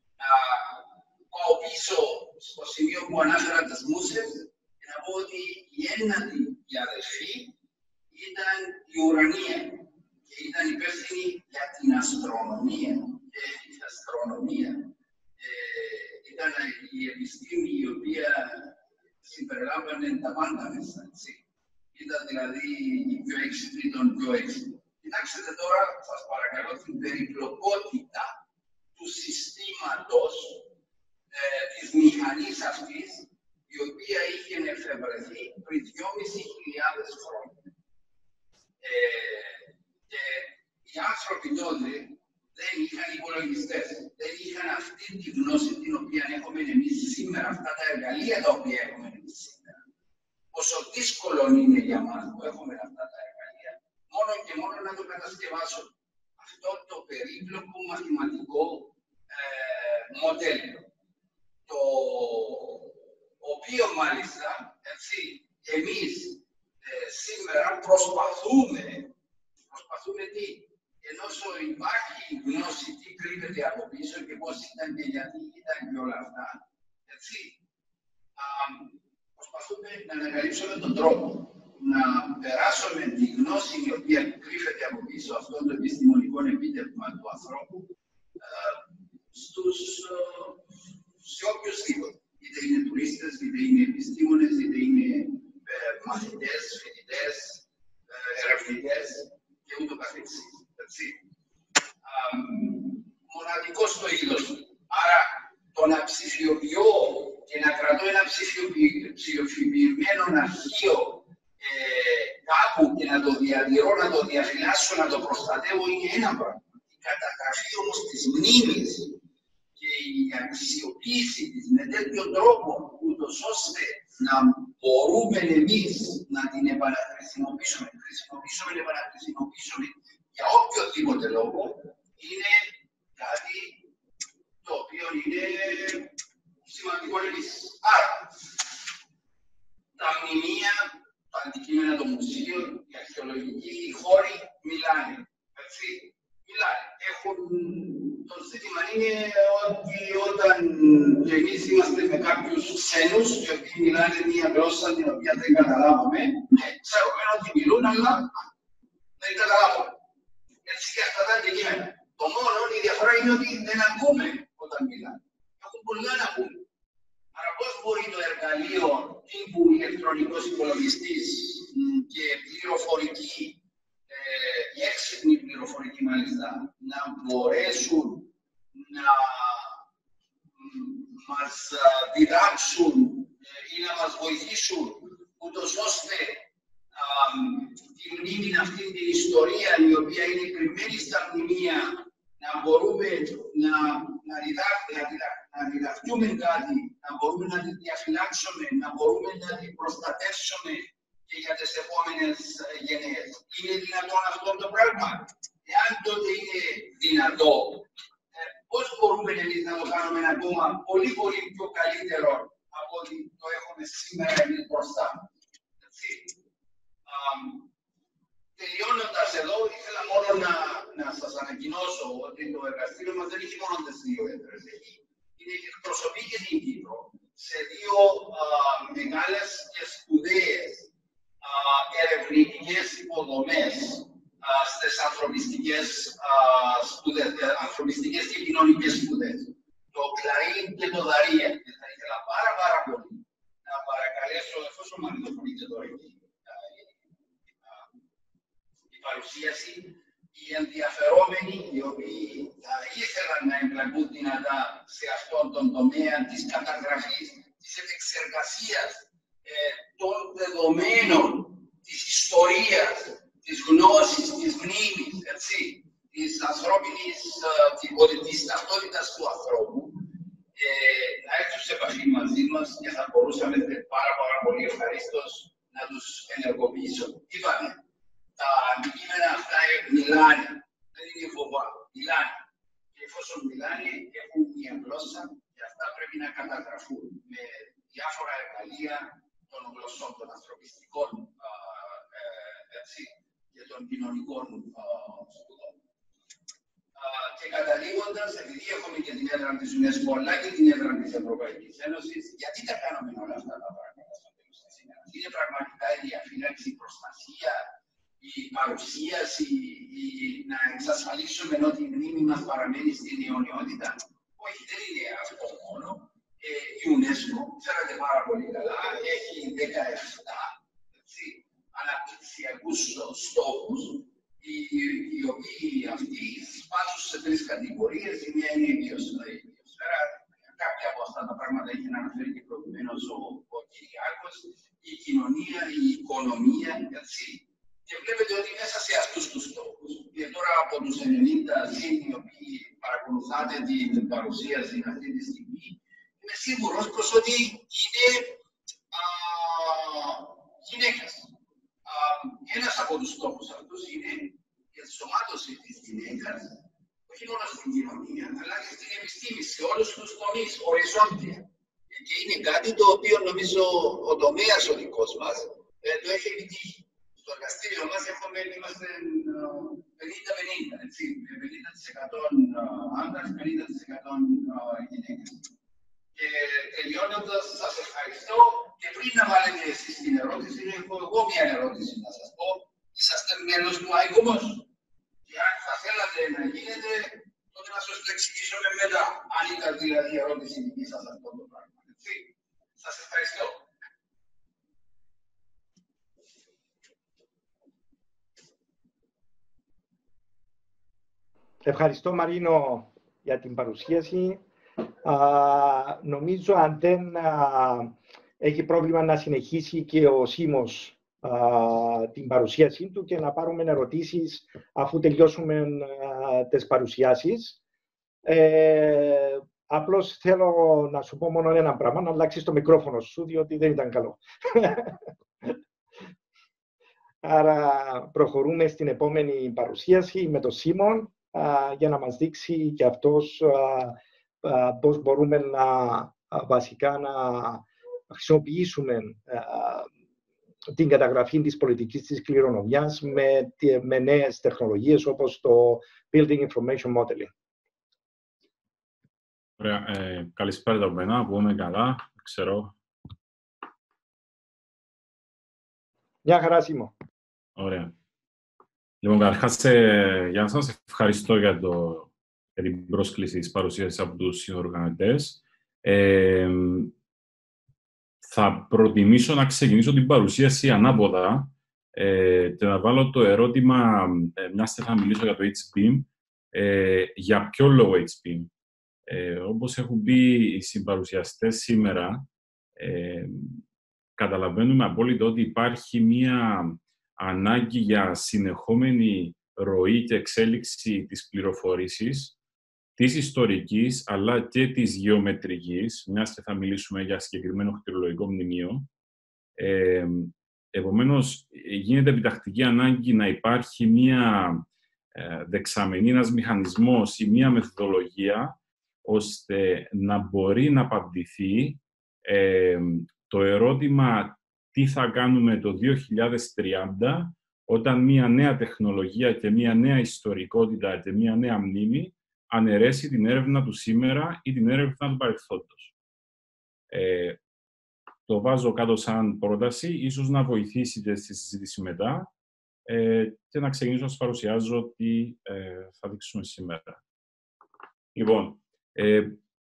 Πάω πίσω στο σημείο που ανάφερα τις μουσες και να πω ότι η ένατη η αδερφή ήταν η ουρανία και ήταν υπεύθυνη για την αστρονομία. Και η αστρονομία ε, ήταν η επιστήμη η οποία συμπεριλάμβανε τα πάντα μέσα. Έτσι. Ήταν δηλαδή η πιο έξυπνη των πιο έξυπνων. Κοιτάξτε τώρα, σας παρακαλώ, την περιπλοκότητα του συστήματος ε, της μηχανής αυτής, η οποία είχε εφευρεθεί πριν δυόμισι χιλιάδες χρόνια. Ε, και οι άνθρωποι τότε δεν είχαν υπολογιστές, δεν είχαν αυτή τη γνώση την οποία έχουμε εμείς σήμερα, αυτά τα εργαλεία τα οποία έχουμε εμείς σήμερα. Πόσο δύσκολο είναι για μας που έχουμε αυτά τα εργαλεία, μόνο και μόνο να το κατασκευάσω αυτό το περίπλοκο μαθηματικό ε, μοντέλο. Το οποίο μάλιστα, έτσι, εμείς ε, σήμερα προσπαθούμε, προσπαθούμε τι, ενώ υπάρχει γνώση τι κρύβεται από πίσω και πώς ήταν και γιατί ήταν και όλα αυτά, έτσι, α, προσπαθούμε να ανακαλύψουμε τον τρόπο, να περάσουμε τη γνώση η οποία κρύβεται από πίσω αυτόν τον επιστημονικό επίτευγμα του ανθρώπου α, στους σε οποιοσδήποτε. Είτε είναι τουρίστες, είτε είναι επιστήμονες, είτε είναι ε, μαθητές, φοιτητές, ε, ερευνητές και ούτω καθεξής. Έτσι. Α, μοναδικό στο είδος του. Άρα, το να ψηφιοποιώ και να κρατώ ένα ψηφιοποιημένο αρχείο ε, κάπου και να το διατηρώ, να το διαφυλάσσω, να το προστατεύω είναι ένα πράγμα. Η καταγραφή όμως της μνήμης και η αξιοποίηση της με τέτοιο τρόπο, ούτως ώστε να μπορούμε εμείς να την επαναχρησιμοποιήσουμε, χρησιμοποιήσουμε, επαναχρησιμοποιήσουμε για οποιοδήποτε λόγο, είναι κάτι το οποίο είναι σημαντικό επίσης. Άρα, τα μνημεία, τα αντικείμενα των μουσείων, οι αρχαιολογικοί χώροι μιλάνε. Έτσι, μιλάνε. Έχουν... Το ζήτημα είναι ότι όταν εμείς είμαστε με κάποιους ξένους και οποίοι μιλάνε μια γλώσσα την οποία δεν καταλάβουμε, ναι, ξέρουμε ότι μιλούν, αλλά δεν καταλάβουμε. Έτσι και αυτά τα αντικείμενα. Το μόνο, η διαφορά είναι ότι δεν ακούμε όταν μιλάνε. Έχουν πολλά να πούμε. Άρα πώς μπορεί το εργαλείο τύπου ηλεκτρονικός υπολογιστής και πληροφορική, ε, η έξυπνη πληροφορική μάλιστα, να μπορέσουν να μας διδάξουν ή να μας βοηθήσουν, ούτως ώστε τη μνήμη αυτή την ιστορία η οποία είναι κρυμμένη στα μνημεία να μπορούμε να, να, διδα, να, διδα, να διδαχτούμε κάτι, να μπορούμε να τη διαφυλάξουμε, να μπορούμε να την προστατεύσουμε και για τις επόμενες γενιές. Είναι δυνατόν αυτό το πράγμα? Εάν τότε είναι δυνατό, πώς μπορούμε εμείς να το κάνουμε ακόμα πολύ πολύ πιο καλύτερο από ό,τι το έχουμε σήμερα εμείς μπροστά. Τελειώνοντας εδώ, ήθελα μόνο να, να σας ανακοινώσω ότι το εργαστήριο μας δεν έχει μόνο τις δύο έδρες. Είναι εκπροσωπεί και την Κύπρο σε δύο α, μεγάλες και σπουδαίες α, ερευνητικές υποδομές α, στις ανθρωπιστικές, α, σπουδές, ανθρωπιστικές και κοινωνικές σπουδές. Το Κλαρίν και το Δαρία. Και θα ήθελα πάρα πάρα πολύ να παρακαλέσω, εφόσον μαγνητοφωνείτε τώρα εκεί, παρουσίαση, οι ενδιαφερόμενοι οι οποίοι θα ήθελαν να εμπλακούν δυνατά σε αυτόν τον τομέα της καταγραφής, της επεξεργασίας ε, των δεδομένων, της ιστορίας, της γνώσης, της μνήμης, έτσι, της ανθρώπινης, ε, της ταυτότητας του ανθρώπου, ε, να έρθουν σε επαφή μαζί μας και θα μπορούσαμε πάρα, πάρα πολύ ευχαρίστως να τους ενεργοποιήσω. Είπαμε, τα αντικείμενα αυτά μιλάνε, δεν είναι φοβά, μιλάνε. Και εφόσον μιλάνε, έχουν μια γλώσσα και αυτά πρέπει να καταγραφούν με διάφορα εργαλεία των γλωσσών, των ανθρωπιστικών α, ε, έτσι, και των κοινωνικών α, σπουδών. Α, και καταλήγοντας, επειδή έχουμε και την έδρα της UNESCO αλλά και την έδρα της Ευρωπαϊκής Ένωσης, γιατί τα κάνουμε όλα αυτά τα πράγματα στο τέλος της ημέρας? Είναι πραγματικά η διαφύλαξη, η προστασία, η παρουσίαση, η, να εξασφαλίσουμε ότι η μνήμη μας παραμένει στην αιωνιότητα? Όχι, δεν είναι αυτό μόνο. Ε, η UNESCO, ξέρετε πάρα πολύ καλά, έχει δεκαεπτά έτσι, αναπτυξιακούς στόχους, οι, οι οποίοι αυτοί σπάσουν σε τρεις κατηγορίες. Η μία είναι η βιοσφαίρα, κάποια από αυτά τα πράγματα έχει αναφέρει και προηγουμένως ο, ο Κυριάκος, η κοινωνία, η οικονομία, έτσι. Και βλέπετε ότι μέσα σε αυτούς τους στόχους, και τώρα από τους ενενήντα συν οι οποίοι παρακολουθάτε την παρουσίαση αυτή τη στιγμή, είμαι σίγουρος πως ότι είναι α, γυναίκες. Α, ένας από τους στόχους αυτούς είναι η ενσωμάτωση της γυναίκας, όχι μόνο στην κοινωνία, αλλά και στην επιστήμη, σε όλους τους τομείς, οριζόντια. Και είναι κάτι το οποίο νομίζω ο τομέας ο δικός μας ε, το έχει επιτύχει. Στο εργαστήριο μας έχουμε, είμαστε πενήντα πενήντα, έτσι, πενήντα τοις εκατό άντρες, πενήντα τοις εκατό γυναίκες. Και τελειώνοντας, σας ευχαριστώ και πριν να βάλετε εσείς την ερώτηση, έχω εγώ μια ερώτηση να σας πω. Είσαστε μέλος του ΆΙΚΟΜΟΣ και αν θα θέλατε να γίνετε, τότε να σας το εξηγήσουμε μετά, αν ήταν δηλαδή η ερώτηση δική σας αυτό το πράγμα. Έτσι. Σας ευχαριστώ. Ευχαριστώ Μαρίνο για την παρουσίαση. Α, νομίζω αν δεν α, έχει πρόβλημα να συνεχίσει και ο Σίμος α, την παρουσίασή του και να πάρουμε ερωτήσεις αφού τελειώσουμε α, τις παρουσιάσεις. Ε, απλώς θέλω να σου πω μόνο ένα πράγμα, να αλλάξεις το μικρόφωνο σου, διότι δεν ήταν καλό. Άρα προχωρούμε στην επόμενη παρουσίαση με τον Σίμον, Uh, για να μας δείξει και αυτός uh, uh, πώς μπορούμε να uh, βασικά να χρησιμοποιήσουμε uh, την καταγραφή της πολιτικής της κληρονομιάς με, με νέες τεχνολογίες όπως το Building Information Modeling. Ωραία. Ε, καλησπέρα από μένα, που είμαι καλά, ξέρω. Μια χαρά, Σίμω. Ωραία. Λοιπόν, καταρχάς, ε, για να σας ευχαριστώ για, το, για την πρόσκληση της παρουσίασης από τους συνοργανωτές. Ε, θα προτιμήσω να ξεκινήσω την παρουσίαση ανάποδα ε, και να βάλω το ερώτημα, ε, μιας και θα μιλήσω για το έιτς πι εμ, ε, για ποιο λόγο έιτς πι εμ. Ε, όπως έχουν πει οι συμπαρουσιαστές σήμερα, ε, καταλαβαίνουμε απόλυτα ότι υπάρχει μία ανάγκη για συνεχόμενη ροή και εξέλιξη της πληροφόρησης, της ιστορικής, αλλά και της γεωμετρικής, μιας και θα μιλήσουμε για συγκεκριμένο χτυρολογικό μνημείο. Ε, επομένως, γίνεται επιτακτική ανάγκη να υπάρχει μια ε, δεξαμενή, ένας μηχανισμός ή μια μεθοδολογία, ώστε να μπορεί να απαντηθεί ε, το ερώτημα τι θα κάνουμε το δύο χιλιάδες τριάντα, όταν μια νέα τεχνολογία και μια νέα ιστορικότητα και μια νέα μνήμη αναιρέσει την έρευνα του σήμερα ή την έρευνα του παρελθόντος. Ε, το βάζω κάτω σαν πρόταση, ίσως να βοηθήσει και στη συζήτηση μετά ε, και να ξεκινήσω να σας παρουσιάζω τι ε, θα δείξουμε σήμερα. Λοιπόν, ε,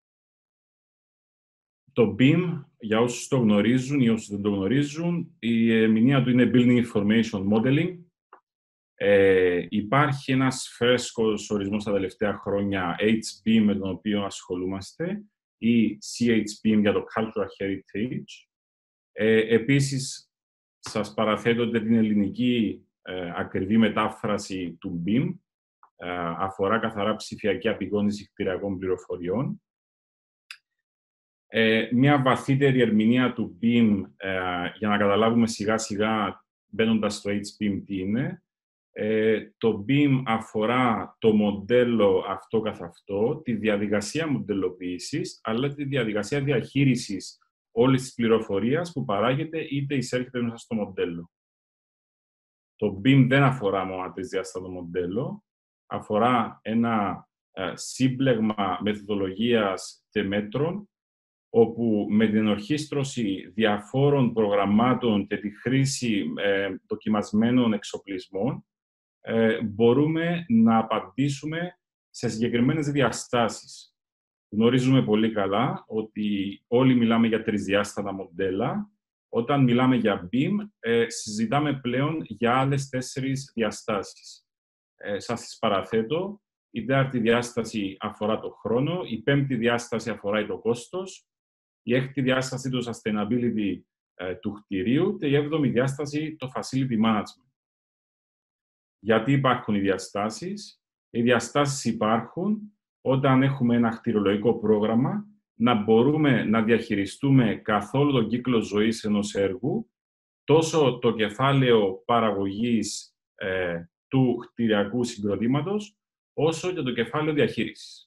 το μπιμ, για όσους το γνωρίζουν ή όσους δεν το γνωρίζουν, η ερμηνεία του είναι Building Information Modeling. Ε, υπάρχει ένας φρέσκος ορισμός τα τελευταία χρόνια, έιτς μπι εμ, με τον οποίο ασχολούμαστε, ή σι έιτς μπι εμ για το Cultural Heritage. Ε, επίσης, σας παραθέτω την ελληνική ε, ακριβή μετάφραση του μπιμ, ε, αφορά καθαρά ψηφιακή απεικόνιση κτηριακών πληροφοριών. Ε, μια βαθύτερη ερμηνεία του μπιμ, ε, για να καταλάβουμε σιγά-σιγά, μπαίνοντας στο έιτς μπι εμ τι είναι. Ε, το μπιμ αφορά το μοντέλο αυτό καθ' αυτό, τη διαδικασία μοντελοποίησης, αλλά τη διαδικασία διαχείρισης όλης της πληροφορίας που παράγεται είτε εισέρχεται μέσα στο μοντέλο. Το μπιμ δεν αφορά μόνο τις διάστατο μοντέλο, αφορά ένα ε, σύμπλεγμα μεθοδολογίας και μέτρων, όπου με την ορχήστρωση διαφόρων προγραμμάτων και τη χρήση ε, δοκιμασμένων εξοπλισμών ε, μπορούμε να απαντήσουμε σε συγκεκριμένες διαστάσεις. Γνωρίζουμε πολύ καλά ότι όλοι μιλάμε για τρισδιάστατα μοντέλα. Όταν μιλάμε για μπιμ, ε, συζητάμε πλέον για άλλες τέσσερις διαστάσεις. Ε, σας τις παραθέτω. Η τέταρτη διάσταση αφορά το χρόνο, η πέμπτη διάσταση αφορά το κόστος, η έκτη διάσταση το sustainability ε, του κτηρίου και η έβδομη διάσταση το facility management. Γιατί υπάρχουν οι διαστάσεις? Οι διαστάσεις υπάρχουν όταν έχουμε ένα κτηρολογικό πρόγραμμα, να μπορούμε να διαχειριστούμε καθόλου τον κύκλο ζωής ενός έργου, τόσο το κεφάλαιο παραγωγής ε, του κτηριακού συγκροτήματος, όσο και το κεφάλαιο διαχείρισης.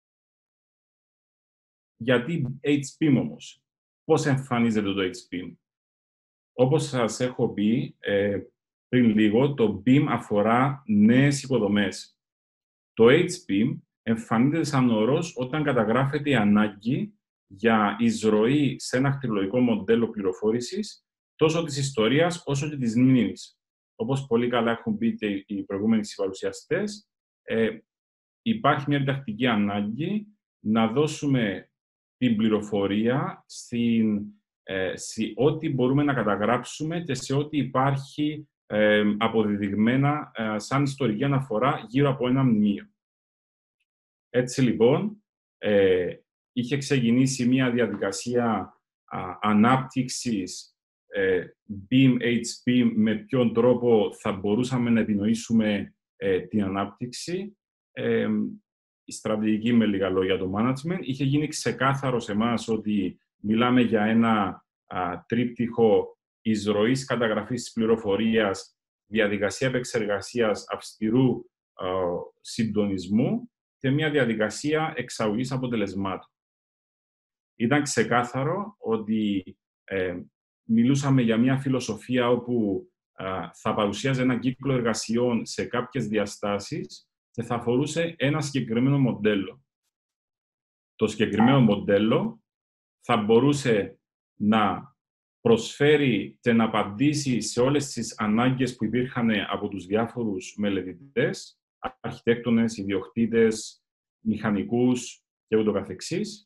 Γιατί έιτς μπι εμ όμως? Πώς εμφανίζεται το έιτς μπι εμ? Όπως σας έχω πει ε, πριν λίγο, το μπι εμ αφορά νέες υποδομές. Το έιτς μπι εμ εμφανίζεται σαν όρος όταν καταγράφεται η ανάγκη για εισρωή σε ένα κτηρολογικό μοντέλο πληροφόρησης τόσο της ιστορίας όσο και της μνήμης. Όπως πολύ καλά έχουν πει και οι προηγούμενοι συμπαρουσιαστές, ε, υπάρχει μια επιτακτική ανάγκη να δώσουμε την πληροφορία στην, ε, σε ό,τι μπορούμε να καταγράψουμε και σε ό,τι υπάρχει ε, αποδεδειγμένα ε, σαν ιστορική αναφορά γύρω από ένα μνημείο. Έτσι λοιπόν, ε, είχε ξεκινήσει μια διαδικασία α, ανάπτυξης ε, μπιμ, έιτς μπι εμ, με ποιον τρόπο θα μπορούσαμε να επινοήσουμε ε, την ανάπτυξη. Ε, η στρατηγική, με λίγα λόγια, το management. Είχε γίνει ξεκάθαρο σε εμάς ότι μιλάμε για ένα α, τρίπτυχο εισρωής καταγραφής της πληροφορίας, διαδικασία επεξεργασίας αυστηρού α, συντονισμού και μια διαδικασία εξαγωγής αποτελεσμάτων. Ήταν ξεκάθαρο ότι ε, μιλούσαμε για μια φιλοσοφία όπου α, θα παρουσίαζε ένα κύκλο εργασιών σε κάποιες διαστάσεις και θα αφορούσε ένα συγκεκριμένο μοντέλο. Το συγκεκριμένο μοντέλο θα μπορούσε να προσφέρει και να απαντήσει σε όλες τις ανάγκες που υπήρχαν από τους διάφορους μελετητές, αρχιτέκτονες, ιδιοκτήτες, μηχανικούς και ούτω καθεξής.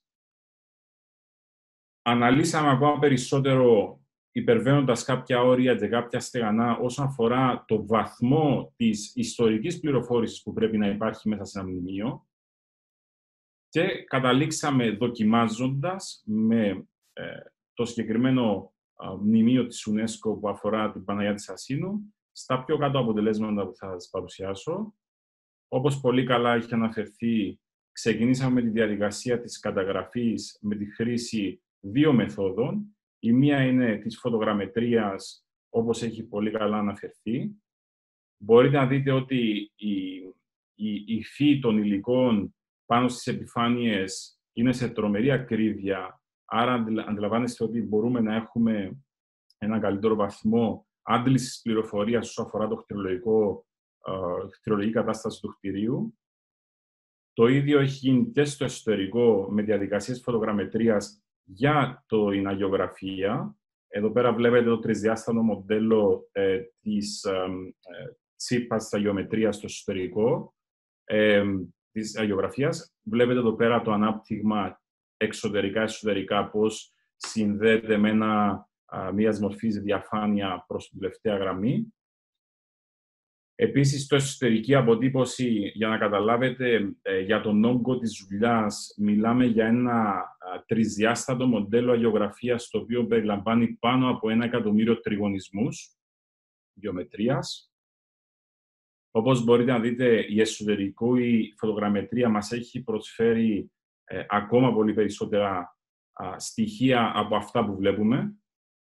Αναλύσαμε ακόμα περισσότερο, υπερβαίνοντας κάποια όρια και κάποια στεγανά όσον αφορά το βαθμό της ιστορικής πληροφόρησης που πρέπει να υπάρχει μέσα σε ένα μνημείο και καταλήξαμε δοκιμάζοντας με ε, το συγκεκριμένο ε, μνημείο της UNESCO που αφορά την Παναγιά της Ασσίνου στα πιο κάτω αποτελέσματα που θα σας παρουσιάσω. Όπως πολύ καλά έχει αναφερθεί, ξεκινήσαμε με τη διαδικασία της καταγραφής με τη χρήση δύο μεθόδων. Η μία είναι της φωτογραμμετρίας, όπως έχει πολύ καλά αναφερθεί. Μπορείτε να δείτε ότι η, η, η υφή των υλικών πάνω στις επιφάνειες είναι σε τρομερή ακρίβεια, άρα αντιλαμβάνεστε ότι μπορούμε να έχουμε έναν καλύτερο βαθμό άντλησης πληροφορίας όσο αφορά το χτυρολογικό, uh, χτυρολογική κατάσταση του κτηρίου. Το ίδιο έχει γίνει και στο εσωτερικό με διαδικασίες φωτογραμμετρίας για την αγιογραφία. Εδώ πέρα βλέπετε το τρισδιάστατο μοντέλο ε, της ε, τσίπας της αγιομετρίας στο εσωτερικό ε, της αγιογραφίας. Βλέπετε εδώ πέρα το ανάπτυγμα εξωτερικά-εσωτερικά, πώς συνδέεται με ένα, α, μιας μορφής διαφάνεια προς την τελευταία γραμμή. Επίσης, στο εσωτερική αποτύπωση, για να καταλάβετε, ε, για τον όγκο της δουλειάς, μιλάμε για ένα α, τρισδιάστατο μοντέλο αγιογραφίας, το οποίο περιλαμβάνει πάνω από ένα εκατομμύριο τριγωνισμούς γεωμετρίας. Όπως μπορείτε να δείτε, η εσωτερική φωτογραμμετρία μας έχει προσφέρει ε, ακόμα πολύ περισσότερα α, στοιχεία από αυτά που βλέπουμε.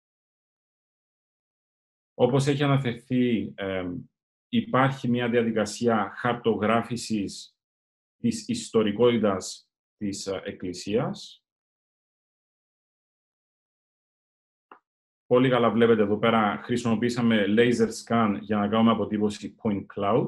Όπως έχει αναφερθεί, ε, υπάρχει μια διαδικασία χαρτογράφησης της ιστορικότητας της Εκκλησίας. Πολύ καλά βλέπετε εδώ πέρα, χρησιμοποίησαμε laser scan για να κάνουμε αποτύπωση point cloud,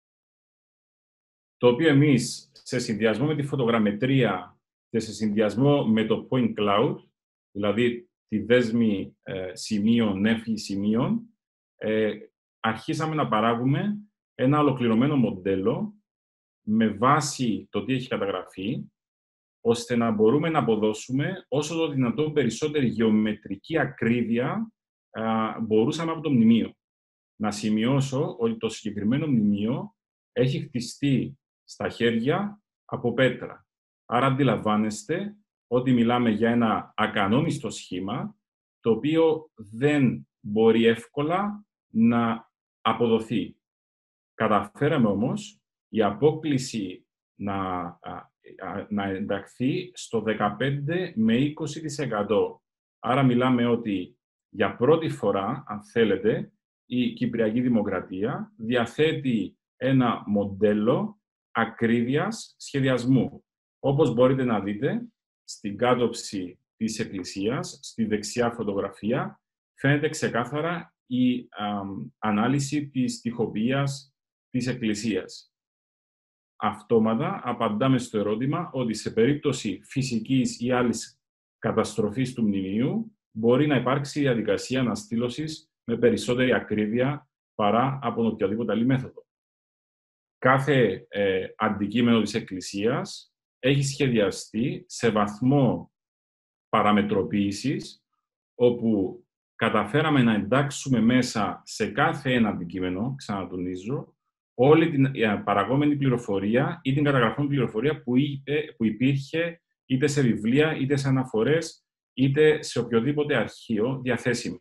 το οποίο εμείς, σε συνδυασμό με τη φωτογραμμετρία και σε συνδυασμό με το point cloud, δηλαδή τη δέσμη ε, σημείων, νέφη σημείων, ε, αρχίσαμε να παράγουμε ένα ολοκληρωμένο μοντέλο με βάση το τι έχει καταγραφεί, ώστε να μπορούμε να αποδώσουμε όσο το δυνατόν περισσότερη γεωμετρική ακρίβεια α, μπορούσαμε από το μνημείο. Να σημειώσω ότι το συγκεκριμένο μνημείο έχει χτιστεί στα χέρια από πέτρα. Άρα αντιλαμβάνεστε ότι μιλάμε για ένα ακανόνιστο σχήμα, το οποίο δεν μπορεί εύκολα να αποδοθεί. Καταφέραμε όμως η απόκλιση να, να ενταχθεί στο δεκαπέντε με είκοσι τοις εκατό. Άρα μιλάμε ότι για πρώτη φορά, αν θέλετε, η Κυπριακή Δημοκρατία διαθέτει ένα μοντέλο ακρίβειας σχεδιασμού. Όπως μπορείτε να δείτε, στην κάτωψη της Εκκλησίας, στη δεξιά φωτογραφία, φαίνεται ξεκάθαρα η α, ανάλυση της τοιχοποιίας της Εκκλησίας. Αυτόματα απαντάμε στο ερώτημα ότι σε περίπτωση φυσικής ή άλλης καταστροφής του μνημείου μπορεί να υπάρξει διαδικασία αναστήλωσης με περισσότερη ακρίβεια παρά από οποιαδήποτε άλλη μέθοδο. Κάθε ε, αντικείμενο της Εκκλησίας έχει σχεδιαστεί σε βαθμό παραμετροποίησης, όπου καταφέραμε να εντάξουμε μέσα σε κάθε ένα αντικείμενο, ξανατονίζω, όλη την παραγόμενη πληροφορία ή την καταγραφή πληροφορία που, είπε, που υπήρχε είτε σε βιβλία, είτε σε αναφορές, είτε σε οποιοδήποτε αρχείο διαθέσιμο.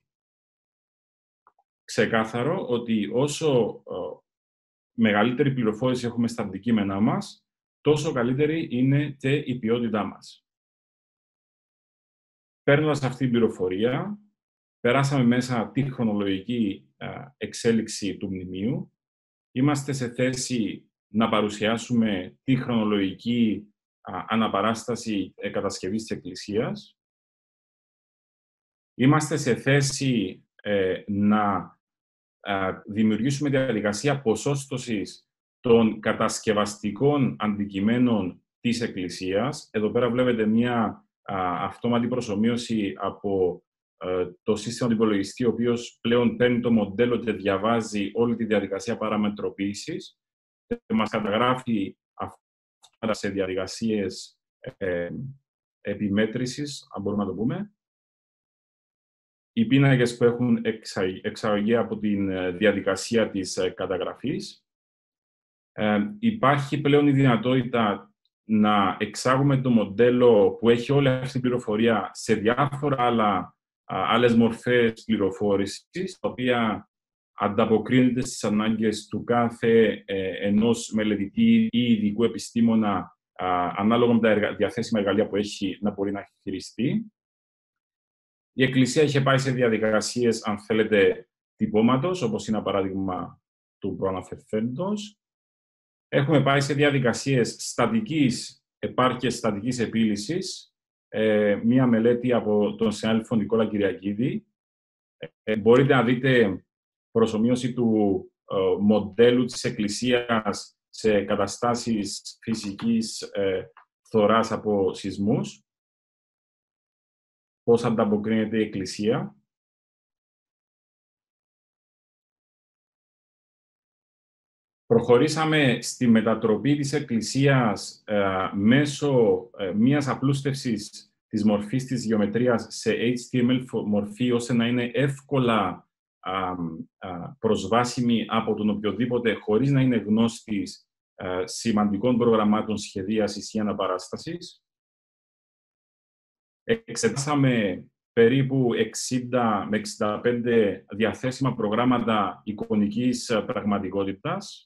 Ξεκάθαρο ότι όσο ε, μεγαλύτερη πληροφόρηση έχουμε στα αντικείμενά μας, τόσο καλύτερη είναι και η ποιότητά μας. Παίρνοντας αυτή την πληροφορία, περάσαμε μέσα τη χρονολογική ε, εξέλιξη του μνημείου. Είμαστε σε θέση να παρουσιάσουμε τη χρονολογική α, αναπαράσταση ε, κατασκευής της Εκκλησίας. Είμαστε σε θέση ε, να ε, δημιουργήσουμε διαδικασία ποσόστοσης των κατασκευαστικών αντικειμένων της Εκκλησίας. Εδώ πέρα βλέπετε μια α, αυτόματη προσομοίωση από το σύστημα του υπολογιστή, ο οποίος πλέον παίρνει το μοντέλο και διαβάζει όλη τη διαδικασία παραμετροποίησης και μας καταγράφει αυτά σε διαδικασίες ε, επιμέτρησης, αν μπορούμε να το πούμε. Οι πίνακες που έχουν εξαγωγή από τη διαδικασία της καταγραφής. Ε, υπάρχει πλέον η δυνατότητα να εξάγουμε το μοντέλο που έχει όλη αυτή την πληροφορία σε διάφορα άλλα άλλες μορφές πληροφόρησης, τα οποία ανταποκρίνεται στις ανάγκες του κάθε ε, ενός μελετητή ή ειδικού επιστήμονα, α, ανάλογα με τα εργα... διαθέσιμα εργαλεία που έχει, να μπορεί να χειριστεί. Η Εκκλησία είχε πάει σε διαδικασίες, αν θέλετε, τυπώματος, όπως είναι ένα παράδειγμα του προαναφερθέντος. Έχουμε πάει σε διαδικασίες στατικής επάρκειας, στατικής επίλυσης, ε, μία μελέτη από τον συνάδελφο Νικόλα Κυριακίδη. Ε, μπορείτε να δείτε προσομοίωση του ε, μοντέλου της Εκκλησίας σε καταστάσεις φυσικής ε, φθοράς από σεισμούς. Πώς ανταποκρίνεται η Εκκλησία. Προχωρήσαμε στη μετατροπή της Εκκλησίας ε, μέσω ε, μιας απλούστευσης της μορφής της γεωμετρίας σε έιτς τι εμ ελ μορφή, ώστε να είναι εύκολα α, α, προσβάσιμη από τον οποιοδήποτε, χωρίς να είναι γνώστης α, σημαντικών προγραμμάτων σχεδίασης ή αναπαράστασης. Εξετάσαμε περίπου εξήντα με εξήντα πέντε διαθέσιμα προγράμματα εικονικής πραγματικότητας.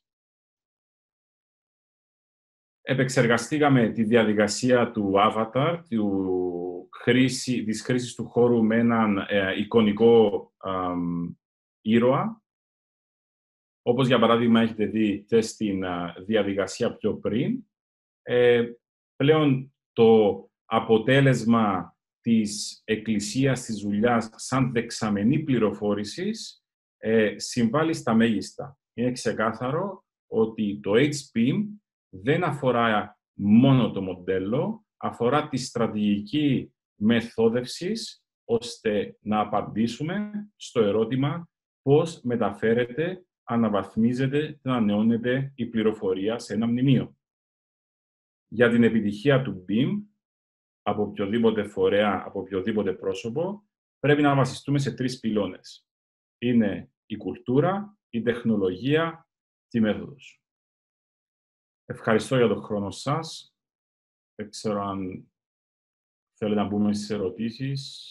Επεξεργαστήκαμε τη διαδικασία του avatar, του χρήση, της χρήσης του χώρου με έναν ε, εικονικό ε, ήρωα. Όπως, για παράδειγμα, έχετε δει και στην ε, διαδικασία πιο πριν. Ε, πλέον, το αποτέλεσμα της Εκκλησίας της δουλειάς σαν δεξαμενή πληροφόρησης ε, συμβάλλει στα μέγιστα. Είναι ξεκάθαρο ότι το έιτς πι εμ δεν αφορά μόνο το μοντέλο, αφορά τη στρατηγική μεθόδευσης, ώστε να απαντήσουμε στο ερώτημα πώς μεταφέρεται, αναβαθμίζεται και ανανεώνεται η πληροφορία σε ένα μνημείο. Για την επιτυχία του μπι εμ, από οποιοδήποτε φορέα, από οποιοδήποτε πρόσωπο, πρέπει να βασιστούμε σε τρεις πυλώνες. Είναι η κουλτούρα, η τεχνολογία και η μέθοδος. Ευχαριστώ για τον χρόνο σας. Δεν ξέρω αν θέλετε να μπούμε στις ερωτήσεις.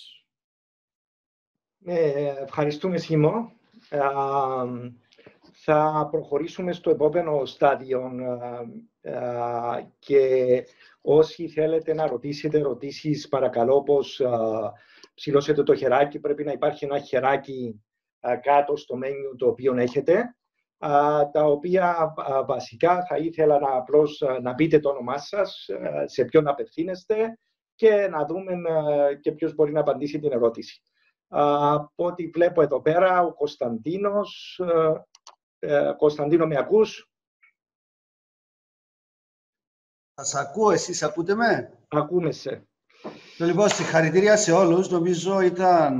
Ε, ευχαριστούμε, Σίμω. Ε, θα προχωρήσουμε στο επόμενο στάδιο ε, ε, και όσοι θέλετε να ρωτήσετε ερωτήσεις, παρακαλώ πως ε, ψηλώσετε το χεράκι. Πρέπει να υπάρχει ένα χεράκι ε, κάτω στο μενιού το οποίο έχετε. Uh, τα οποία uh, βασικά θα ήθελα να απλώς uh, να πείτε το όνομά σας, uh, σε ποιον απευθύνεστε και να δούμε uh, και ποιος μπορεί να απαντήσει την ερώτηση. Uh, από ό,τι βλέπω εδώ πέρα, ο Κωνσταντίνος. Uh, uh, Κωνσταντίνο, με ακούς? Σας ακούω, εσείς ακούτε με? Ακούμε σε. Λοιπόν, συγχαρητήρια σε όλους. Νομίζω ήταν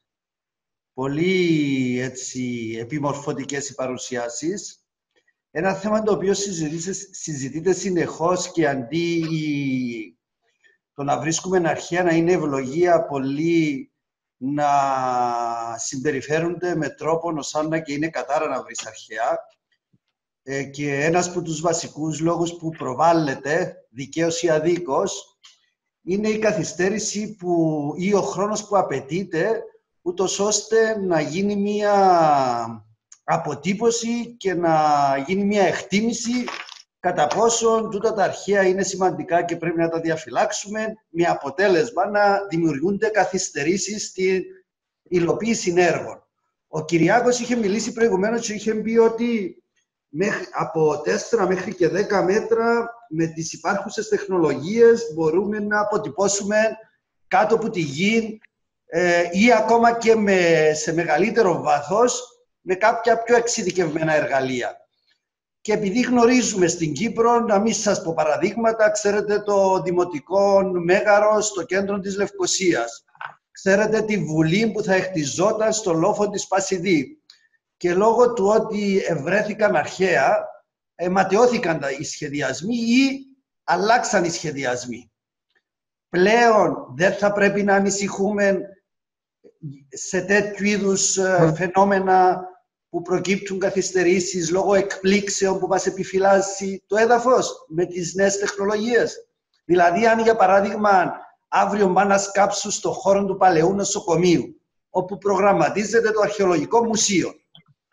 πολύ έτσι, επιμορφωτικές οι παρουσιάσεις. Ένα θέμα το οποίο συζητείται συνεχώς και αντί το να βρίσκουμε αρχαία να είναι ευλογία, πολλοί να συμπεριφέρονται με τρόπο σαν να και είναι κατάρα να βρεις αρχαία. Ε, και ένας από τους βασικούς λόγους που προβάλλεται, δικαίως ή αδίκως, είναι η καθυστέρηση που, ή ο χρόνος που απαιτείται, ούτως ώστε να γίνει μία αποτύπωση και να γίνει μία εκτίμηση κατά πόσον τούτα τα αρχαία είναι σημαντικά και πρέπει να τα διαφυλάξουμε, με αποτέλεσμα να δημιουργούνται καθυστερήσεις στην υλοποίηση έργων. Ο Κυριάκος είχε μιλήσει προηγουμένως και είχε πει ότι από τέσσερα μέχρι και δέκα μέτρα με τις υπάρχουσες τεχνολογίες μπορούμε να αποτυπώσουμε κάτω από τη γη ε, ή ακόμα και με, σε μεγαλύτερο βάθος με κάποια πιο εξειδικευμένα εργαλεία. Και επειδή γνωρίζουμε στην Κύπρο, να μην σας πω παραδείγματα, ξέρετε το Δημοτικό Μέγαρο στο κέντρο της Λευκωσίας. Ξέρετε τη Βουλή που θα εκτιζόταν στο λόφο της Πασιδή. Και λόγω του ότι ευρέθηκαν αρχαία, ματαιώθηκαν οι σχεδιασμοί ή αλλάξαν οι σχεδιασμοί. Πλέον δεν θα πρέπει να ανησυχούμε σε τέτοιου είδους φαινόμενα που προκύπτουν καθυστερήσεις λόγω εκπλήξεων που μας επιφυλάσσει το έδαφος με τις νέες τεχνολογίες. Δηλαδή, αν για παράδειγμα αύριο πάνε να σκάψουν στο χώρο του Παλαιού Νοσοκομείου, όπου προγραμματίζεται το Αρχαιολογικό Μουσείο,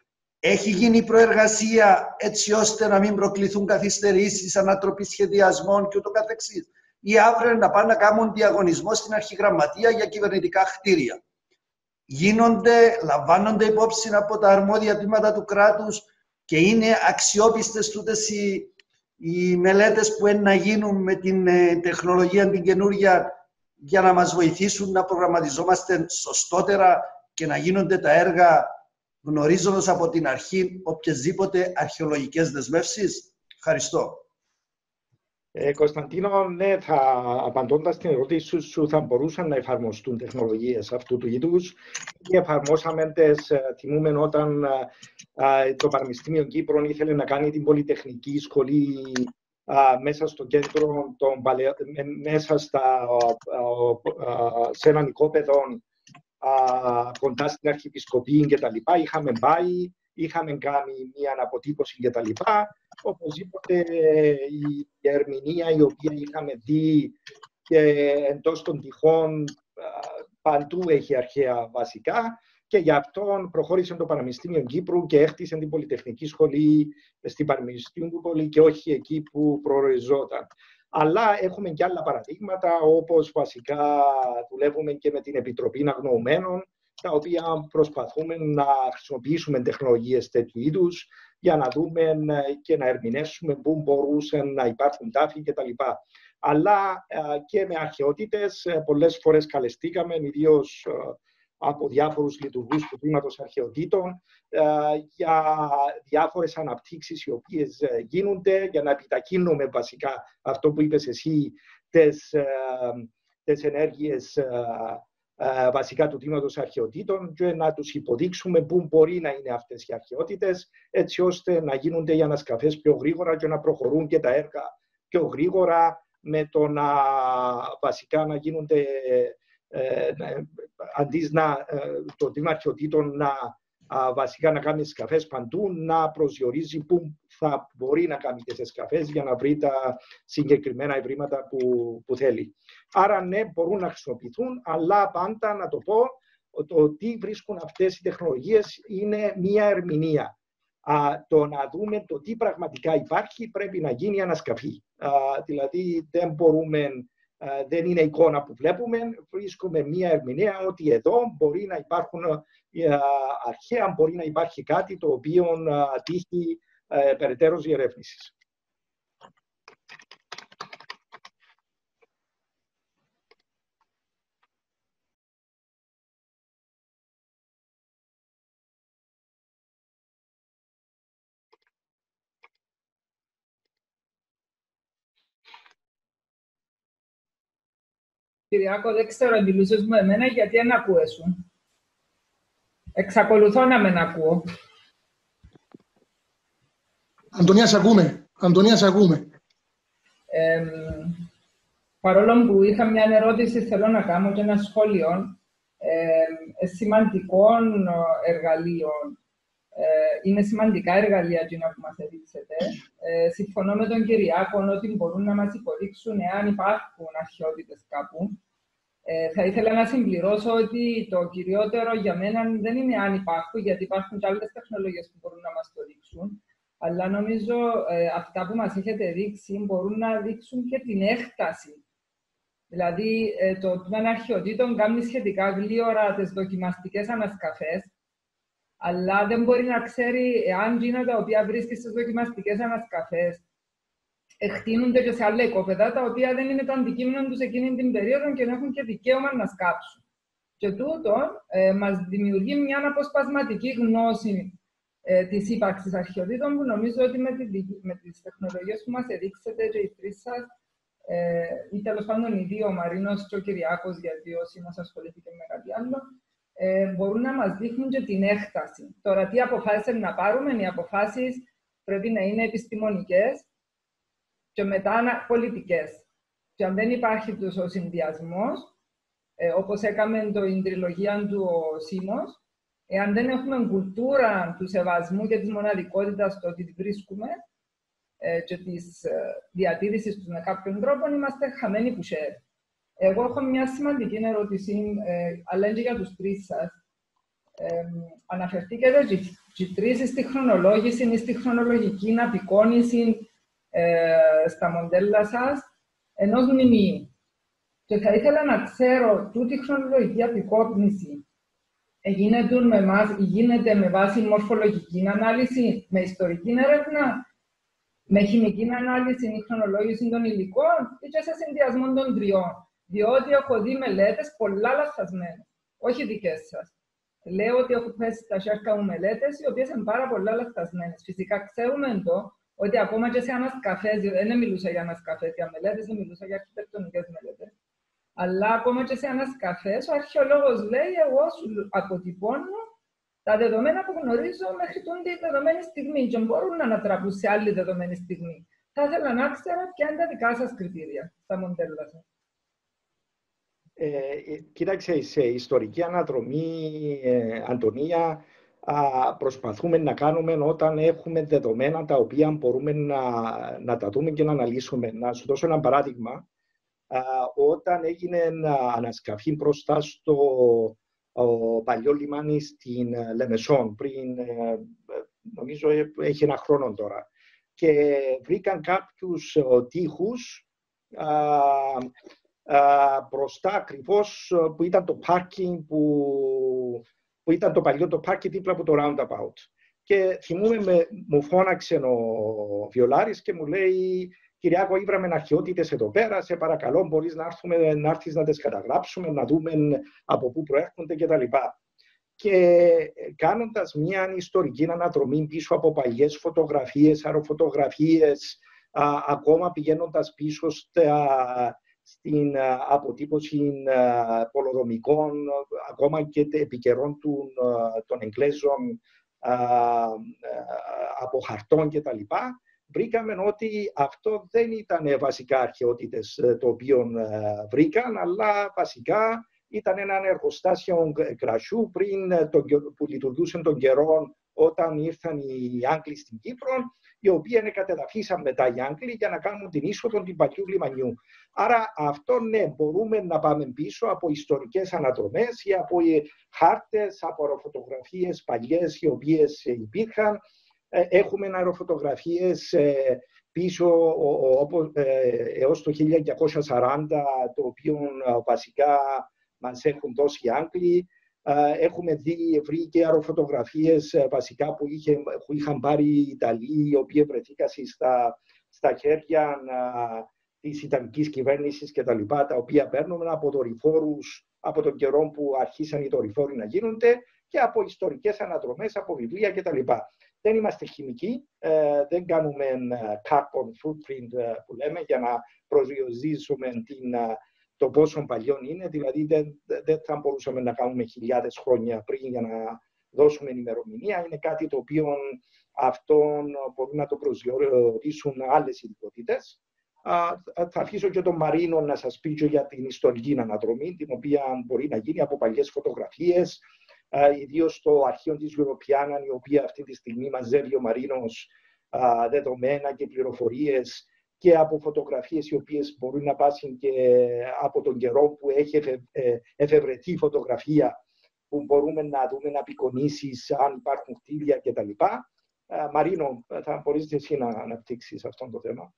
Έχει γίνει προεργασία έτσι ώστε να μην προκληθούν καθυστερήσεις, ανατροπή σχεδιασμών και ούτω καθεξής. Ή αύριο να πάνε να κάνουν διαγωνισμό στην αρχηγραμματεία για κυβερνητικά κτίρια. Γίνονται, λαμβάνονται υπόψη από τα αρμόδια τμήματα του κράτους και είναι αξιόπιστες τούτες οι, οι μελέτες που είναι να γίνουν με την ε, τεχνολογία την καινούρια για να μας βοηθήσουν να προγραμματιζόμαστε σωστότερα και να γίνονται τα έργα γνωρίζοντας από την αρχή οποιασδήποτε αρχαιολογικές δεσμεύσεις. Ευχαριστώ. Ε, Κωνσταντίνο, ναι, θα, απαντώντας την ερώτηση σου, θα μπορούσαν να εφαρμοστούν τεχνολογίες αυτού του είδους. Και εφαρμόσαμε τις, θυμούμε όταν α, το Πανεπιστήμιο Κύπρων ήθελε να κάνει την Πολυτεχνική Σχολή α, μέσα στο κέντρο, των, μέσα στα, α, α, σε έναν οικόπεδο κοντά στην Αρχιεπισκοπή κτλ. Είχαμε πάει, είχαμε κάνει μια αναποτύπωση κτλ. Οπωσδήποτε η ερμηνεία η οποία είχαμε δει και εντός των τυχών παντού έχει αρχαία βασικά και γι' αυτό προχώρησε το Πανεπιστήμιο Κύπρου και έχτισε την Πολυτεχνική Σχολή στην Πανεπιστήμιο του Πόλη και όχι εκεί που προοριζόταν. Αλλά έχουμε και άλλα παραδείγματα, όπως βασικά δουλεύουμε και με την Επιτροπή Αγνοωμένων, τα οποία προσπαθούμε να χρησιμοποιήσουμε τεχνολογίες τέτοιου είδους για να δούμε και να ερμηνεύσουμε πού μπορούσαν να υπάρχουν τάφοι κτλ. Αλλά και με αρχαιότητες πολλές φορές καλεστήκαμε, ιδίως από διάφορους λειτουργούς του τμήματος αρχαιοτήτων για διάφορες αναπτύξεις οι οποίες γίνονται, για να επιταχύνουμε βασικά αυτό που είπες εσύ, τις, τις ενέργειες βασικά του τμήματος αρχαιοτήτων και να τους υποδείξουμε πού μπορεί να είναι αυτές οι αρχαιότητες, έτσι ώστε να γίνονται οι ανασκαφές πιο γρήγορα και να προχωρούν και τα έργα πιο γρήγορα, με το να βασικά να γίνονται ε, αντί να ε, το τμήμα αρχαιοτήτων να α, βασικά να κάνει σκαφές παντού, να προσδιορίζει πού θα μπορεί να κάνει τις σκαφές για να βρει τα συγκεκριμένα ευρήματα που, που θέλει. Άρα ναι, μπορούν να χρησιμοποιηθούν, αλλά πάντα να το πω, το τι βρίσκουν αυτές οι τεχνολογίες είναι μία ερμηνεία. Α, το να δούμε το τι πραγματικά υπάρχει πρέπει να γίνει ανασκαφή. Α, δηλαδή δεν μπορούμε, α, δεν είναι εικόνα που βλέπουμε, βρίσκουμε μία ερμηνεία ότι εδώ μπορεί να υπάρχουν α, αρχαία, μπορεί να υπάρχει κάτι το οποίο α, τύχει α, περαιτέρω διερεύνησης. Κυριάκο, δεν ξέρω αν μιλούσες με εμένα γιατί δεν ακούεσαι. Εξακολουθώ να με ακούω. Αντωνία, σ' ακούμε. Αντωνία, σ' ακούμε. Ε, παρόλο που είχα μια ερώτηση, θέλω να κάνω και ένα σχόλιο. Ε, σημαντικών εργαλείων. Ε, είναι σημαντικά εργαλεία που μας έδειξετε. Ε, συμφωνώ με τον Κυριάκο ότι μπορούν να μας υποδείξουν εάν υπάρχουν αρχαιότητες κάπου. Ε, θα ήθελα να συμπληρώσω ότι το κυριότερο για μένα δεν είναι αν υπάρχουν, γιατί υπάρχουν και άλλες τεχνολογίες που μπορούν να μας το δείξουν. Αλλά νομίζω ε, αυτά που μας έχετε δείξει μπορούν να δείξουν και την έκταση. Δηλαδή, ε, το τμήμα αρχαιοτήτων κάνει σχετικά γλύωρα τις δοκιμαστικές ανασκαφές, αλλά δεν μπορεί να ξέρει εάν γίνα τα οποία βρίσκει στις δοκιμαστικές ανασκαφές εκτείνονται και σε άλλα οικόπεδα, τα οποία δεν είναι το αντικείμενο τους εκείνη την περίοδο και έχουν και δικαίωμα να σκάψουν. Και τούτο ε, μας δημιουργεί μια αποσπασματική γνώση ε, της ύπαρξης αρχαιοτήτων, που νομίζω ότι με, τη, με τις τεχνολογίες που μας εδείξετε και οι τρεις σας, ε, ή τέλος πάντων οι δύο, ο Μαρίνος και ο Κυριάκος, γιατί όσοι μας ασχολήθηκε με κάτι άλλο, ε, μπορούν να μας δείχνουν και την έκταση. Τώρα, τι αποφάσεις να πάρουμε, οι αποφάσεις πρέπει να είναι επιστημονικές και μετά πολιτικές. Και αν δεν υπάρχει τους ο συνδυασμός, ε, όπως έκαμε το η τριλογία του ο Σίμος, εάν δεν έχουμε κουλτούρα του σεβασμού και της μοναδικότητας το ότι βρίσκουμε ε, και της ε, διατήρησης τους με κάποιον τρόπο, είμαστε χαμένοι που χέρι. Εγώ έχω μια σημαντική ερώτηση, ε, αλλά είναι και για τους τρεις σας. Ε, αναφερθήκατε Και τρεις, στη χρονολόγηση ή στη χρονολογική απεικόνηση ε, στα μοντέλα σας ενός μνημείου. Και θα ήθελα να ξέρω, τούτη χρονολογική απεικόνηση γίνεται με, μας, γίνεται με βάση μορφολογική ανάλυση, με ιστορική έρευνα, με χημική ανάλυση ή χρονολόγηση των υλικών ή και σε συνδυασμό των τριών. Διότι έχω δει μελέτες πολλά λαθασμένες, όχι δικές σας. Λέω ότι έχω πέσει στα χέρια μου μελέτες, οι οποίες είναι πάρα πολλά λαθασμένες. Φυσικά ξέρουμε το ότι ακόμα και σε ανασκαφές, δεν μιλούσα για ανασκαφές, για μελέτες, δεν μιλούσα για αρχιτεκτονικές μελέτες. Αλλά ακόμα και σε ανασκαφές, ο αρχαιολόγος λέει: εγώ σου αποτυπώνω τα δεδομένα που γνωρίζω μέχρι την δεδομένη στιγμή και μπορούν να ανατραπούν σε άλλη δεδομένη στιγμή. Θα ήθελα να ξέρω ποια είναι τα δικά σας κριτήρια στα μοντέλα σας. Ε, κοίταξε, σε ιστορική αναδρομή, ε, Αντωνία, α, προσπαθούμε να κάνουμε όταν έχουμε δεδομένα τα οποία μπορούμε να, να τα δούμε και να αναλύσουμε. Να σου δώσω ένα παράδειγμα. Α, όταν έγινε ανασκαφή μπροστά στο ο παλιό λιμάνι στην Λεμεσόν, πριν, νομίζω έχει ένα χρόνο τώρα, και βρήκαν κάποιους τοίχους α, α, μπροστά ακριβώς που ήταν το πάρκινγκ, που, που ήταν το παλιό το πάρκινγκ δίπλα από το roundabout. Και θυμούμαι, με, μου φώναξε ο Βιολάρης και μου λέει: Κυριάκο, ήβραμε αρχαιότητες εδώ πέρα, σε παρακαλώ, μπορείς να, έρθουμε, να έρθεις να τις καταγράψουμε, να δούμε από πού προέρχονται κτλ. Και κάνοντας μια ιστορική αναδρομή πίσω από παλιές φωτογραφίες, αεροφωτογραφίες, α, ακόμα πηγαίνοντας πίσω στα, στην α, αποτύπωση α, πολεοδομικών, ακόμα και επικαιρών των Εγγλέζων α, α, από χαρτών κτλ. Βρήκαμε ότι αυτό δεν ήταν βασικά αρχαιότητες το οποίο βρήκαν, αλλά βασικά ήταν ένα εργοστάσιο κρασιού πριν, το, που λειτουργούσε τον καιρό όταν ήρθαν οι Άγγλοι στην Κύπρο, οι οποίοι κατεδαφίσαν μετά οι Άγγλοι για να κάνουν την είσοδο του παλιού λιμανιού. Άρα αυτό, ναι, μπορούμε να πάμε πίσω από ιστορικές αναδρομές ή από χάρτες, από αεροφωτογραφίες παλιές οι οποίες υπήρχαν. Έχουμε αεροφωτογραφίες πίσω έως το χίλια εννιακόσια σαράντα, το οποίο βασικά μας έχουν δώσει οι Άγγλοι. Έχουμε δει, βρει και αεροφωτογραφίες βασικά που, είχε, που είχαν πάρει οι Ιταλοί, οι οποίοι βρεθήκαν στα, στα χέρια της Ιταλικής κυβέρνησης κτλ. Τα, τα οποία παίρνουμε από δορυφόρους, από τον καιρό που αρχίσαν οι δορυφόροι να γίνονται, και από ιστορικές αναδρομές, από βιβλία κτλ. Δεν είμαστε χημικοί, ε, δεν κάνουμε carbon footprint ε, που λέμε για να προσδιορίσουμε την, το πόσο παλιό είναι. Δηλαδή δεν, δεν θα μπορούσαμε να κάνουμε χιλιάδες χρόνια πριν για να δώσουμε ημερομηνία. Είναι κάτι το οποίο αυτόν μπορούν να το προσδιορίσουν άλλες ειδικότητες. Θα αφήσω και τον Μαρίνο να σας πει και για την ιστορική αναδρομή, την οποία μπορεί να γίνει από παλιές φωτογραφίες, Uh, ιδίως στο αρχείο της Europeana, η οποία αυτή τη στιγμή μαζεύει ο Μαρίνος uh, δεδομένα και πληροφορίες και από φωτογραφίες οι οποίες μπορούν να πάσουν και από τον καιρό που έχει εφε, ε, εφευρεθεί φωτογραφία, που μπορούμε να δούμε να απεικονίσεις αν υπάρχουν κτίρια κτλ. Uh, Μαρίνο, θα μπορείς εσύ να αναπτύξεις αυτό το θέμα.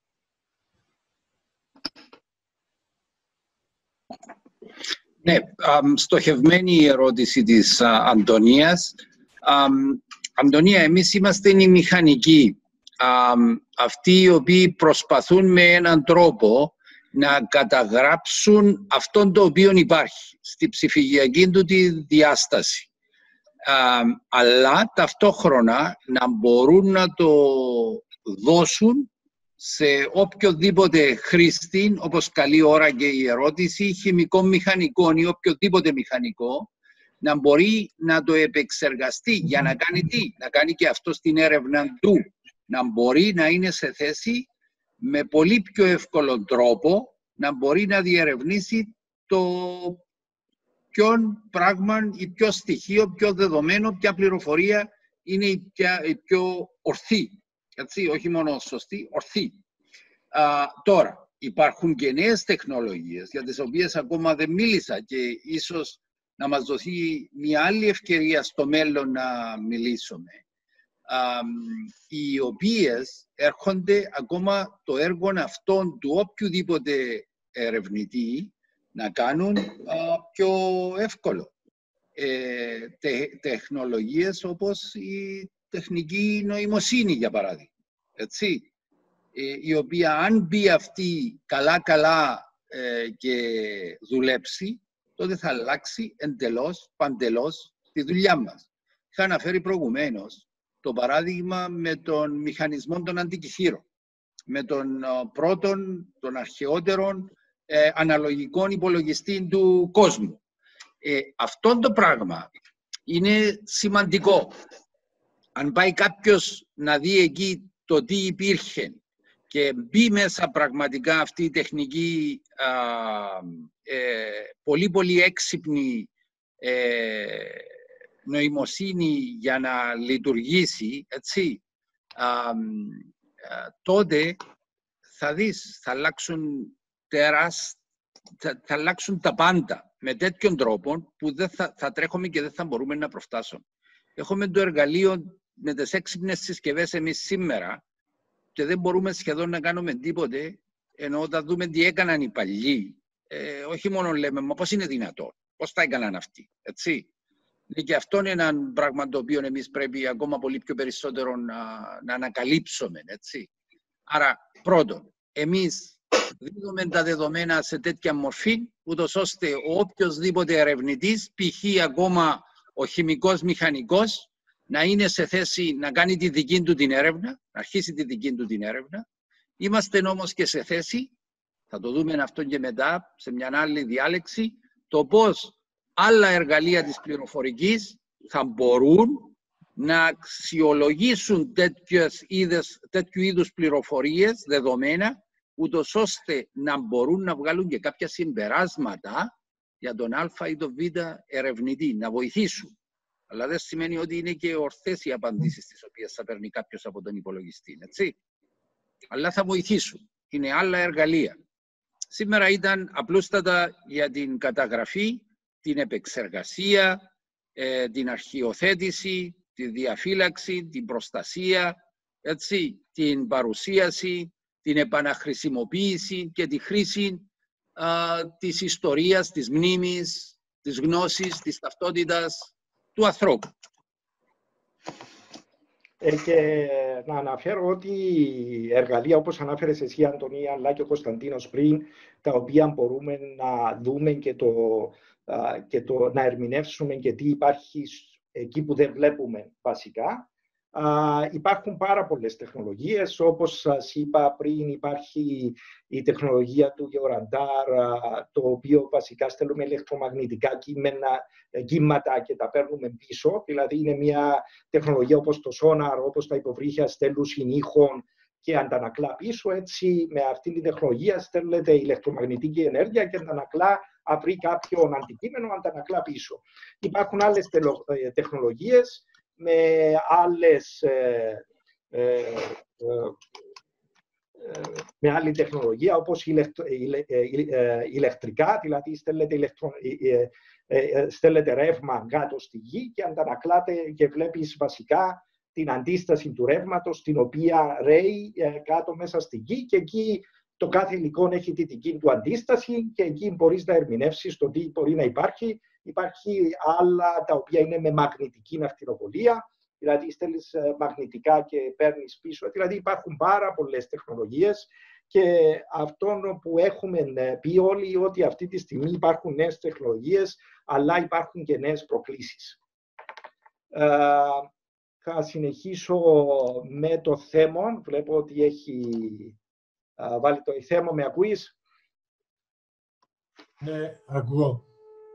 Ναι, στοχευμένη η ερώτηση της Αντωνίας. Αντωνία, εμείς είμαστε οι μηχανικοί, αυτοί οι οποίοι προσπαθούν με έναν τρόπο να καταγράψουν αυτόν το οποίο υπάρχει στη ψηφιακή του τη διάσταση. Αλλά ταυτόχρονα να μπορούν να το δώσουν σε οποιοδήποτε χρήστη, όπως καλή ώρα και η ερώτηση, χημικών μηχανικών ή οποιοδήποτε μηχανικό, να μπορεί να το επεξεργαστεί για να κάνει τι, να κάνει και αυτό στην έρευνα του, να μπορεί να είναι σε θέση με πολύ πιο εύκολο τρόπο να μπορεί να διερευνήσει το ποιον πράγμα ή ποιο στοιχείο, ποιο δεδομένο, ποια πληροφορία είναι η, πια, η πιο ορθή. Έτσι, όχι μόνο σωστή, ορθή. Α, τώρα, υπάρχουν και νέες τεχνολογίες για τις οποίες ακόμα δεν μίλησα και ίσως να μας δοθεί μια άλλη ευκαιρία στο μέλλον να μιλήσουμε. οι οποίες έρχονται ακόμα το έργο αυτών του οποιοδήποτε ερευνητή να κάνουν πιο εύκολο. Ε, τε, τεχνολογίες όπως η τεχνική νοημοσύνη, για παράδειγμα. Έτσι, ε, η οποία αν μπει αυτή καλά-καλά ε, και δουλέψει, τότε θα αλλάξει εντελώς, παντελώς τη δουλειά μας. Είχα αναφέρει προηγουμένως το παράδειγμα με τον μηχανισμό των αντικειθήρων, με τον uh, πρώτον, τον αρχαιότερον ε, αναλογικών υπολογιστή του κόσμου. Ε, αυτό το πράγμα είναι σημαντικό. Αν πάει κάποιος να δει εκεί το τι υπήρχε και μπει μέσα πραγματικά αυτή η τεχνική α, ε, πολύ πολύ έξυπνη ε, νοημοσύνη για να λειτουργήσει, έτσι, α, α, τότε θα δεις, θα αλλάξουν τεράστια, θα, θα αλλάξουν τα πάντα με τέτοιον τρόπο που δεν θα, θα τρέχουμε και δεν θα μπορούμε να προφτάσουμε. Έχουμε το εργαλείο με τις έξυπνες συσκευές εμείς σήμερα και δεν μπορούμε σχεδόν να κάνουμε τίποτε, ενώ όταν δούμε τι έκαναν οι παλιοί, ε, όχι μόνο λέμε, μα πώς είναι δυνατόν, πώς τα έκαναν αυτοί, έτσι. Και αυτό είναι ένα πράγμα το οποίο εμείς πρέπει ακόμα πολύ πιο περισσότερο να, να ανακαλύψουμε, έτσι. Άρα, πρώτον, εμείς δίνουμε τα δεδομένα σε τέτοια μορφή, ούτως ώστε ο οποιοσδήποτε ερευνητής, π.χ. ακόμα ο χημικός μηχανικός, να είναι σε θέση να κάνει τη δική του την έρευνα, να αρχίσει τη δική του την έρευνα. Είμαστε όμως και σε θέση, θα το δούμε αυτό και μετά, σε μια άλλη διάλεξη, το πώς άλλα εργαλεία της πληροφορικής θα μπορούν να αξιολογήσουν τέτοιες είδες, τέτοιου είδους πληροφορίες, δεδομένα, ούτως ώστε να μπορούν να βγάλουν και κάποια συμπεράσματα για τον Α ή τον Β ερευνητή, να βοηθήσουν. Αλλά δεν σημαίνει ότι είναι και ορθές οι απαντήσεις τις οποίες θα παίρνει κάποιος από τον υπολογιστή, έτσι. Αλλά θα βοηθήσουν. Είναι άλλα εργαλεία. Σήμερα ήταν απλούστατα για την καταγραφή, την επεξεργασία, ε, την αρχιοθέτηση, τη διαφύλαξη, την προστασία, έτσι, την παρουσίαση, την επαναχρησιμοποίηση και τη χρήση α, της ιστορίας, της μνήμης, της γνώσης, της ταυτότητας του ανθρώπου. Ε, και να αναφέρω ότι εργαλεία όπως ανάφερες εσύ, Αντωνία, αλλά και ο Κωνσταντίνος πριν, τα οποία μπορούμε να δούμε και, το, και το, να ερμηνεύσουμε και τι υπάρχει εκεί που δεν βλέπουμε βασικά. Uh, υπάρχουν πάρα πολλές τεχνολογίες, όπως σας είπα πριν, υπάρχει η τεχνολογία του Γεωραντάρ, uh, το οποίο βασικά στέλνουμε ηλεκτρομαγνητικά κείμενα, κύματα και τα παίρνουμε πίσω. Δηλαδή είναι μια τεχνολογία όπως το σόναρ, όπως τα υποβρύχια στέλνουν συνήχων και αντανακλά πίσω. Έτσι με αυτή τη τεχνολογία στέλνεται ηλεκτρομαγνητική ενέργεια και αντανακλά, αν βρει κάποιον αντικείμενο, αντανακλά πίσω. Υπάρχουν άλλες τεχνολογίες με άλλες, ε, ε, ε, με άλλη τεχνολογία, όπως ηλεκτρο, ηλε, ε, ηλεκτρικά, δηλαδή στέλνετε, ηλεκτρο, ε, ε, στέλνετε ρεύμα κάτω στη γη και αντανακλάτε και βλέπεις βασικά την αντίσταση του ρεύματος, την οποία ρέει ε, κάτω μέσα στη γη, και εκεί το κάθε υλικό έχει τη δική του αντίσταση και εκεί μπορείς να ερμηνεύσεις το τι μπορεί να υπάρχει. Υπάρχει άλλα τα οποία είναι με μαγνητική ναυτιλοπολία, δηλαδή στέλνεις μαγνητικά και παίρνεις πίσω. Δηλαδή υπάρχουν πάρα πολλές τεχνολογίες και αυτό που έχουμε πει όλοι, ότι αυτή τη στιγμή υπάρχουν νέες τεχνολογίες, αλλά υπάρχουν και νέες προκλήσεις. Ε, θα συνεχίσω με το θέμα. Βλέπω ότι έχει ε, βάλει το θέμα. Με ακούεις? Ναι, ακούω.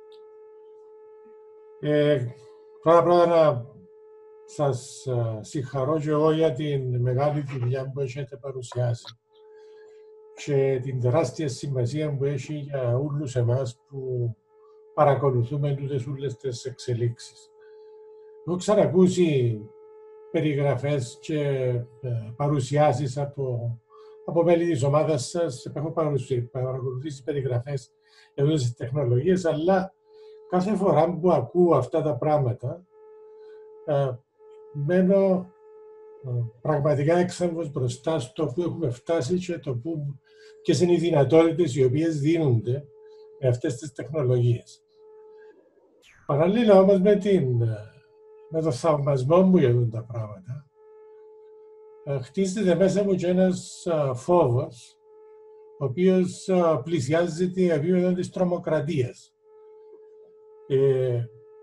Ε, πρώτα πρώτα να σας uh, συγχαρώ και εγώ για την μεγάλη δουλειά που έχετε παρουσιάσει και την τεράστια σημασία που έχει για όλους εμάς που παρακολουθούμε τούτες όλες τις εξελίξεις. Έχω ξανακούσει περιγραφές και uh, παρουσιάσεις από, από μέλη της ομάδας σας, έχω παρακολουθήσει περιγραφές για αυτές τις τεχνολογίες, αλλά κάθε φορά που ακούω αυτά τα πράγματα, ε, μένω πραγματικά έξαμβος μπροστά στο που έχουμε φτάσει και το που, ποιες είναι οι δυνατότητες οι οποίες δίνονται με αυτές τις τεχνολογίες. Παραλλήλα όμως με, την, με το θαυμασμό μου για αυτά τα πράγματα, χτίζεται μέσα μου και ένας φόβος, ο οποίος πλησιάζει την επίπεδο της τρομοκρατίας. Ε,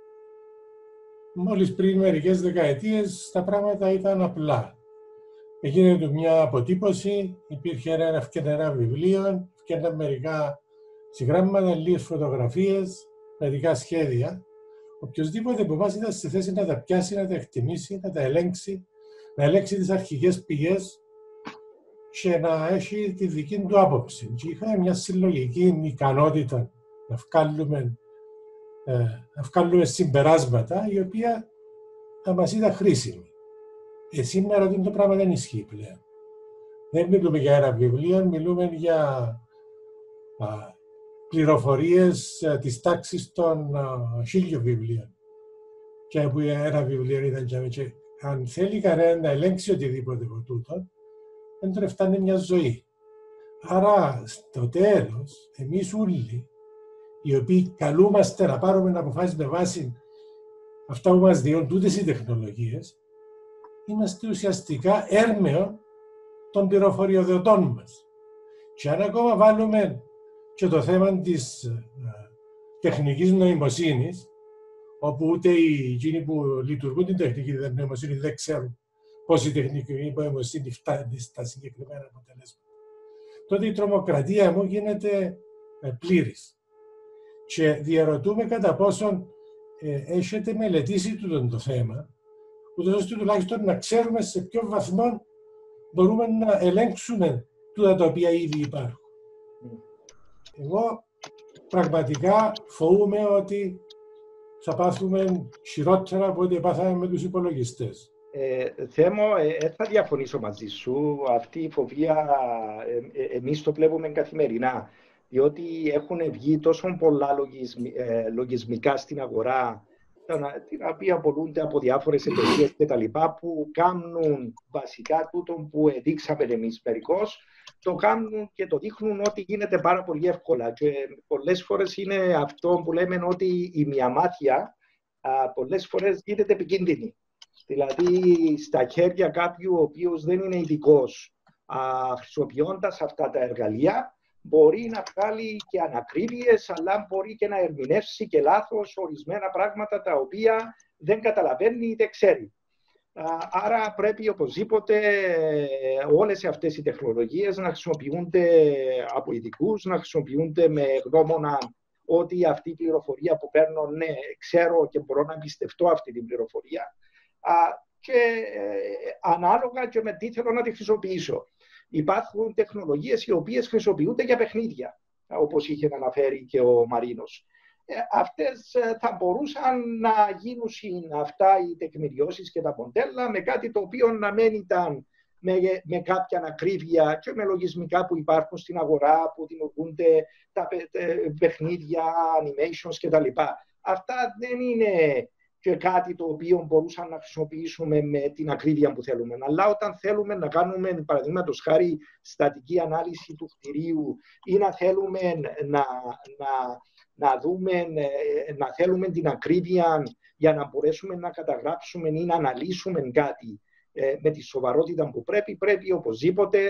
μόλις πριν μερικές δεκαετίες τα πράγματα ήταν απλά. Έγινε μια αποτύπωση, υπήρχε ένα ευκαιρνερά βιβλίο, ευκαιρνά μερικά συγγράμματα, λίγες φωτογραφίες, μερικά σχέδια. Οποιοςδήποτε από εμάς ήταν στη θέση να τα πιάσει, να τα εκτιμήσει, να τα ελέγξει, να ελέγξει τις αρχικές πηγές και να έχει τη δική του άποψη. Και είχαμε μια συλλογική ικανότητα να βγάλουμε, ε, να βγάλουμε συμπεράσματα, η οποία θα μας ήταν χρήσιμη. Ε, σήμερα το πράγμα δεν ισχύει πλέον. Δεν μιλούμε για ένα βιβλίο, μιλούμε για α, πληροφορίες α, της τάξης των α, χίλιων βιβλίων. Και από ένα βιβλίο ήταν και, και αν θέλει κανένα να ελέγξει οτιδήποτε από τούτο, δεν τώρα φτάνει μια ζωή. Άρα, στο τέλος, εμείς όλοι, οι οποίοι καλούμαστε να πάρουμε αποφάσεις με βάση αυτά που μας διούν τούτες οι τεχνολογίες, είμαστε ουσιαστικά έρμεο των πληροφοριοδοτών μας. Και αν ακόμα βάλουμε και το θέμα της uh, τεχνικής νοημοσύνης, όπου ούτε οι εκείνοι που λειτουργούν την τεχνική νοημοσύνη δεν ξέρουν πώς η τεχνική νοημοσύνη φτάνει στα συγκεκριμένα αποτελέσματα, τότε η τρομοκρατία μου γίνεται uh, πλήρης. Και διαρωτούμε κατά πόσον ε, έχετε μελετήσει τούτο το θέμα, ούτως ώστε τουλάχιστον να ξέρουμε σε ποιο βαθμό μπορούμε να ελέγξουμε τούτα τα οποία ήδη υπάρχουν. Εγώ πραγματικά φοβούμαι ότι θα πάθουμε χειρότερα από ό,τι πάθαμε με τους υπολογιστές. Ε, Θέμο, ε, ε, θα διαφωνήσω μαζί σου. Αυτή η φοβία ε, ε, εμείς το βλέπουμε καθημερινά. Διότι έχουν βγει τόσο πολλά λογισμ, ε, λογισμικά στην αγορά, την οποία πολλούνται από διάφορες εταιρείες και τα λοιπά, που κάνουν βασικά τούτο που δείξαμε εμείς μερικώς, το κάνουν και το δείχνουν ότι γίνεται πάρα πολύ εύκολα. Και πολλές φορές είναι αυτό που λέμε ότι η μιαμάθεια α, πολλές φορές γίνεται επικίνδυνη. Δηλαδή στα χέρια κάποιου ο οποίος δεν είναι ειδικός, χρησιμοποιώντας αυτά τα εργαλεία, μπορεί να βγάλει και ανακρίβειες, αλλά μπορεί και να ερμηνεύσει και λάθος ορισμένα πράγματα τα οποία δεν καταλαβαίνει ή δεν ξέρει. Άρα πρέπει οπωσδήποτε όλες αυτές οι τεχνολογίες να χρησιμοποιούνται από ειδικούς, να χρησιμοποιούνται με γνώμονα ότι αυτή η πληροφορία που παίρνω, ναι, ξέρω και μπορώ να εμπιστευτώ αυτή την πληροφορία. Και ανάλογα και με τι θέλω να τη χρησιμοποιήσω. Υπάρχουν τεχνολογίες οι οποίες χρησιμοποιούνται για παιχνίδια, όπως είχε αναφέρει και ο Μαρίνος. Ε, αυτές ε, θα μπορούσαν να γίνουν αυτά οι τεκμηριώσεις και τα μοντέλα με κάτι το οποίο να μην ήταν με, με κάποια ακρίβεια και με λογισμικά που υπάρχουν στην αγορά, που δημιουργούνται τα παιχνίδια, animations κτλ. Αυτά δεν είναι και κάτι το οποίο μπορούσαν να χρησιμοποιήσουμε με την ακρίβεια που θέλουμε. Αλλά όταν θέλουμε να κάνουμε, παραδείγματος χάρη, στατική ανάλυση του κτηρίου ή να θέλουμε να, να, να δούμε, να θέλουμε την ακρίβεια για να μπορέσουμε να καταγράψουμε ή να αναλύσουμε κάτι με τη σοβαρότητα που πρέπει, πρέπει οπωσδήποτε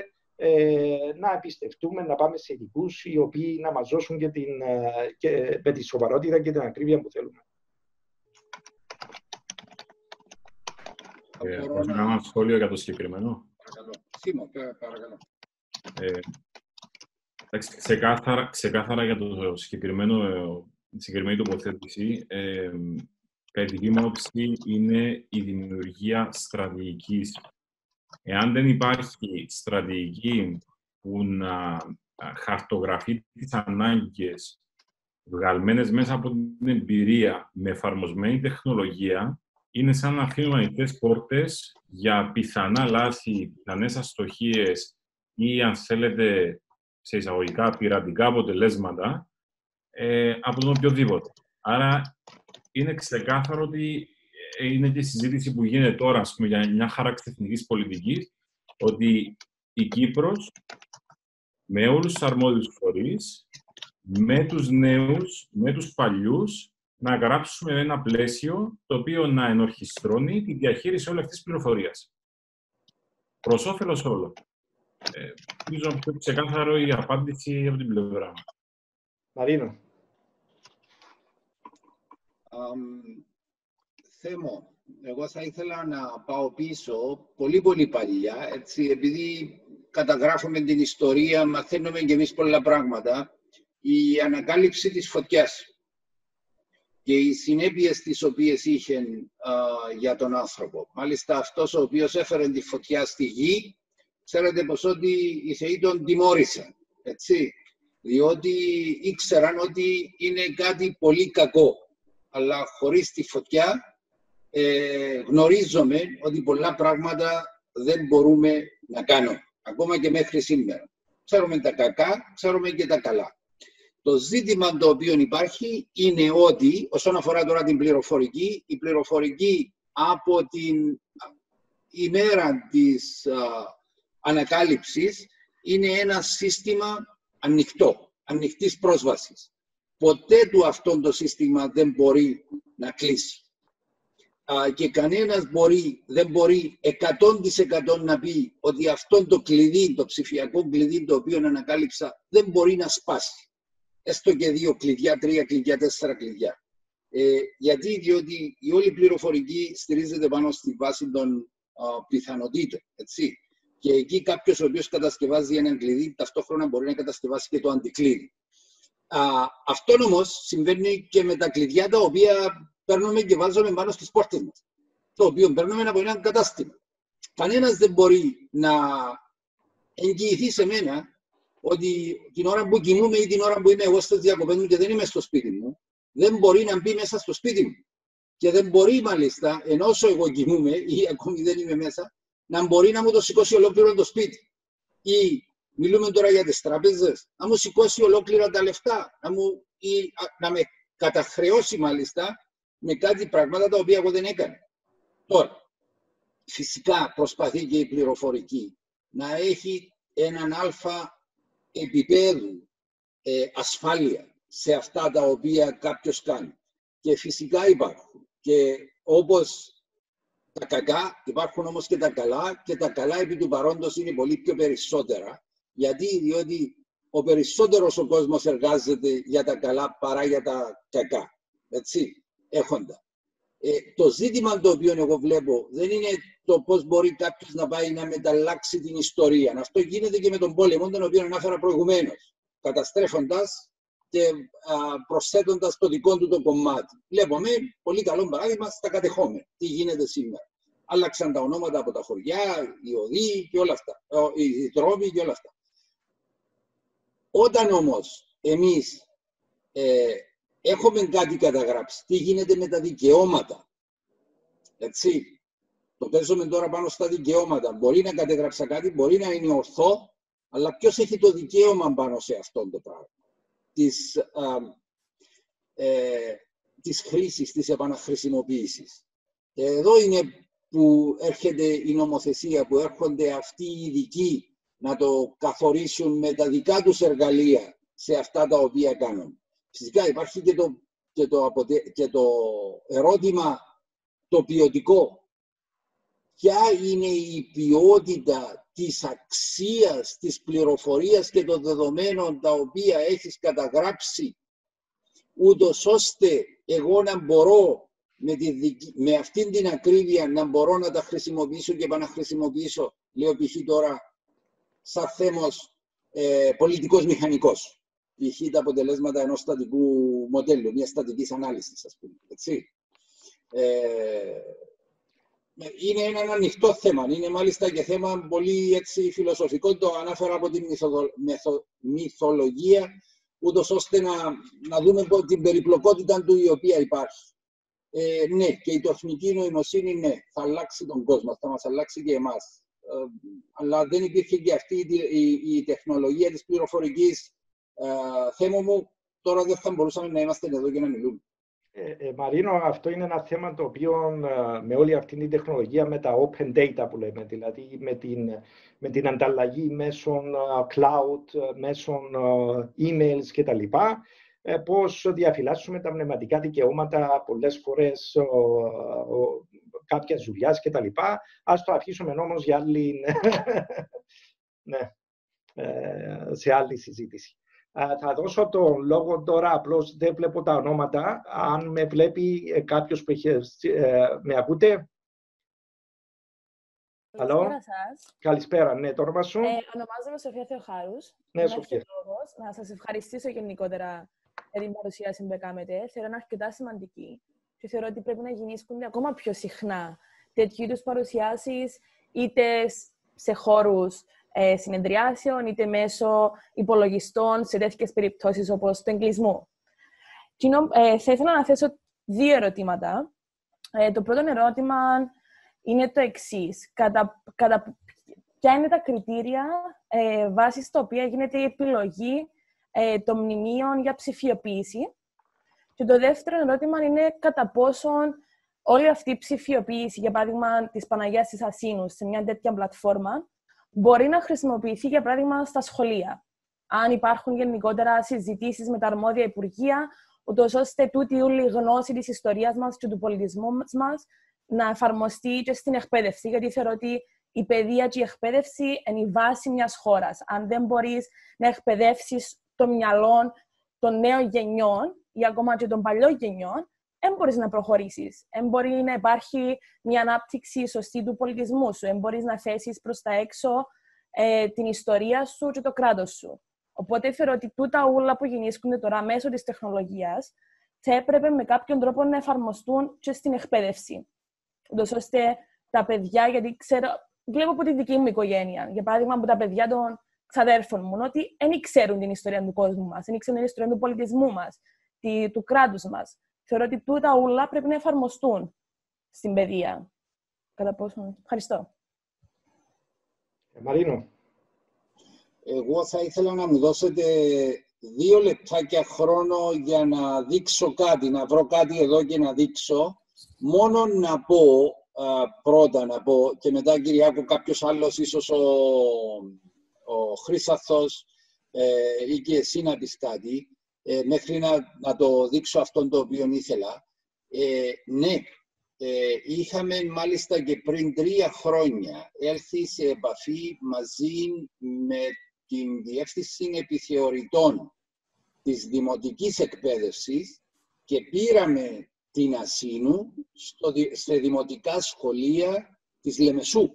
να εμπιστευτούμε, να πάμε σε ειδικούς οι οποίοι να μας δώσουν και την, και με τη σοβαρότητα και την ακρίβεια που θέλουμε. Ε, μπορώ να κάνω ένα σχόλιο για το συγκεκριμένο. Παρακαλώ. Σίμω, παρακαλώ. Ε, ξεκάθαρα, ξεκάθαρα για το συγκεκριμένο, τη συγκεκριμένη τοποθέτηση, ε, κατά τη δική μου άποψη είναι η δημιουργία στρατηγικής. Εάν δεν υπάρχει στρατηγική που να χαρτογραφεί τις ανάγκες βγαλμένες μέσα από την εμπειρία με εφαρμοσμένη τεχνολογία, είναι σαν να αφήνουμε ανοιχτές πόρτες για πιθανά λάθη, πιθανές αστοχίες ή, αν θέλετε, σε εισαγωγικά πειρατικά αποτελέσματα ε, από τον οποιοδήποτε. Άρα, είναι ξεκάθαρο ότι είναι και η συζήτηση που γίνεται τώρα, ας πούμε, για μια χάραξη εθνικής πολιτικής, ότι η Κύπρος, με όλους τους αρμόδιους φορείς, με τους νέους, με τους παλιούς, να γράψουμε ένα πλαίσιο το οποίο να ενορχιστρώνει τη διαχείριση όλης αυτής της πληροφορίας. Προς όφελος όλων. Ε, Νομίζω πιο ξεκάθαρο η απάντηση από την πλευρά μου. Μαρίνο. Um, Θέμο, εγώ θα ήθελα να πάω πίσω πολύ πολύ παλιά, έτσι, επειδή καταγράφουμε την ιστορία, μαθαίνουμε και εμείς πολλά πράγματα, η ανακάλυψη της φωτιάς και οι συνέπειες τις οποίες είχε α, για τον άνθρωπο. Μάλιστα αυτός ο οποίος έφερε τη φωτιά στη γη, ξέρετε πως ότι οι θεοί τον τιμώρησαν, έτσι, διότι ήξεραν ότι είναι κάτι πολύ κακό. Αλλά χωρίς τη φωτιά ε, γνωρίζουμε ότι πολλά πράγματα δεν μπορούμε να κάνουμε. Ακόμα και μέχρι σήμερα. Ξέρουμε τα κακά, ξέρουμε και τα καλά. Το ζήτημα το οποίο υπάρχει είναι ότι, όσον αφορά τώρα την πληροφορική, η πληροφορική από την ημέρα της α, ανακάλυψης είναι ένα σύστημα ανοιχτό, ανοιχτής πρόσβασης. Ποτέ του αυτό το σύστημα δεν μπορεί να κλείσει. Α, και κανένας μπορεί, δεν μπορεί εκατό τοις εκατό να πει ότι αυτό το κλειδί, το ψηφιακό κλειδί το οποίο ανακάλυψα, δεν μπορεί να σπάσει. Έστω και δύο κλειδιά, τρία κλειδιά, τέσσερα κλειδιά. Ε, γιατί, διότι η όλη πληροφορική στηρίζεται πάνω στη βάση των α, πιθανότητων. Έτσι. Και εκεί κάποιος ο οποίος κατασκευάζει έναν κλειδί, ταυτόχρονα μπορεί να κατασκευάσει και το αντικλείδι. Α, αυτό όμως συμβαίνει και με τα κλειδιά τα οποία παίρνουμε και βάζουμε πάνω στις πόρτες μας. Το οποίο παίρνουμε από ένα κατάστημα. Κανένας δεν μπορεί να εγγυηθεί σε μένα ότι την ώρα που κινούμαι ή την ώρα που είμαι εγώ στις διακοπές μου και δεν είμαι στο σπίτι μου, δεν μπορεί να μπει μέσα στο σπίτι μου. Και δεν μπορεί μάλιστα, ενώ όσο εγώ κινούμαι ή ακόμη δεν είμαι μέσα, να μπορεί να μου το σηκώσει ολόκληρο το σπίτι. Ή μιλούμε τώρα για τις τράπεζες, να μου σηκώσει ολόκληρα τα λεφτά, να, μου, ή, να με καταχρεώσει μάλιστα με κάτι πράγματα τα οποία εγώ δεν έκανα. Τώρα, φυσικά προσπαθεί και η πληροφορική να έχει έναν αλφα επίπεδου ε, ασφάλεια σε αυτά τα οποία κάποιος κάνει. Και φυσικά υπάρχουν. Και όπως τα κακά, υπάρχουν όμως και τα καλά, και τα καλά επί του παρόντος είναι πολύ πιο περισσότερα. Γιατί, διότι ο περισσότερος ο κόσμος εργάζεται για τα καλά παρά για τα κακά. Έτσι, έχοντα. Ε, το ζήτημα το οποίο εγώ βλέπω δεν είναι το πώς μπορεί κάποιος να πάει να μεταλλάξει την ιστορία. Αυτό γίνεται και με τον πόλεμο, τον οποίο ανάφερα προηγουμένως, καταστρέφοντας και α, προσθέτοντας το δικό του το κομμάτι. Βλέπουμε, πολύ καλό παράδειγμα, στα κατεχόμενα. Τι γίνεται σήμερα. Άλλαξαν τα ονόματα από τα χωριά, οι οδοί και όλα αυτά, οι δρόμοι και όλα αυτά. Όταν όμως εμείς ε, έχουμε κάτι καταγράψει, τι γίνεται με τα δικαιώματα. Έτσι, το παίζουμε τώρα πάνω στα δικαιώματα. Μπορεί να κατεγράψα κάτι, μπορεί να είναι ορθό, αλλά ποιος έχει το δικαίωμα πάνω σε αυτό το πράγμα. Της, α, ε, της χρήσης, της επαναχρησιμοποίησης. Και εδώ είναι που έρχεται η νομοθεσία, που έρχονται αυτοί οι ειδικοί να το καθορίσουν με τα δικά τους εργαλεία σε αυτά τα οποία κάνουν. Φυσικά υπάρχει και το, και το, και το ερώτημα το ποιοτικό. Ποια είναι η ποιότητα της αξίας, της πληροφορίας και των δεδομένων τα οποία έχεις καταγράψει, ούτως ώστε εγώ να μπορώ με, τη, με αυτήν την ακρίβεια να μπορώ να τα χρησιμοποιήσω και επαναχρησιμοποιήσω, λέω π.χ. τώρα σαν θέμος ε, πολιτικός μηχανικός. Π.χ. τα αποτελέσματα ενός στατικού μοντέλου, μιας στατικής ανάλυσης, ας πούμε. Έτσι. Ε, είναι ένα ανοιχτό θέμα, είναι μάλιστα και θέμα πολύ έτσι, φιλοσοφικό, το ανάφερα από τη μυθοδο, μεθο, μυθολογία, ούτως ώστε να, να δούμε την περιπλοκότητα του η οποία υπάρχει. Ε, ναι, και η τεχνική νοημοσύνη, ναι, θα αλλάξει τον κόσμο, θα μας αλλάξει και εμάς. Ε, αλλά δεν υπήρχε και αυτή η, η, η τεχνολογία της πληροφορικής. Ε, θέμα μου, τώρα δεν θα μπορούσαμε να είμαστε εδώ και να μιλούμε. Ε, ε, Μαρίνο, αυτό είναι ένα θέμα το οποίο ε, με όλη αυτή την τεχνολογία, με τα open data που λέμε, δηλαδή με την, με την ανταλλαγή μέσω cloud, μέσω emails κτλ., ε, πώς διαφυλάσσουμε τα πνευματικά δικαιώματα πολλές φορές ο, ο, κάποιας δουλειάς κτλ. Ας το αφήσουμε όμως για άλλη, ναι, ε, σε άλλη συζήτηση. Θα δώσω τον λόγο τώρα, απλώς δεν βλέπω τα ονόματα. Αν με βλέπει κάποιος που έχει... Ε, με ακούτε? Καλησπέρα σας. Καλησπέρα, ναι, το όνομα σου. Ε, ονομάζομαι Σοφία Θεοχάρους. Ναι, Σοφία. Να σας ευχαριστήσω γενικότερα για την παρουσίαση που κάνετε. Θεωρώ είναι αρκετά σημαντική και θεωρώ ότι πρέπει να γεννήσκονται ακόμα πιο συχνά τέτοιου είδους παρουσιάσεις, είτε σε χώρους Ε, συνεδριάσεων, είτε μέσω υπολογιστών σε τέτοιες περιπτώσεις όπως του εγκλισμού. Ε, θα ήθελα να θέσω δύο ερωτήματα. Ε, το πρώτο ερώτημα είναι το εξής. Κατά, κατά, ποια είναι τα κριτήρια ε, βάσει στα οποία γίνεται η επιλογή ε, των μνημείων για ψηφιοποίηση? Και το δεύτερο ερώτημα είναι κατά πόσον όλη αυτή η ψηφιοποίηση, για παράδειγμα της Παναγίας της Ασσίνου, σε μια τέτοια πλατφόρμα, μπορεί να χρησιμοποιηθεί, για παράδειγμα, στα σχολεία. Αν υπάρχουν γενικότερα συζητήσεις με τα αρμόδια υπουργεία, ούτως ώστε τούτη όλη η γνώση της ιστορίας μας και του πολιτισμού μας να εφαρμοστεί και στην εκπαίδευση. Γιατί θεωρώ ότι η παιδεία και η εκπαίδευση είναι η βάση μιας χώρας. Αν δεν μπορείς να εκπαιδεύσεις το μυαλό των νέων γενιών ή ακόμα και των παλιών γενιών, δεν μπορείς να προχωρήσεις. Δεν μπορεί να υπάρχει μια ανάπτυξη σωστή του πολιτισμού σου. Δεν μπορείς να θέσεις προς τα έξω ε, την ιστορία σου και το κράτος σου. Οπότε θεωρώ ότι τούτα όλα που γεννήσκονται τώρα μέσω της τεχνολογίας θα έπρεπε με κάποιον τρόπο να εφαρμοστούν και στην εκπαίδευση. Ούτως ώστε τα παιδιά, γιατί ξέρω, βλέπω από τη δική μου οικογένεια, για παράδειγμα από τα παιδιά των ξαδέρφων μου, ότι δεν ξέρουν την ιστορία του κόσμου μας, δεν ξέρουν την ιστορία του πολιτισμού μας, τη, του κράτους μας. Θεωρώ ότι τούτα όλα πρέπει να εφαρμοστούν στην παιδεία. Κατά πόσο. Ευχαριστώ. Ε, Μαρίνο. Εγώ θα ήθελα να μου δώσετε δύο λεπτάκια χρόνο για να δείξω κάτι, να βρω κάτι εδώ και να δείξω. Μόνο να πω, α, πρώτα να πω, και μετά Κυριάκο κάποιος άλλος, ίσως ο, ο Χρύσαθος ε, ή και εσύ να πεις κάτι. Ε, μέχρι να, να το δείξω αυτό το οποίο ήθελα. Ε, ναι, ε, είχαμε μάλιστα και πριν τρία χρόνια έλθει σε επαφή μαζί με την Διεύθυνση Επιθεωρητών της Δημοτικής Εκπαίδευσης και πήραμε την Ασσίνου στο, σε δημοτικά σχολεία της Λεμεσού.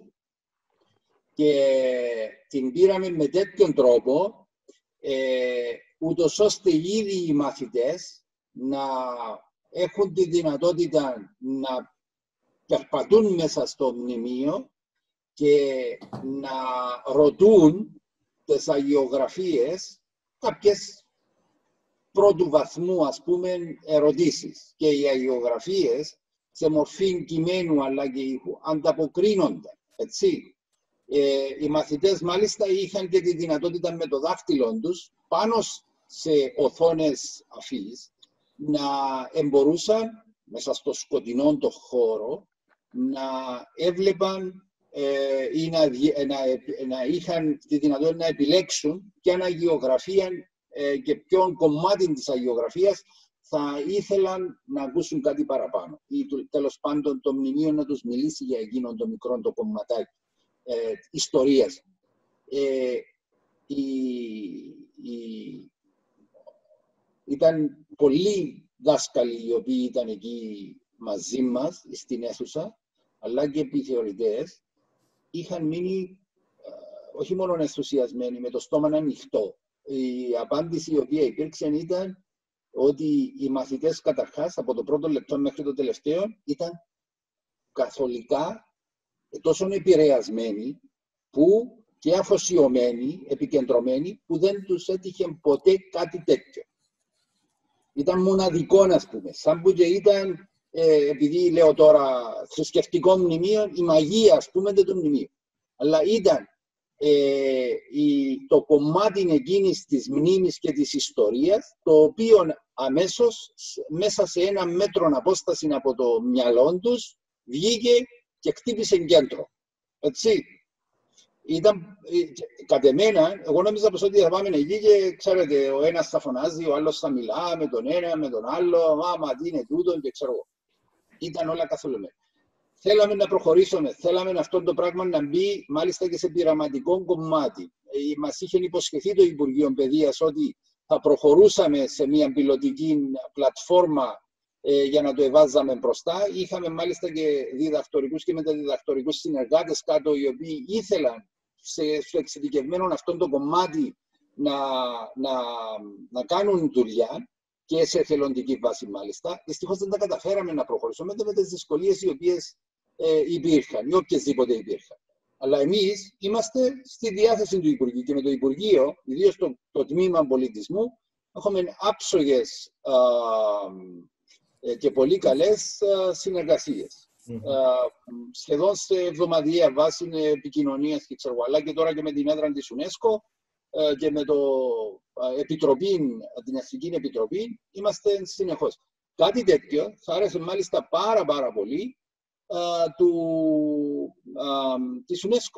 Και την πήραμε με τέτοιον τρόπο ε, ούτως ώστε ήδη οι μαθητές να έχουν τη δυνατότητα να περπατούν μέσα στο μνημείο και να ρωτούν τις αγιογραφίες κάποιες πρώτου βαθμού, ας πούμε, ερωτήσεις. Και οι αγιογραφίες σε μορφή κειμένου αλλά και ήχου ανταποκρίνονται, έτσι. Ε, οι μαθητές μάλιστα είχαν και τη δυνατότητα με το δάχτυλο τους πάνω σε οθόνες αφής να εμπορούσαν μέσα στο σκοτεινό το χώρο να έβλεπαν ε, ή να, να, να είχαν τη δυνατότητα να επιλέξουν ποια αγιογραφία ε, και ποιον κομμάτι της αγιογραφίας θα ήθελαν να ακούσουν κάτι παραπάνω ή τέλος πάντων το μνημείο να τους μιλήσει για εκείνον το μικρό το κομματάκι ε, ιστορίας. Ε, η, η, ήταν πολλοί δάσκαλοι οι οποίοι ήταν εκεί μαζί μας στην αίθουσα, αλλά και επιθεωρητές, είχαν μείνει ε, όχι μόνο ενθουσιασμένοι, με το στόμα ανοιχτό. Η απάντηση η οποία υπήρξε ήταν ότι οι μαθητές καταρχάς από το πρώτο λεπτό μέχρι το τελευταίο ήταν καθολικά τόσο επηρεασμένοι που και αφοσιωμένοι, επικεντρωμένοι, που δεν τους έτυχε ποτέ κάτι τέτοιο. Ήταν μοναδικό, ας πούμε, σαν που και ήταν, ε, επειδή λέω τώρα θρησκευτικό μνημείο, η μαγεία, ας πούμε, δεν του μνημείου. Αλλά ήταν ε, η, το κομμάτι εκείνης της μνήμης και της ιστορίας, το οποίο αμέσως, μέσα σε ένα μέτρο απόσταση από το μυαλό τους, βγήκε και χτύπησε κέντρο. Έτσι. Ήταν, κατ' εμένα, εγώ νόμιζα πως ότι θα πάμε εκεί και ξέρετε, ο ένας θα φωνάζει, ο άλλος θα μιλά με τον ένα, με τον άλλο, μα τι είναι τούτο και ξέρω εγώ. Ήταν όλα καθολωμένα. Θέλαμε να προχωρήσουμε, θέλαμε αυτό το πράγμα να μπει μάλιστα και σε πειραματικό κομμάτι. Μας είχε υποσχεθεί το Υπουργείο Παιδείας ότι θα προχωρούσαμε σε μια πιλωτική πλατφόρμα ε, για να το εβάζαμε μπροστά. Είχαμε μάλιστα και διδακτορικούς και μεταδιδακτορικούς συνεργάτες κάτω, οι οποίοι ήθελαν σε, στο εξειδικευμένο αυτό το κομμάτι να, να, να κάνουν δουλειά και σε εθελοντική βάση μάλιστα. Δυστυχώς δεν τα καταφέραμε να προχωρήσουμε με τις δυσκολίες οι οποίες ε, υπήρχαν ή οποιασδήποτε υπήρχαν. Αλλά εμείς είμαστε στη διάθεση του Υπουργείου και με το Υπουργείο, ιδίως το, το Τμήμα Πολιτισμού, έχουμε άψογες α, ε, και πολύ καλές α, συνεργασίες. Mm-hmm. Α, σχεδόν σε εβδομαδιαία βάση επικοινωνίας και ξέρω, αλλά και τώρα και με την έδρα της UNESCO α, και με το α, επιτροπή, την Εθνική Επιτροπή, είμαστε συνεχώς. Κάτι τέτοιο θα άρεσε μάλιστα πάρα πάρα πολύ Uh, του, uh, της UNESCO.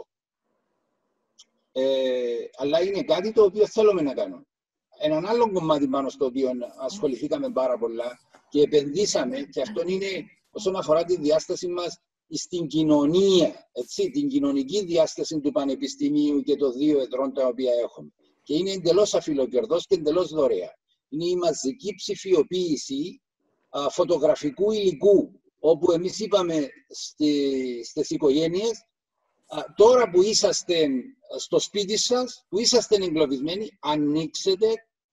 Ε, αλλά είναι κάτι το οποίο θέλουμε να κάνουμε. Έναν άλλο κομμάτι πάνω στο οποίο ασχοληθήκαμε πάρα πολλά και επενδύσαμε, και αυτό είναι όσον αφορά τη διάσταση μας στην κοινωνία, έτσι, την κοινωνική διάσταση του πανεπιστημίου και των δύο εδρών τα οποία έχουμε. Και είναι εντελώς αφιλοκερδός και εντελώς δωρεά. Είναι η μαζική ψηφιοποίηση uh, φωτογραφικού υλικού, όπου εμείς είπαμε στη, στις οικογένειες, α, τώρα που είσαστε στο σπίτι σας, που είσαστε εγκλωβισμένοι, ανοίξετε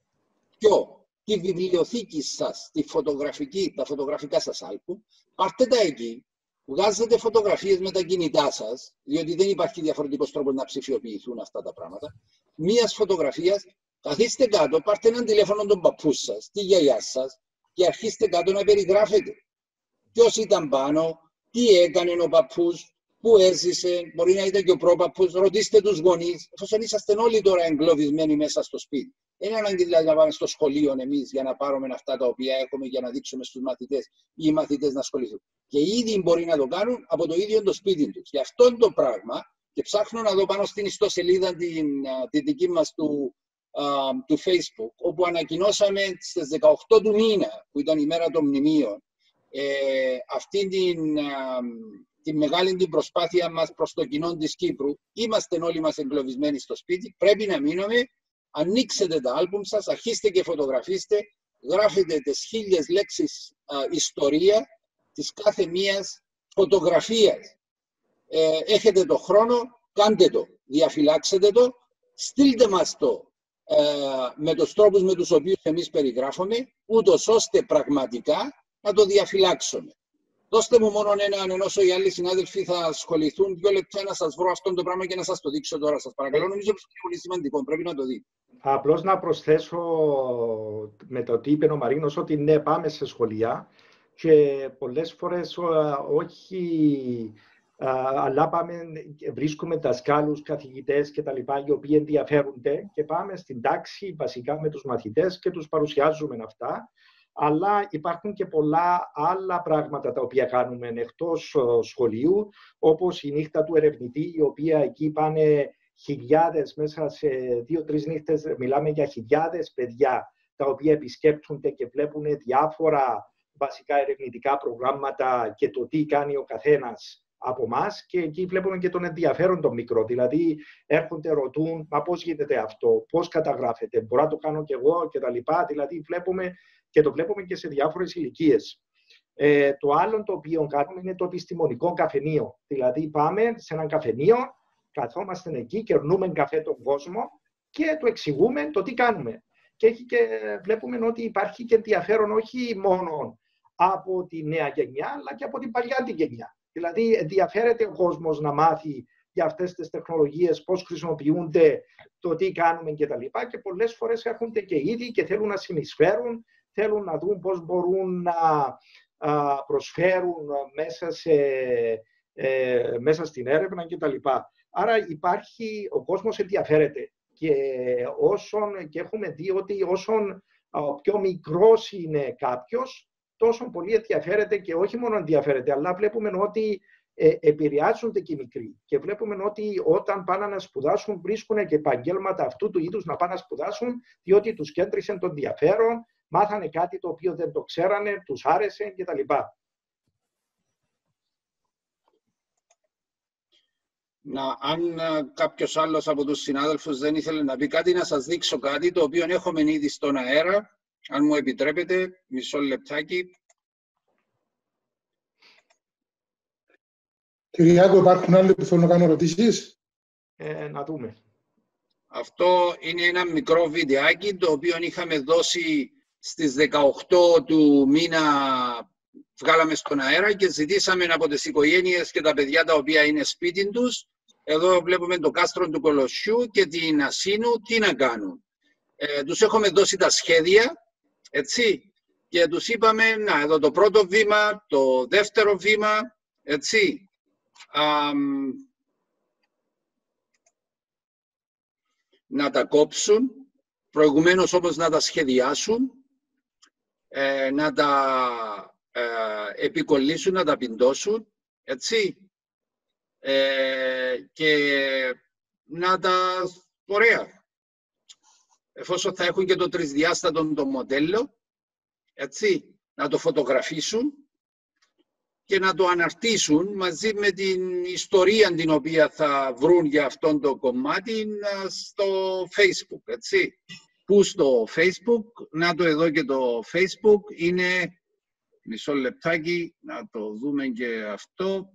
πιο τη βιβλιοθήκη σας, τη φωτογραφική, τα φωτογραφικά σας άλμπου, πάρτε τα εκεί, βγάζετε φωτογραφίες με τα κινητά σας, διότι δεν υπάρχει διαφορετικός τρόπος να ψηφιοποιηθούν αυτά τα πράγματα, μίας φωτογραφίας, καθίστε κάτω, πάρτε έναν τηλέφωνο των παππούς σας, τη γιαγιά σας, και αρχίστε κάτω να περιγράφετε. Ποιος ήταν πάνω, τι έκανε ο παππούς, πού έζησε, μπορεί να ήταν και ο πρόπαππους, ρωτήστε τους γονείς, εφόσον είσαστε όλοι τώρα εγκλωβισμένοι μέσα στο σπίτι. Δεν είναι ανάγκη δηλαδή να πάμε στο σχολείο εμείς για να πάρουμε αυτά τα οποία έχουμε για να δείξουμε στους μαθητές ή οι μαθητές να ασχοληθούν. Και οι ίδιοι μπορεί να το κάνουν από το ίδιο το σπίτι τους. Γι' αυτό το πράγμα, και ψάχνω να δω πάνω στην ιστοσελίδα την, την δική μας του, α, του Facebook, όπου ανακοινώσαμε στις δεκαοκτώ του μήνα, που ήταν η μέρα των μνημείων, Ε, αυτή την, α, την μεγάλη την προσπάθεια μας προς το κοινό της Κύπρου. Είμαστε όλοι μας εγκλωβισμένοι στο σπίτι, πρέπει να μείνουμε, ανοίξετε τα άλμπουμ σας, αρχίστε και φωτογραφίστε, γράφετε τις χίλιες λέξεις α, ιστορία της κάθε μίας φωτογραφίας. Ε, έχετε το χρόνο, κάντε το, διαφυλάξετε το, στείλτε μας το ε, με τους τρόπους με τους οποίους εμείς περιγράφουμε, ούτως ώστε πραγματικά να το διαφυλάξουμε. Δώστε μου μόνο έναν, ενώ οι άλλοι συνάδελφοι θα ασχοληθούν δύο λεπτά να σας βρω αυτό το πράγμα και να σας το δείξω τώρα. Σας παρακαλώ, νομίζω ότι είναι πολύ σημαντικό, πρέπει να το δείτε. Απλώς να προσθέσω με το τι είπε ο Μαρίνος, ότι ναι, πάμε σε σχολεία και πολλές φορές όχι, αλλά πάμε, βρίσκουμε δασκάλους, καθηγητές κτλ. Οι οποίοι ενδιαφέρονται και πάμε στην τάξη βασικά με τους μαθητές και τους παρουσιάζουμε αυτά. Αλλά υπάρχουν και πολλά άλλα πράγματα τα οποία κάνουμε εκτός σχολείου, όπως η νύχτα του ερευνητή, η οποία εκεί πάνε χιλιάδες, μέσα σε δύο-τρεις νύχτες μιλάμε για χιλιάδες παιδιά, τα οποία επισκέπτονται και βλέπουν διάφορα βασικά ερευνητικά προγράμματα και το τι κάνει ο καθένας από εμάς, και εκεί βλέπουμε και τον ενδιαφέρον τον μικρό. Δηλαδή έρχονται, ρωτούν, μα πώς γίνεται αυτό, πώς καταγράφεται, μπορώ να το κάνω κι εγώ κτλ. Δηλαδή βλέπουμε και το βλέπουμε και σε διάφορες ηλικίες. Ε, το άλλο το οποίο κάνουμε είναι το επιστημονικό καφενείο. Δηλαδή πάμε σε έναν καφενείο, καθόμαστε εκεί, κερνούμε καφέ τον κόσμο και του εξηγούμε το τι κάνουμε. Και, έχει και βλέπουμε ότι υπάρχει και ενδιαφέρον όχι μόνο από τη νέα γενιά, αλλά και από την παλιά τη γενιά. Δηλαδή ενδιαφέρεται ο κόσμος να μάθει για αυτές τις τεχνολογίες, πώς χρησιμοποιούνται, το τι κάνουμε κτλ. Και, και πολλές φορές έρχονται και ήδη και θέλουν να συνεισφέρουν, θέλουν να δουν πώς μπορούν να α, προσφέρουν μέσα, σε, ε, μέσα στην έρευνα κτλ. Άρα υπάρχει, ο κόσμος ενδιαφέρεται. Και, όσον, και έχουμε δει ότι όσον ο πιο μικρός είναι κάποιος, τόσο πολύ ενδιαφέρεται και όχι μόνο ενδιαφέρεται, αλλά βλέπουμε ότι ε, επηρεάζονται και οι μικροί. Και βλέπουμε ότι όταν πάνε να σπουδάσουν, βρίσκουν και επαγγέλματα αυτού του είδους να πάνε να σπουδάσουν, διότι τους κέντρισε το ενδιαφέρον, μάθανε κάτι το οποίο δεν το ξέρανε, τους άρεσε κτλ. Να, αν κάποιος άλλος από τους συνάδελφους δεν ήθελε να πει κάτι, να σας δείξω κάτι το οποίο έχουμε ήδη στον αέρα. Αν μου επιτρέπετε, μισό λεπτάκι. Κυριάκο, υπάρχουν άλλοι που θέλουν να κάνουν ερωτήσεις? Ε, να δούμε. Αυτό είναι ένα μικρό βιντεάκι το οποίο είχαμε δώσει στις δεκαοκτώ του μήνα, βγάλαμε στον αέρα και ζητήσαμε από τις οικογένειες και τα παιδιά τα οποία είναι σπίτι τους. Εδώ βλέπουμε το κάστρο του Κολοσσιού και την Ασίνου τι να κάνουν. Ε, τους έχουμε δώσει τα σχέδια, έτσι, και τους είπαμε, να, εδώ το πρώτο βήμα, το δεύτερο βήμα, έτσι. Α, να τα κόψουν, προηγουμένως όμως να τα σχεδιάσουν, ε, να τα ε, επικολλήσουν, να τα πιντώσουν, έτσι, ε, και να τα, ωραία, εφόσον θα έχουν και το τρισδιάστατο το μοντέλο, έτσι, να το φωτογραφίσουν και να το αναρτήσουν μαζί με την ιστορία την οποία θα βρουν για αυτόν το κομμάτι στο Facebook, έτσι. Πού στο Facebook, να το εδώ και το Facebook, είναι, μισό λεπτάκι, να το δούμε και αυτό,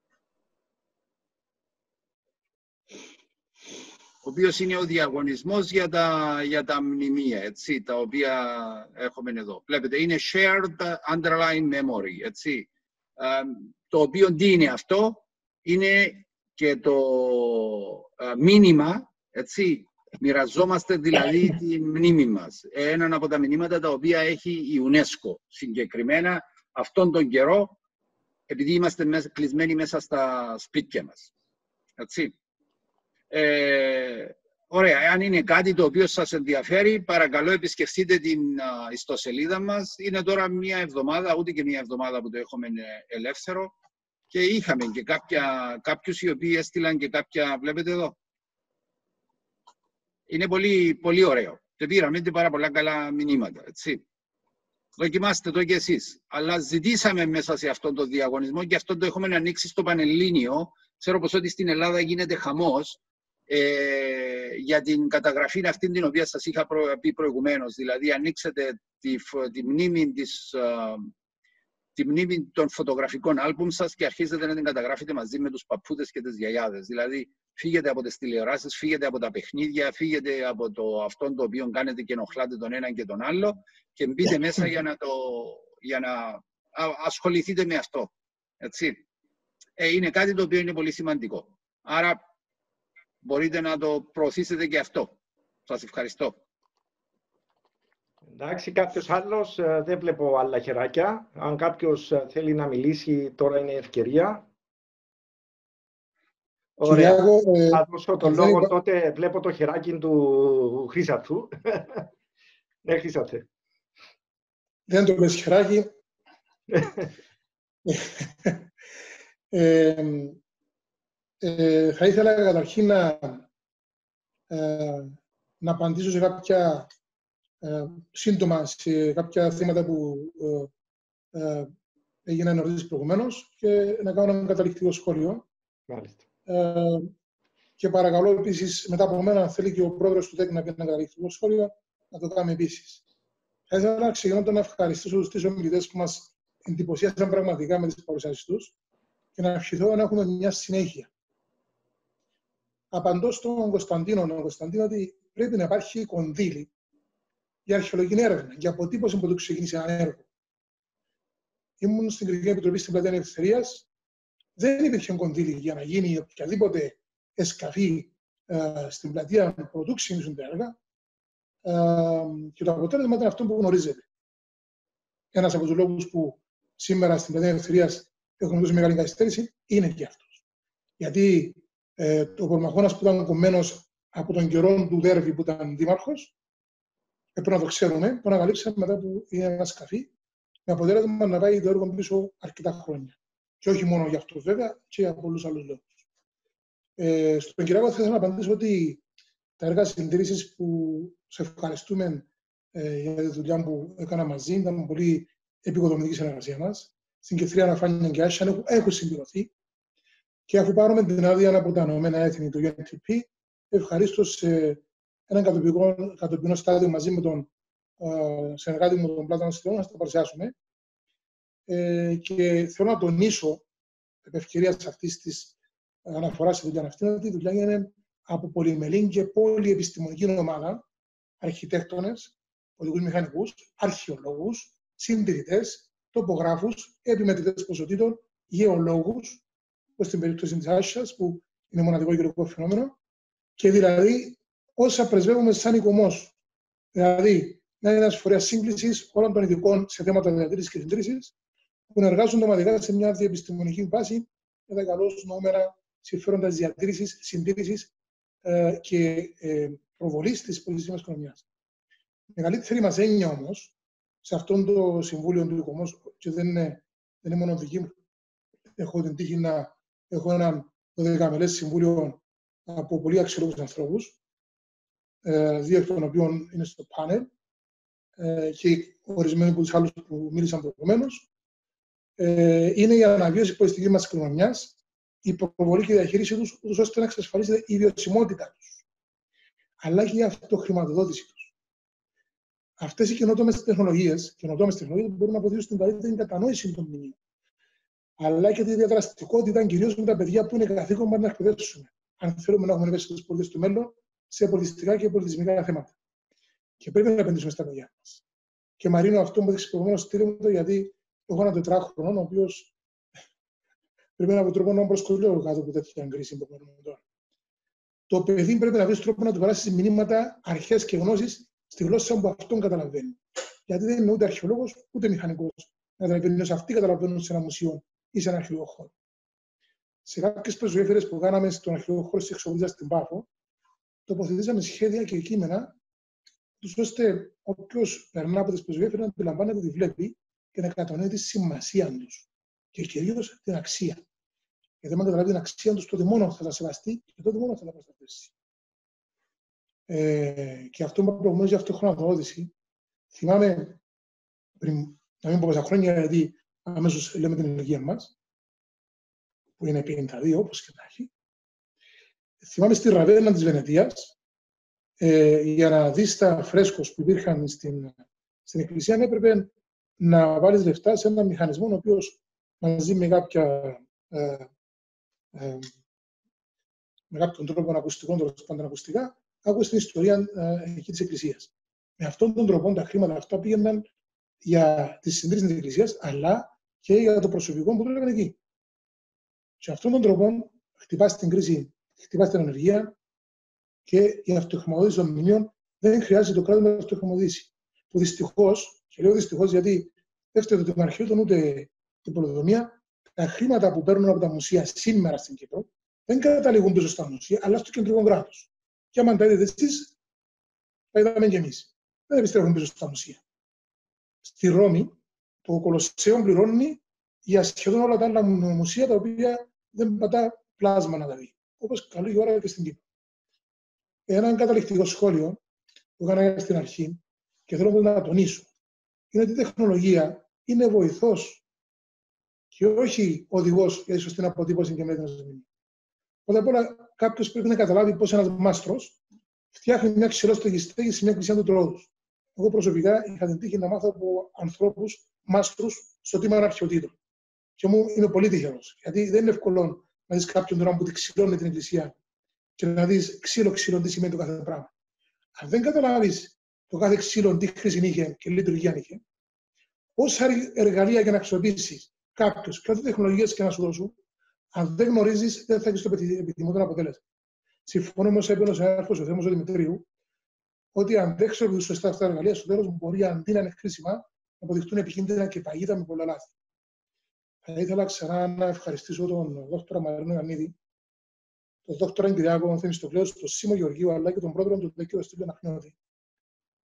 ο οποίος είναι ο διαγωνισμός για τα, για τα μνημεία, έτσι, τα οποία έχουμε εδώ. Βλέπετε, είναι Shared Underline Memory, έτσι. Uh, το οποίο τι είναι αυτό, είναι και το uh, μήνυμα, έτσι, μοιραζόμαστε δηλαδή τη μνήμη μας. Έναν από τα μηνύματα τα οποία έχει η UNESCO συγκεκριμένα αυτόν τον καιρό, επειδή είμαστε μέσα, κλεισμένοι μέσα στα σπίτια μας. Έτσι. Ε, ωραία, αν είναι κάτι το οποίο σας ενδιαφέρει, παρακαλώ επισκεφτείτε την uh, ιστοσελίδα μας. Είναι τώρα μία εβδομάδα, ούτε και μία εβδομάδα που το έχουμε ελεύθερο και είχαμε και κάποια, κάποιους οι οποίοι έστειλαν και κάποια, βλέπετε εδώ. Είναι πολύ, πολύ ωραίο. Και πήραμε και πάρα πολλά καλά μηνύματα, έτσι. Δοκιμάστε το και εσείς. Αλλά ζητήσαμε μέσα σε αυτόν τον διαγωνισμό και αυτό το έχουμε ανοίξει στο Πανελλήνιο. Ξέρω πως ότι στην Ελλάδα γίνεται χαμός. Ε, για την καταγραφή αυτή την οποία σας είχα προ, πει προηγουμένως. Δηλαδή ανοίξετε τη, τη, μνήμη της, uh, τη μνήμη των φωτογραφικών άλμπουμ σας και αρχίζετε να την καταγράφετε μαζί με τους παππούδες και τις γιαγιάδες. Δηλαδή φύγετε από τις τηλεοράσεις, φύγετε από τα παιχνίδια, φύγετε από το, αυτόν το οποίο κάνετε και ενοχλάτε τον έναν και τον άλλο και μπείτε μέσα για να, το, για να α, ασχοληθείτε με αυτό. Έτσι. Ε, είναι κάτι το οποίο είναι πολύ σημαντικό. Άρα μπορείτε να το προωθήσετε και αυτό. Σας ευχαριστώ. Εντάξει, κάποιος άλλος, δεν βλέπω άλλα χεράκια. Αν κάποιος θέλει να μιλήσει, τώρα είναι η ευκαιρία. Ωραία. Ε, θα δώσω τον λόγο είπα... τότε. Βλέπω το χεράκι του Χρύσαθου. Ναι, Χρύσαθε. Δεν το πες χεράκι. ε, Ε, θα ήθελα καταρχήν να, ε, να απαντήσω σε κάποια ε, σύντομα σε κάποια θέματα που ε, ε, έγιναν ερωτήσεις προηγουμένως και να κάνω ένα καταληκτικό σχόλιο. Ε, και παρακαλώ επίσης μετά από μένα, αν θέλει και ο πρόεδρος του ΔΕΚ να πει ένα καταληκτικό σχόλιο, να το κάνουμε επίσης. Θα ήθελα να ξεκινώ να ευχαριστήσω τους τρεις ομιλητές που μας εντυπωσίασαν πραγματικά με τις παρουσιάσεις τους και να ευχηθώ να έχουμε μια συνέχεια. Απαντώ στον Κωνσταντίνο, τον Κωνσταντίνο ότι πρέπει να υπάρχει κονδύλι για αρχαιολογική έρευνα, για αποτύπωση που το ξεκίνησε ένα έργο. Ήμουν στην Κριτική Επιτροπή στην Πλατεία Ελευθερίας. Δεν υπήρχε κονδύλι για να γίνει οποιαδήποτε εσκαφή ε, στην πλατεία πρωτού ξεκινήσουν τα έργα. Ε, και το αποτέλεσμα ήταν αυτό που γνωρίζετε. Ένας από τους λόγους που σήμερα στην Πλατεία Ελευθερίας έχουμε τόσο μεγάλη καθυστέρηση είναι και αυτός. Γιατί Ε, ο Πολμαχώνας που ήταν κομμένος από τον καιρό του Δέρβη που ήταν δήμαρχος Έπρεπε να το ξέρουμε, που ανακαλύψαμε μετά που είναι ένα σκαφί, με αποτέλεσμα να πάει το έργο πίσω αρκετά χρόνια. Και όχι μόνο για αυτό, βέβαια, και για πολλούς άλλους λόγους. Ε, στον Κυριάκο θα ήθελα να απαντήσω ότι τα έργα συντήρησης που σε ευχαριστούμε ε, για τη δουλειά που έκανα μαζί, ήταν πολύ επικοδομητική συνεργασία μας. Στην Κεφρία, Αναφάνεια και Άσια έχουν, έχουν συμπληρωθεί. Και αφού πάρουμε την άδεια από τα Ηνωμένα Έθνη, το γιου εν ντι πι, ευχαρίστως σε έναν κατοπινό στάδιο μαζί με τον uh, συνεργάτη μου, τον Πλάτανο Στυλών, να τα παρουσιάσουμε. Ε, και θέλω να τονίσω, επ' ευκαιρίας αυτής της αναφοράς στη δουλειά αυτή, ότι η δουλειά είναι από πολυμελή και πολυεπιστημονική ομάδα, αρχιτέκτονες, οδικούς μηχανικούς, αρχαιολόγους, συντηρητές, τοπογράφους, επιμετρητές ποσοτήτων, γεωλόγους, όπως στην περίπτωση της Άσιας, που είναι μοναδικό γεωλογικό φαινόμενο, και δηλαδή όσα πρεσβεύουμε σαν οικομός. Δηλαδή, να είναι ένας φορέας σύγκλησης όλων των ειδικών σε θέματα διατήρησης και συντήρησης, που εργάζονται ομαδικά σε μια διεπιστημονική βάση με τα καλώς νούμερα συμφέροντα διατήρησης, συντήρησης ε, και ε, προβολής της πολιτιστικής οικονομίας. Η μεγαλύτερη μας έννοια όμως, σε αυτό το Συμβούλιο του Οικομός, και δεν είναι, δεν είναι μόνο δική μου, έχω την τύχη να έχω έναν δωδεκαμελές συμβούλιο από πολύ αξιόλογους ανθρώπους, δύο εκ των οποίων είναι στο πάνελ και ορισμένοι από τους άλλους που μίλησαν προηγουμένως, είναι η αναβίωση πολιτιστικής μας κληρονομιάς, η προβολή και η διαχείρισή τους, ώστε να εξασφαλίζεται η βιωσιμότητα τους, αλλά και η αυτοχρηματοδότηση τους. Αυτές οι καινοτόμες τεχνολογίες, καινοτόμες τεχνολογίες μπορούν να αποδείξουν την καλύτερη κατανόηση των μνημείων, αλλά και τη διαδραστικότητα, κυρίως με τα παιδιά που είναι καθήκον μας να εκπαιδεύσουμε, αν θέλουμε να έχουμε ευαίσθητους πολίτες του μέλλον σε πολιτιστικά και πολιτισμικά θέματα. Και πρέπει να επενδύσουμε στα παιδιά μας. Και Μαρίνο, αυτό μου έδειξε προηγουμένως, στείλε μου το, γιατί έχω ένα τετράχρονο, ο οποίος πρέπει να βρει τρόπο να προσκολιώ κάτω από τέτοια κρίση που έχουμε τώρα. Το παιδί πρέπει να βρει τρόπο να του περάσει μηνύματα, αρχές και γνώσεις στη γλώσσα που αυτόν καταλαβαίνει. Γιατί δεν είναι ούτε αρχαιολόγος ούτε μηχανικός. Να καταλαβαίνει όσο αυτοί καταλαβαίνουν σε ένα μουσείο ή σε ένα αρχαιολογικό χώρο. Σε κάποιες πεζογέφυρες που κάναμε στον αρχαιολογικό χώρο στη Χρυσοβουλία στην Πάφο, τοποθετήσαμε σχέδια και κείμενα, ώστε όποιος περνά από τις πεζογέφυρες να αντιλαμβάνεται, τη βλέπει και να κατανοεί τη σημασία τους. Και κυρίως την αξία. Γιατί αν καταλάβει την αξία τους, τότε μόνο θα τα σεβαστεί και τότε μόνο θα τα προστατεύσει. Ε, και αυτό που προηγουμένως για αυτοχρηματοδότηση, θυμάμαι πριν, να μην πω πόσα χρόνια, γιατί αμέσως λέμε την ηλικία μας, που είναι πενήντα δύο, όπως και να έχει. Θυμάμαι στη Ραβένα της Βενετίας, ε, για να δεις τα φρέσκος που υπήρχαν στην, στην εκκλησία, έπρεπε να βάλεις λεφτά σε έναν μηχανισμό, ο οποίος μαζί με, κάποια, ε, ε, με κάποιον τρόπο ακουστικών, τέλος πάντων ακουστικά, άκουσε την ιστορία ε, εκεί της εκκλησίας. Με αυτόν τον τρόπο τα χρήματα αυτά πήγαιναν για τις συντήρησεις της εκκλησίας, αλλά και για το προσωπικό που δουλεύαν εκεί. Σε αυτόν τον τρόπο χτυπάς την κρίση, χτυπάς την ανεργία και η αυτοχρηματοδότηση των μνημείων δεν χρειάζεται το κράτος να αυτοχρηματοδοτήσει. Που δυστυχώς, και λέω δυστυχώς γιατί δεν φταίει το αρχείο ούτε την πολεοδομία, τα χρήματα που παίρνουν από τα μουσεία σήμερα στην Κύπρο δεν καταλήγουν πίσω στα μουσεία, αλλά στο κεντρικό κράτος. Και άμα τα είδετε εσείς, τα είδαμε και εμείς. Δεν επιστρέφουν πίσω στα μουσεία. Στη Ρώμη, το Κολοσσέο πληρώνει για σχεδόν όλα τα άλλα μουσεία τα οποία δεν πατά πλάσμα να τα δει. Όπως καλή ώρα και στην Κύπρο. Ένα καταληκτικό σχόλιο που έκανα στην αρχή και θέλω να τονίσω είναι ότι η τεχνολογία είναι βοηθός και όχι οδηγός για τη σωστή αποτύπωση και μέτρηση των μνημείων. Πρώτα απ' όλα, κάποιος πρέπει να καταλάβει πώς ένας μάστρος φτιάχνει μια ξυλόστογη στέγη σε μια εκκλησία του Τρόοδους. Εγώ προσωπικά είχα την τύχη να μάθω από ανθρώπους, μάστρους, στο τμήμα αρχαιοτήτων. Και μου είμαι πολύ τυχερός. Γιατί δεν είναι εύκολο να δεις κάποιον τώρα που τη ξυλώνει την εκκλησία και να δεις ξύλο-ξύλο τι σημαίνει το κάθε πράγμα. Αν δεν καταλάβεις το κάθε ξύλο τι χρήση είχε και λειτουργία είχε, όσα εργαλεία και να αξιοποιήσεις κάποιος και ό,τι τεχνολογίες και να σου δώσουν, αν δεν γνωρίζεις, δεν θα έχεις το επιθυμότερο αποτέλεσμα. Συμφωνώ με όσα είπε ο συνάδελφος ο Θέμος ο Δημητρίου, ότι αν δεν χρησιμοποιούν σωστά αυτά τα εργαλεία, στο τέλος μπορεί αντί να είναι χρήσιμα να αποδειχτούν επικίνδυνα και παγίδα με πολλά λάθη. Θα ήθελα ξανά να ευχαριστήσω τον δόκτωρα Μαρίνο Ιαννίδη, τον δόκτωρα Κυριάκο Θεμιστοκλέου, τον Σίμω Γεωργίου, αλλά και τον πρόεδρο του κ. Στήλιο Αναχνιώτη,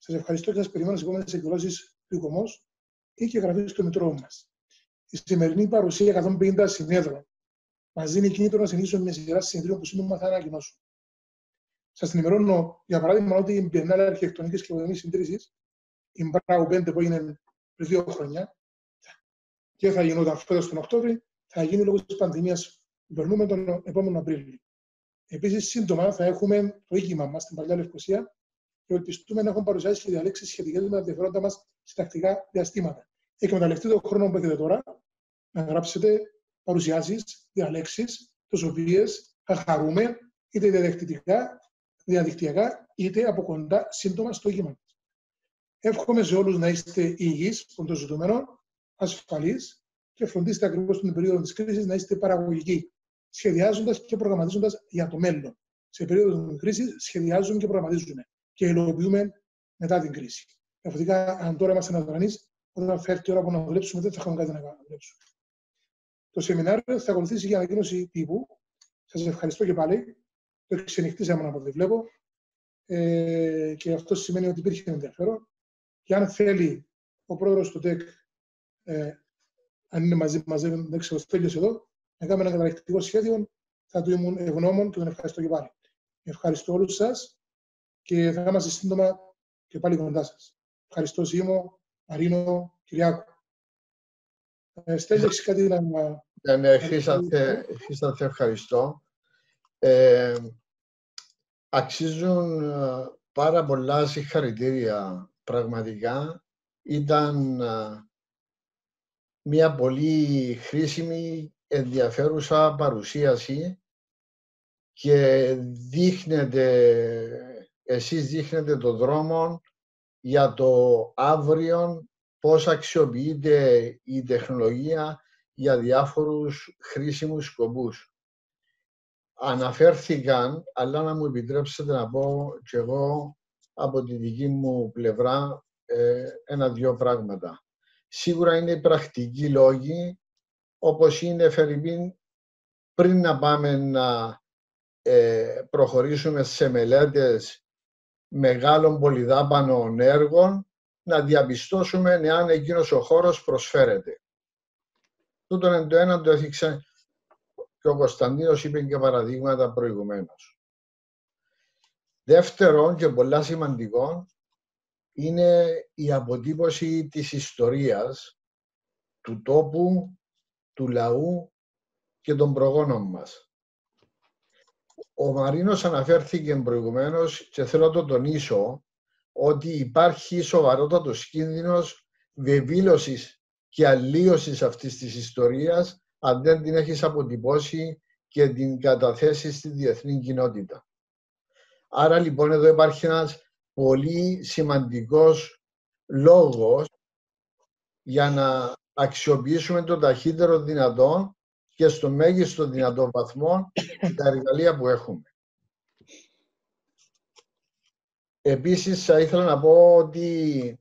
Σας ευχαριστώ και σας περιμένω στις επόμενες εκδηλώσεις του ΙΚΟΜΟΣ ή και γραφή στο Μητρό μας. Η σημερινή παρουσία εκατόν πενήντα συνέδρων μας δίνει κίνητρο να συνεχίσουμε μια σειρά συνεδρίων που σύντομα θα ανακοινώσουμε. Σας ενημερώνω, για παράδειγμα, ότι η Biennale Αρχιτεκτονικής και Οικοδομικής Συντήρησης, η Μπράου πέντε που έγινε πριν δύο χρόνια και θα γινόταν φέτος τον Οκτώβρη, θα γίνει λόγω της πανδημίας που περνούμε τον επόμενο Απρίλιο. Επίσης, σύντομα θα έχουμε το οίκημα μας στην Παλιά Λευκοσία και ελπιστούμε να έχουμε παρουσιάσει και διαλέξεις σχετικές με τα ενδιαφέροντα μας σε τακτικά διαστήματα. Εκμεταλλευτείτε τον χρόνο που έχετε τώρα να γράψετε παρουσιάσεις, διαλέξεις, τις οποίες θα χαρούμε είτε διαδικτυακά, διαδικτυακά είτε από κοντά σύντομα στο οίκημα μας. Εύχομαι σε όλους να είστε υγιείς των το ζητούμενο, ασφαλείς και φροντίστε ακριβώς στην περίοδο της κρίσης να είστε παραγωγικοί, σχεδιάζοντας και προγραμματίζοντας για το μέλλον. Σε περίοδο της κρίσης σχεδιάζουμε και προγραμματίζουμε και υλοποιούμε μετά την κρίση. Διαφορετικά, αν τώρα είμαστε αναδρανείς, όταν θα έρθει η ώρα που να δουλέψουμε, δεν θα έχουμε κάτι να δουλέψουμε. Το σεμινάριο θα ακολουθήσει για ανακοίνωση τύπου. Σας ευχαριστώ και πάλι. Το εξενυχτήσαμε από ό,τι βλέπω. Ε, και αυτό σημαίνει ότι υπήρχε ενδιαφέρον. Και αν θέλει ο πρόεδρος του ΤΕΚ, ε, αν είναι μαζί μας, δεν ξέρω, Στέλιος εδώ, να κάνουμε ένα καταληκτικό σχέδιο, θα του ήμουν ευγνώμων και τον ευχαριστώ και πάλι. Ευχαριστώ όλους σας και θα είμαστε σύντομα και πάλι κοντά σας. Ευχαριστώ Σίμω, Μαρίνο, Κυριάκο. Ε, Στέλιο, έχεις κάτι να... Ναι, ναι, Χρήσταθε, ευχαριστώ. Ε, αξίζουν πάρα πολλά συγχαρητήρια. Πραγματικά ήταν μια πολύ χρήσιμη, ενδιαφέρουσα παρουσίαση και δείχνετε, εσείς δείχνετε το δρόμο για το αύριο, πώς αξιοποιείται η τεχνολογία για διάφορους χρήσιμους σκοπούς. Αναφέρθηκαν, αλλά να μου επιτρέψετε να πω και εγώ από τη δική μου πλευρά ε, ένα-δυο πράγματα. Σίγουρα είναι οι πρακτικοί λόγοι, όπως είναι φερειπίν, πριν να πάμε να ε, προχωρήσουμε σε μελέτες μεγάλων πολυδάπανων έργων, να διαπιστώσουμε εάν εκείνος ο χώρος προσφέρεται. Τούτον εν το ένα το έθιξε και ο Κωνσταντίνος, είπε και παραδείγματα προηγουμένως. Δεύτερον και πολλά σημαντικό είναι η αποτύπωση της ιστορίας, του τόπου, του λαού και των προγόνων μας. Ο Μαρίνος αναφέρθηκε προηγουμένως και θέλω να το τονίσω ότι υπάρχει σοβαρότατος κίνδυνος βεβήλωσης και αλλίωσης αυτής της ιστορίας αν δεν την έχεις αποτυπώσει και την καταθέσει στη διεθνή κοινότητα. Άρα λοιπόν εδώ υπάρχει ένας πολύ σημαντικός λόγος για να αξιοποιήσουμε το ταχύτερο δυνατόν και στο μέγιστο δυνατό βαθμό τα εργαλεία που έχουμε. Επίσης, θα ήθελα να πω ότι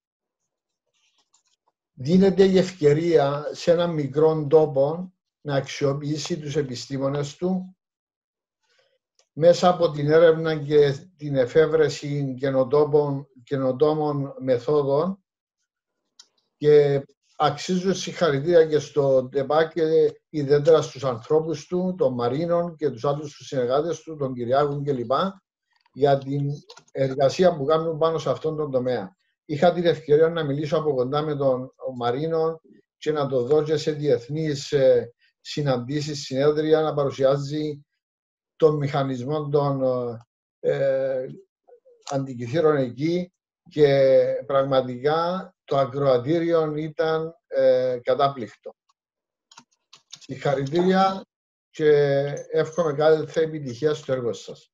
δίνεται η ευκαιρία σε έναν μικρό τόπο να αξιοποιήσει τους επιστήμονες του μέσα από την έρευνα και την εφεύρεση καινοτόμων μεθόδων και αξίζουν συγχαρητήρια και στο ΤΕΠΑ και ιδιαίτερα στους ανθρώπους του, τον Μαρίνον και τους άλλους τους συνεργάτες του, τον Κυριάκων κλπ. Για την εργασία που κάνουν πάνω σε αυτόν τον τομέα. Είχα την ευκαιρία να μιλήσω από κοντά με τον Μαρίνο και να το δω και σε διεθνείς συναντήσεις, συνέδρια, να παρουσιάζει τον μηχανισμό των ε, αντικειθήρων εκεί και πραγματικά το ακροατήριο ήταν ε, κατάπληκτο. Συγχαρητήρια και εύχομαι κάθε επιτυχία στο έργο σας.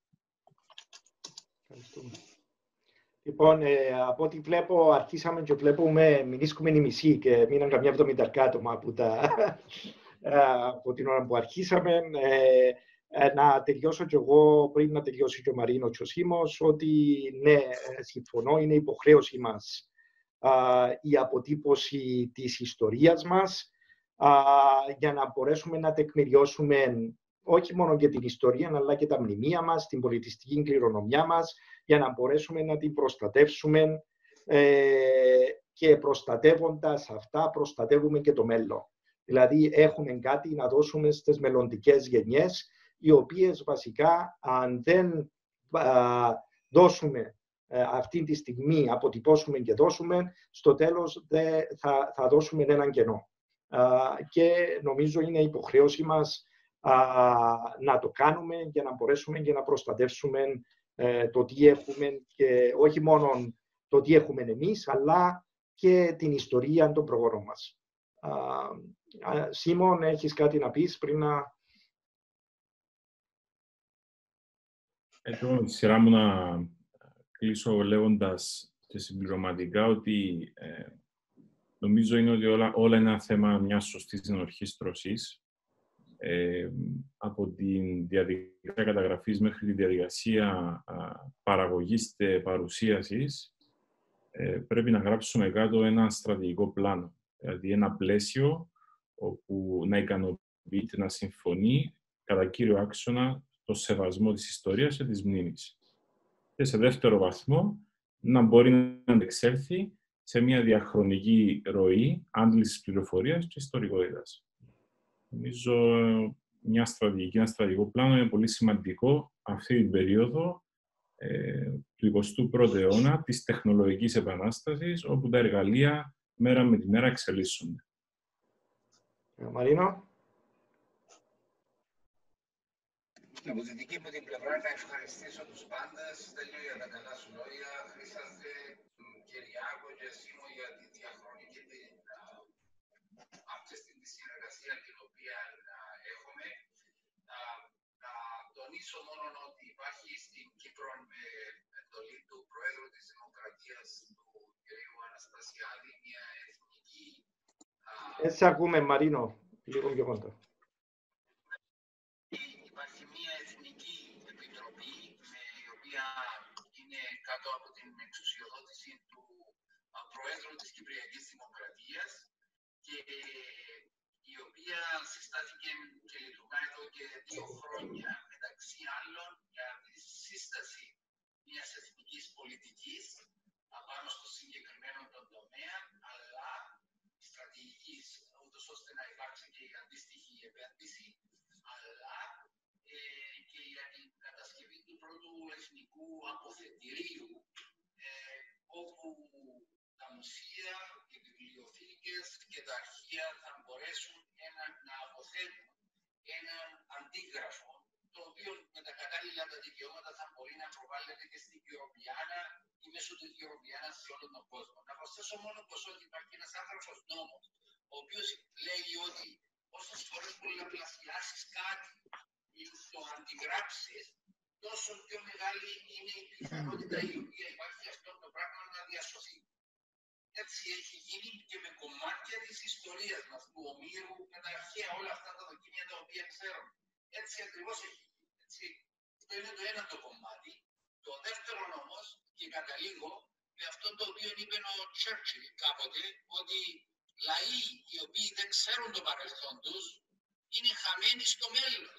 Λοιπόν, ε, από ό,τι βλέπω, αρχίσαμε και βλέπουμε, μιλήσουμε η μισή και μείναν καμιά εβδομήντα άτομα από, τα, από την ώρα που αρχίσαμε. Ε, ε, να τελειώσω κι εγώ, πριν να τελειώσει και ο Μαρίνο και ο Σίμος, ότι ναι, συμφωνώ, είναι υποχρέωση μας α, η αποτύπωση της ιστορίας μας α, για να μπορέσουμε να τεκμηριώσουμε όχι μόνο για την ιστορία, αλλά και τα μνημεία μας, την πολιτιστική κληρονομιά μας, για να μπορέσουμε να την προστατεύσουμε ε, και προστατεύοντας αυτά, προστατεύουμε και το μέλλον. Δηλαδή, έχουμε κάτι να δώσουμε στις μελλοντικές γενιές, οι οποίες βασικά, αν δεν α, δώσουμε α, αυτή τη στιγμή, αποτυπώσουμε και δώσουμε, στο τέλος δε, θα, θα δώσουμε έναν κενό. Α, και νομίζω είναι υποχρέωση μας α, να το κάνουμε για να μπορέσουμε και να προστατεύσουμε ε, το τι έχουμε, και όχι μόνο το τι έχουμε εμείς, αλλά και την ιστορία των προγόνων μας. Α, α, Σίμων, έχεις κάτι να πεις πριν να... Εγώ, τη σειρά μου να κλείσω λέγοντας και συμπληρωματικά ότι ε, νομίζω είναι ότι όλα, όλα είναι ένα θέμα μιας σωστής ενορχήστρωσης. Ε, από τη διαδικασία καταγραφής μέχρι τη διαδικασία α, παραγωγής και παρουσίασης, ε, πρέπει να γράψουμε κάτω ένα στρατηγικό πλάνο. Δηλαδή ένα πλαίσιο όπου να ικανοποιείται, να συμφωνεί κατά κύριο άξονα το σεβασμό της ιστορίας και της μνήμης. Και σε δεύτερο βαθμό, να μπορεί να αντεξέλθει σε μια διαχρονική ροή άντλησης πληροφορίας και ιστορικότητας. Νομίζω μια στρατηγική, ένα στρατηγικό πλάνο είναι πολύ σημαντικό αυτή την περίοδο ε, του εικοστού πρώτου αιώνα, της τεχνολογικής επανάστασης, όπου τα εργαλεία μέρα με τη μέρα εξελίσσονται. Μαρίνο. Από τη δική μου την πλευρά να ευχαριστήσω τους πάντες, Στέλιο, για τα καλά σου λόγια, Χρήσανθε, Κυριάκο και Σίμω για τη διαχρονική την αυτή τη συνεργασία την οποία έχουμε. Να τονίσω μόνο ότι υπάρχει στην Κύπρο με εντολή του Προέδρου της Δημοκρατίας, του κ. Αναστασιάδη, μια εθνική... Έτσι ακούμε, Μαρίνο, λίγο πιο κοντά. Υπάρχει μια εθνική επιτροπή, με η οποία είναι κάτω από την εξουσιοδότηση του Προέδρου της Κυπριακής Δημοκρατίας και η οποία συστάθηκε και λειτουργά εδώ και δύο χρόνια, μεταξύ άλλων για τη σύσταση μιας εθνικής πολιτικής απάνω στο συγκεκριμένο τον τομέα, αλλά στρατηγικής, ούτως ώστε να υπάρξει και η αντίστοιχη επένδυση, αλλά ε, και για την κατασκευή του πρώτου εθνικού αποθετηρίου, ε, όπου τα μουσεία, οι βιβλιοθήκες και τα αρχεία θα μπορέσουν ένα, να αποθέτουν έναν αντίγραφο, το οποίο με τα κατάλληλα τα δικαιώματα θα μπορεί να προβάλλεται και στην Europeana ή μέσω του Europeana σε όλο τον κόσμο. Να προσθέσω μόνο πως ότι υπάρχει ένας άγραφος νόμος, ο οποίος λέει ότι όσες φορές πολλαπλασιάσεις κάτι ή το αντιγράψεις, τόσο πιο μεγάλη είναι η πιθανότητα η οποία υπάρχει αυτό το πράγμα να διασωθεί. Έτσι έχει γίνει και με κομμάτια της ιστορίας μας, του Ομήρου, με τα αρχαία όλα αυτά τα δοκίμια τα οποία ξέρουμε. Έτσι ακριβώς έχει γίνει. Έτσι. Αυτό είναι το ένα το κομμάτι. Το δεύτερο όμως, και καταλήγω, με αυτό το οποίο είπε ο Τσέρτσιλ κάποτε, ότι λαοί οι οποίοι δεν ξέρουν το παρελθόν τους, είναι χαμένοι στο μέλλον.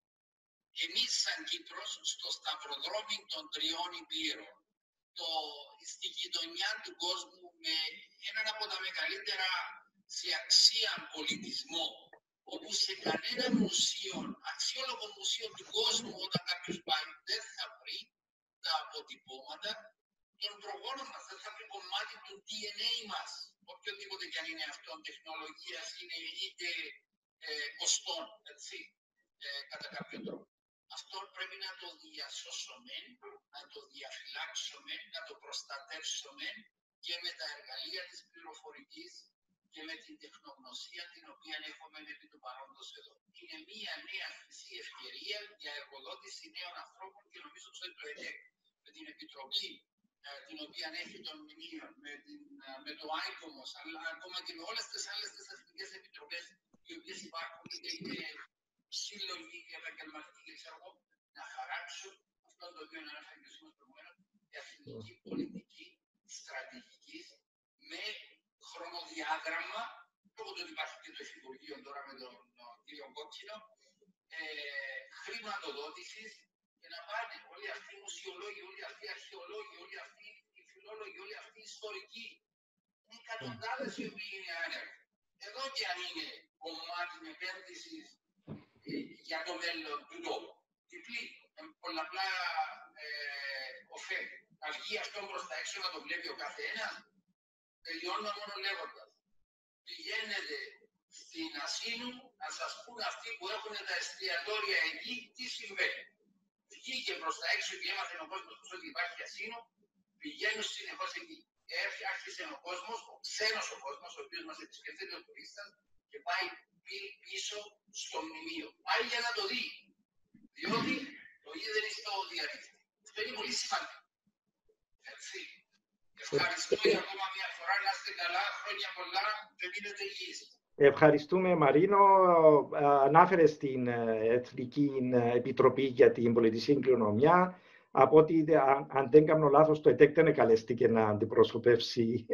Εμείς σαν Κύπρος, στο σταυροδρόμι των τριών υπήρων, το, στη γειτονιά του κόσμου με έναν από τα μεγαλύτερα σε αξία πολιτισμό, όπου σε κανένα μουσείο, αξιόλογο μουσείο του κόσμου, όταν κάποιος πάει, δεν θα βρει τα αποτυπώματα των προγόνων μας, δεν θα βρει κομμάτι του ντι εν έι μας, οποιοδήποτε κι αν είναι αυτό, τεχνολογίας, είναι είτε ε, κοστών, έτσι, ε, κατά κάποιο τρόπο. Αυτό πρέπει να το διασώσουμε, να το διαφυλάξουμε, να το προστατεύσουμε και με τα εργαλεία της πληροφορικής και με την τεχνογνωσία την οποία έχουμε επί του παρόντος εδώ. Είναι μια νέα χρυσή ευκαιρία για εργοδότηση νέων ανθρώπων και νομίζω ότι το ΕΔΕΚ με την Επιτροπή ε, την οποία έχει των μνημείων, με, την, ε, με το άικομος, αλλά ακόμα και με όλες τις άλλες τις εθνικές επιτροπές οι οποίες υπάρχουν, είτε είναι σύλλογοι επαγγελματικοί και ξέρω εγώ, να χαράξουν αυτό το οποίο ανέφερε και ο Σίμος προηγουμένως, εθνική πολιτική στρατηγική με χρονοδιάγραμμα, λόγω του ότι υπάρχει και το Υφυπουργείο τώρα με τον κύριο Κόκκινο, ε, χρηματοδότησης και να πάνε όλοι αυτοί οι μουσιολόγοι, όλοι αυτοί οι αρχαιολόγοι, όλοι αυτοί οι φιλόλογοι, όλοι αυτοί οι ιστορικοί. Είναι εκατοντάδες οι οποίοι είναι άνεργοι. Εδώ και αν είναι κομμάτι επένδυσης ε, για το μέλλον του τόπου. Διπλή, με πολλαπλά ε, ωφέλη. Να βγει αυτό προς τα έξω να το βλέπει ο καθένας. Τελειώνω μόνο λέγοντας. Πηγαίνετε στην Ασίνου να σας πούν αυτοί που έχουν τα εστιατόρια εκεί τι συμβαίνει. Βγήκε προς τα έξω και έμαθε ο κόσμος πως ότι υπάρχει Ασίνου, πηγαίνουν συνεχώς εκεί. Άρχισε ο κόσμος, ο ξένος ο κόσμος, ο οποίος μας επισκεφτείται ο τουρίστας και πάει πίσω στο μνημείο. Πάει για να το δει. Διότι το είδε στο διαδίκτυο. Αυτό είναι πολύ σημαντικό. Έτσι. Ευχαριστώ για ακόμα μια φορά. Να είστε καλά, χρόνια πολλά και μείνετε υγιείς. Ευχαριστούμε, Μαρίνο. Ανάφερε στην Εθνική Επιτροπή για την Πολιτιστική Κληρονομιά. Από ότι, αν δεν κάνω λάθος, το ΕΤΕΚ δεν καλέστηκε να αντιπροσωπεύσει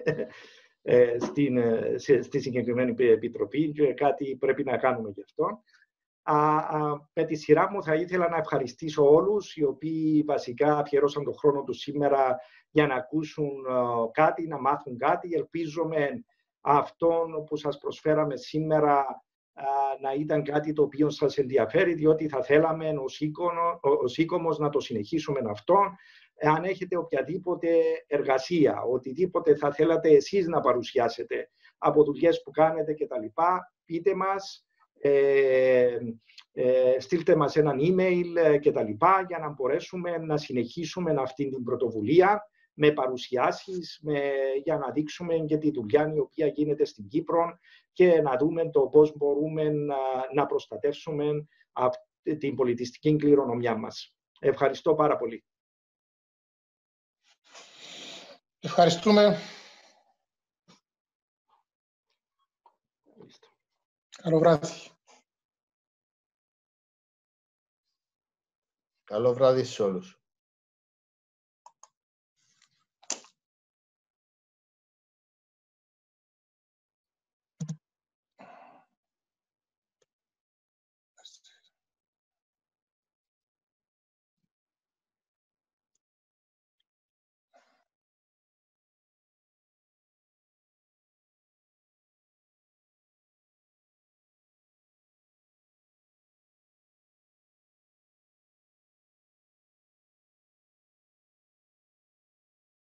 στην, σε, στη συγκεκριμένη επιτροπή και κάτι πρέπει να κάνουμε γι' αυτό. Α, α, με τη σειρά μου θα ήθελα να ευχαριστήσω όλους οι οποίοι βασικά αφιέρωσαν τον χρόνο τους σήμερα για να ακούσουν α, κάτι, να μάθουν κάτι. Ελπίζουμε αυτό που σας προσφέραμε σήμερα α, να ήταν κάτι το οποίο σας ενδιαφέρει, διότι θα θέλαμε ως, οίκονο, ως οίκομος να το συνεχίσουμε αυτό. Αν έχετε οποιαδήποτε εργασία, οτιδήποτε θα θέλατε εσείς να παρουσιάσετε από δουλειές που κάνετε κτλ., πείτε μας. Ε, ε, στείλτε μας έναν email και τα λοιπά για να μπορέσουμε να συνεχίσουμε αυτή την πρωτοβουλία με παρουσιάσεις, με, για να δείξουμε και τη δουλειά η οποία γίνεται στην Κύπρο και να δούμε το πώς μπορούμε να, να προστατεύσουμε αυτή την πολιτιστική κληρονομιά μας. Ευχαριστώ πάρα πολύ. Ευχαριστούμε. Καλό βράδυ. Καλό βράδυ σε όλους.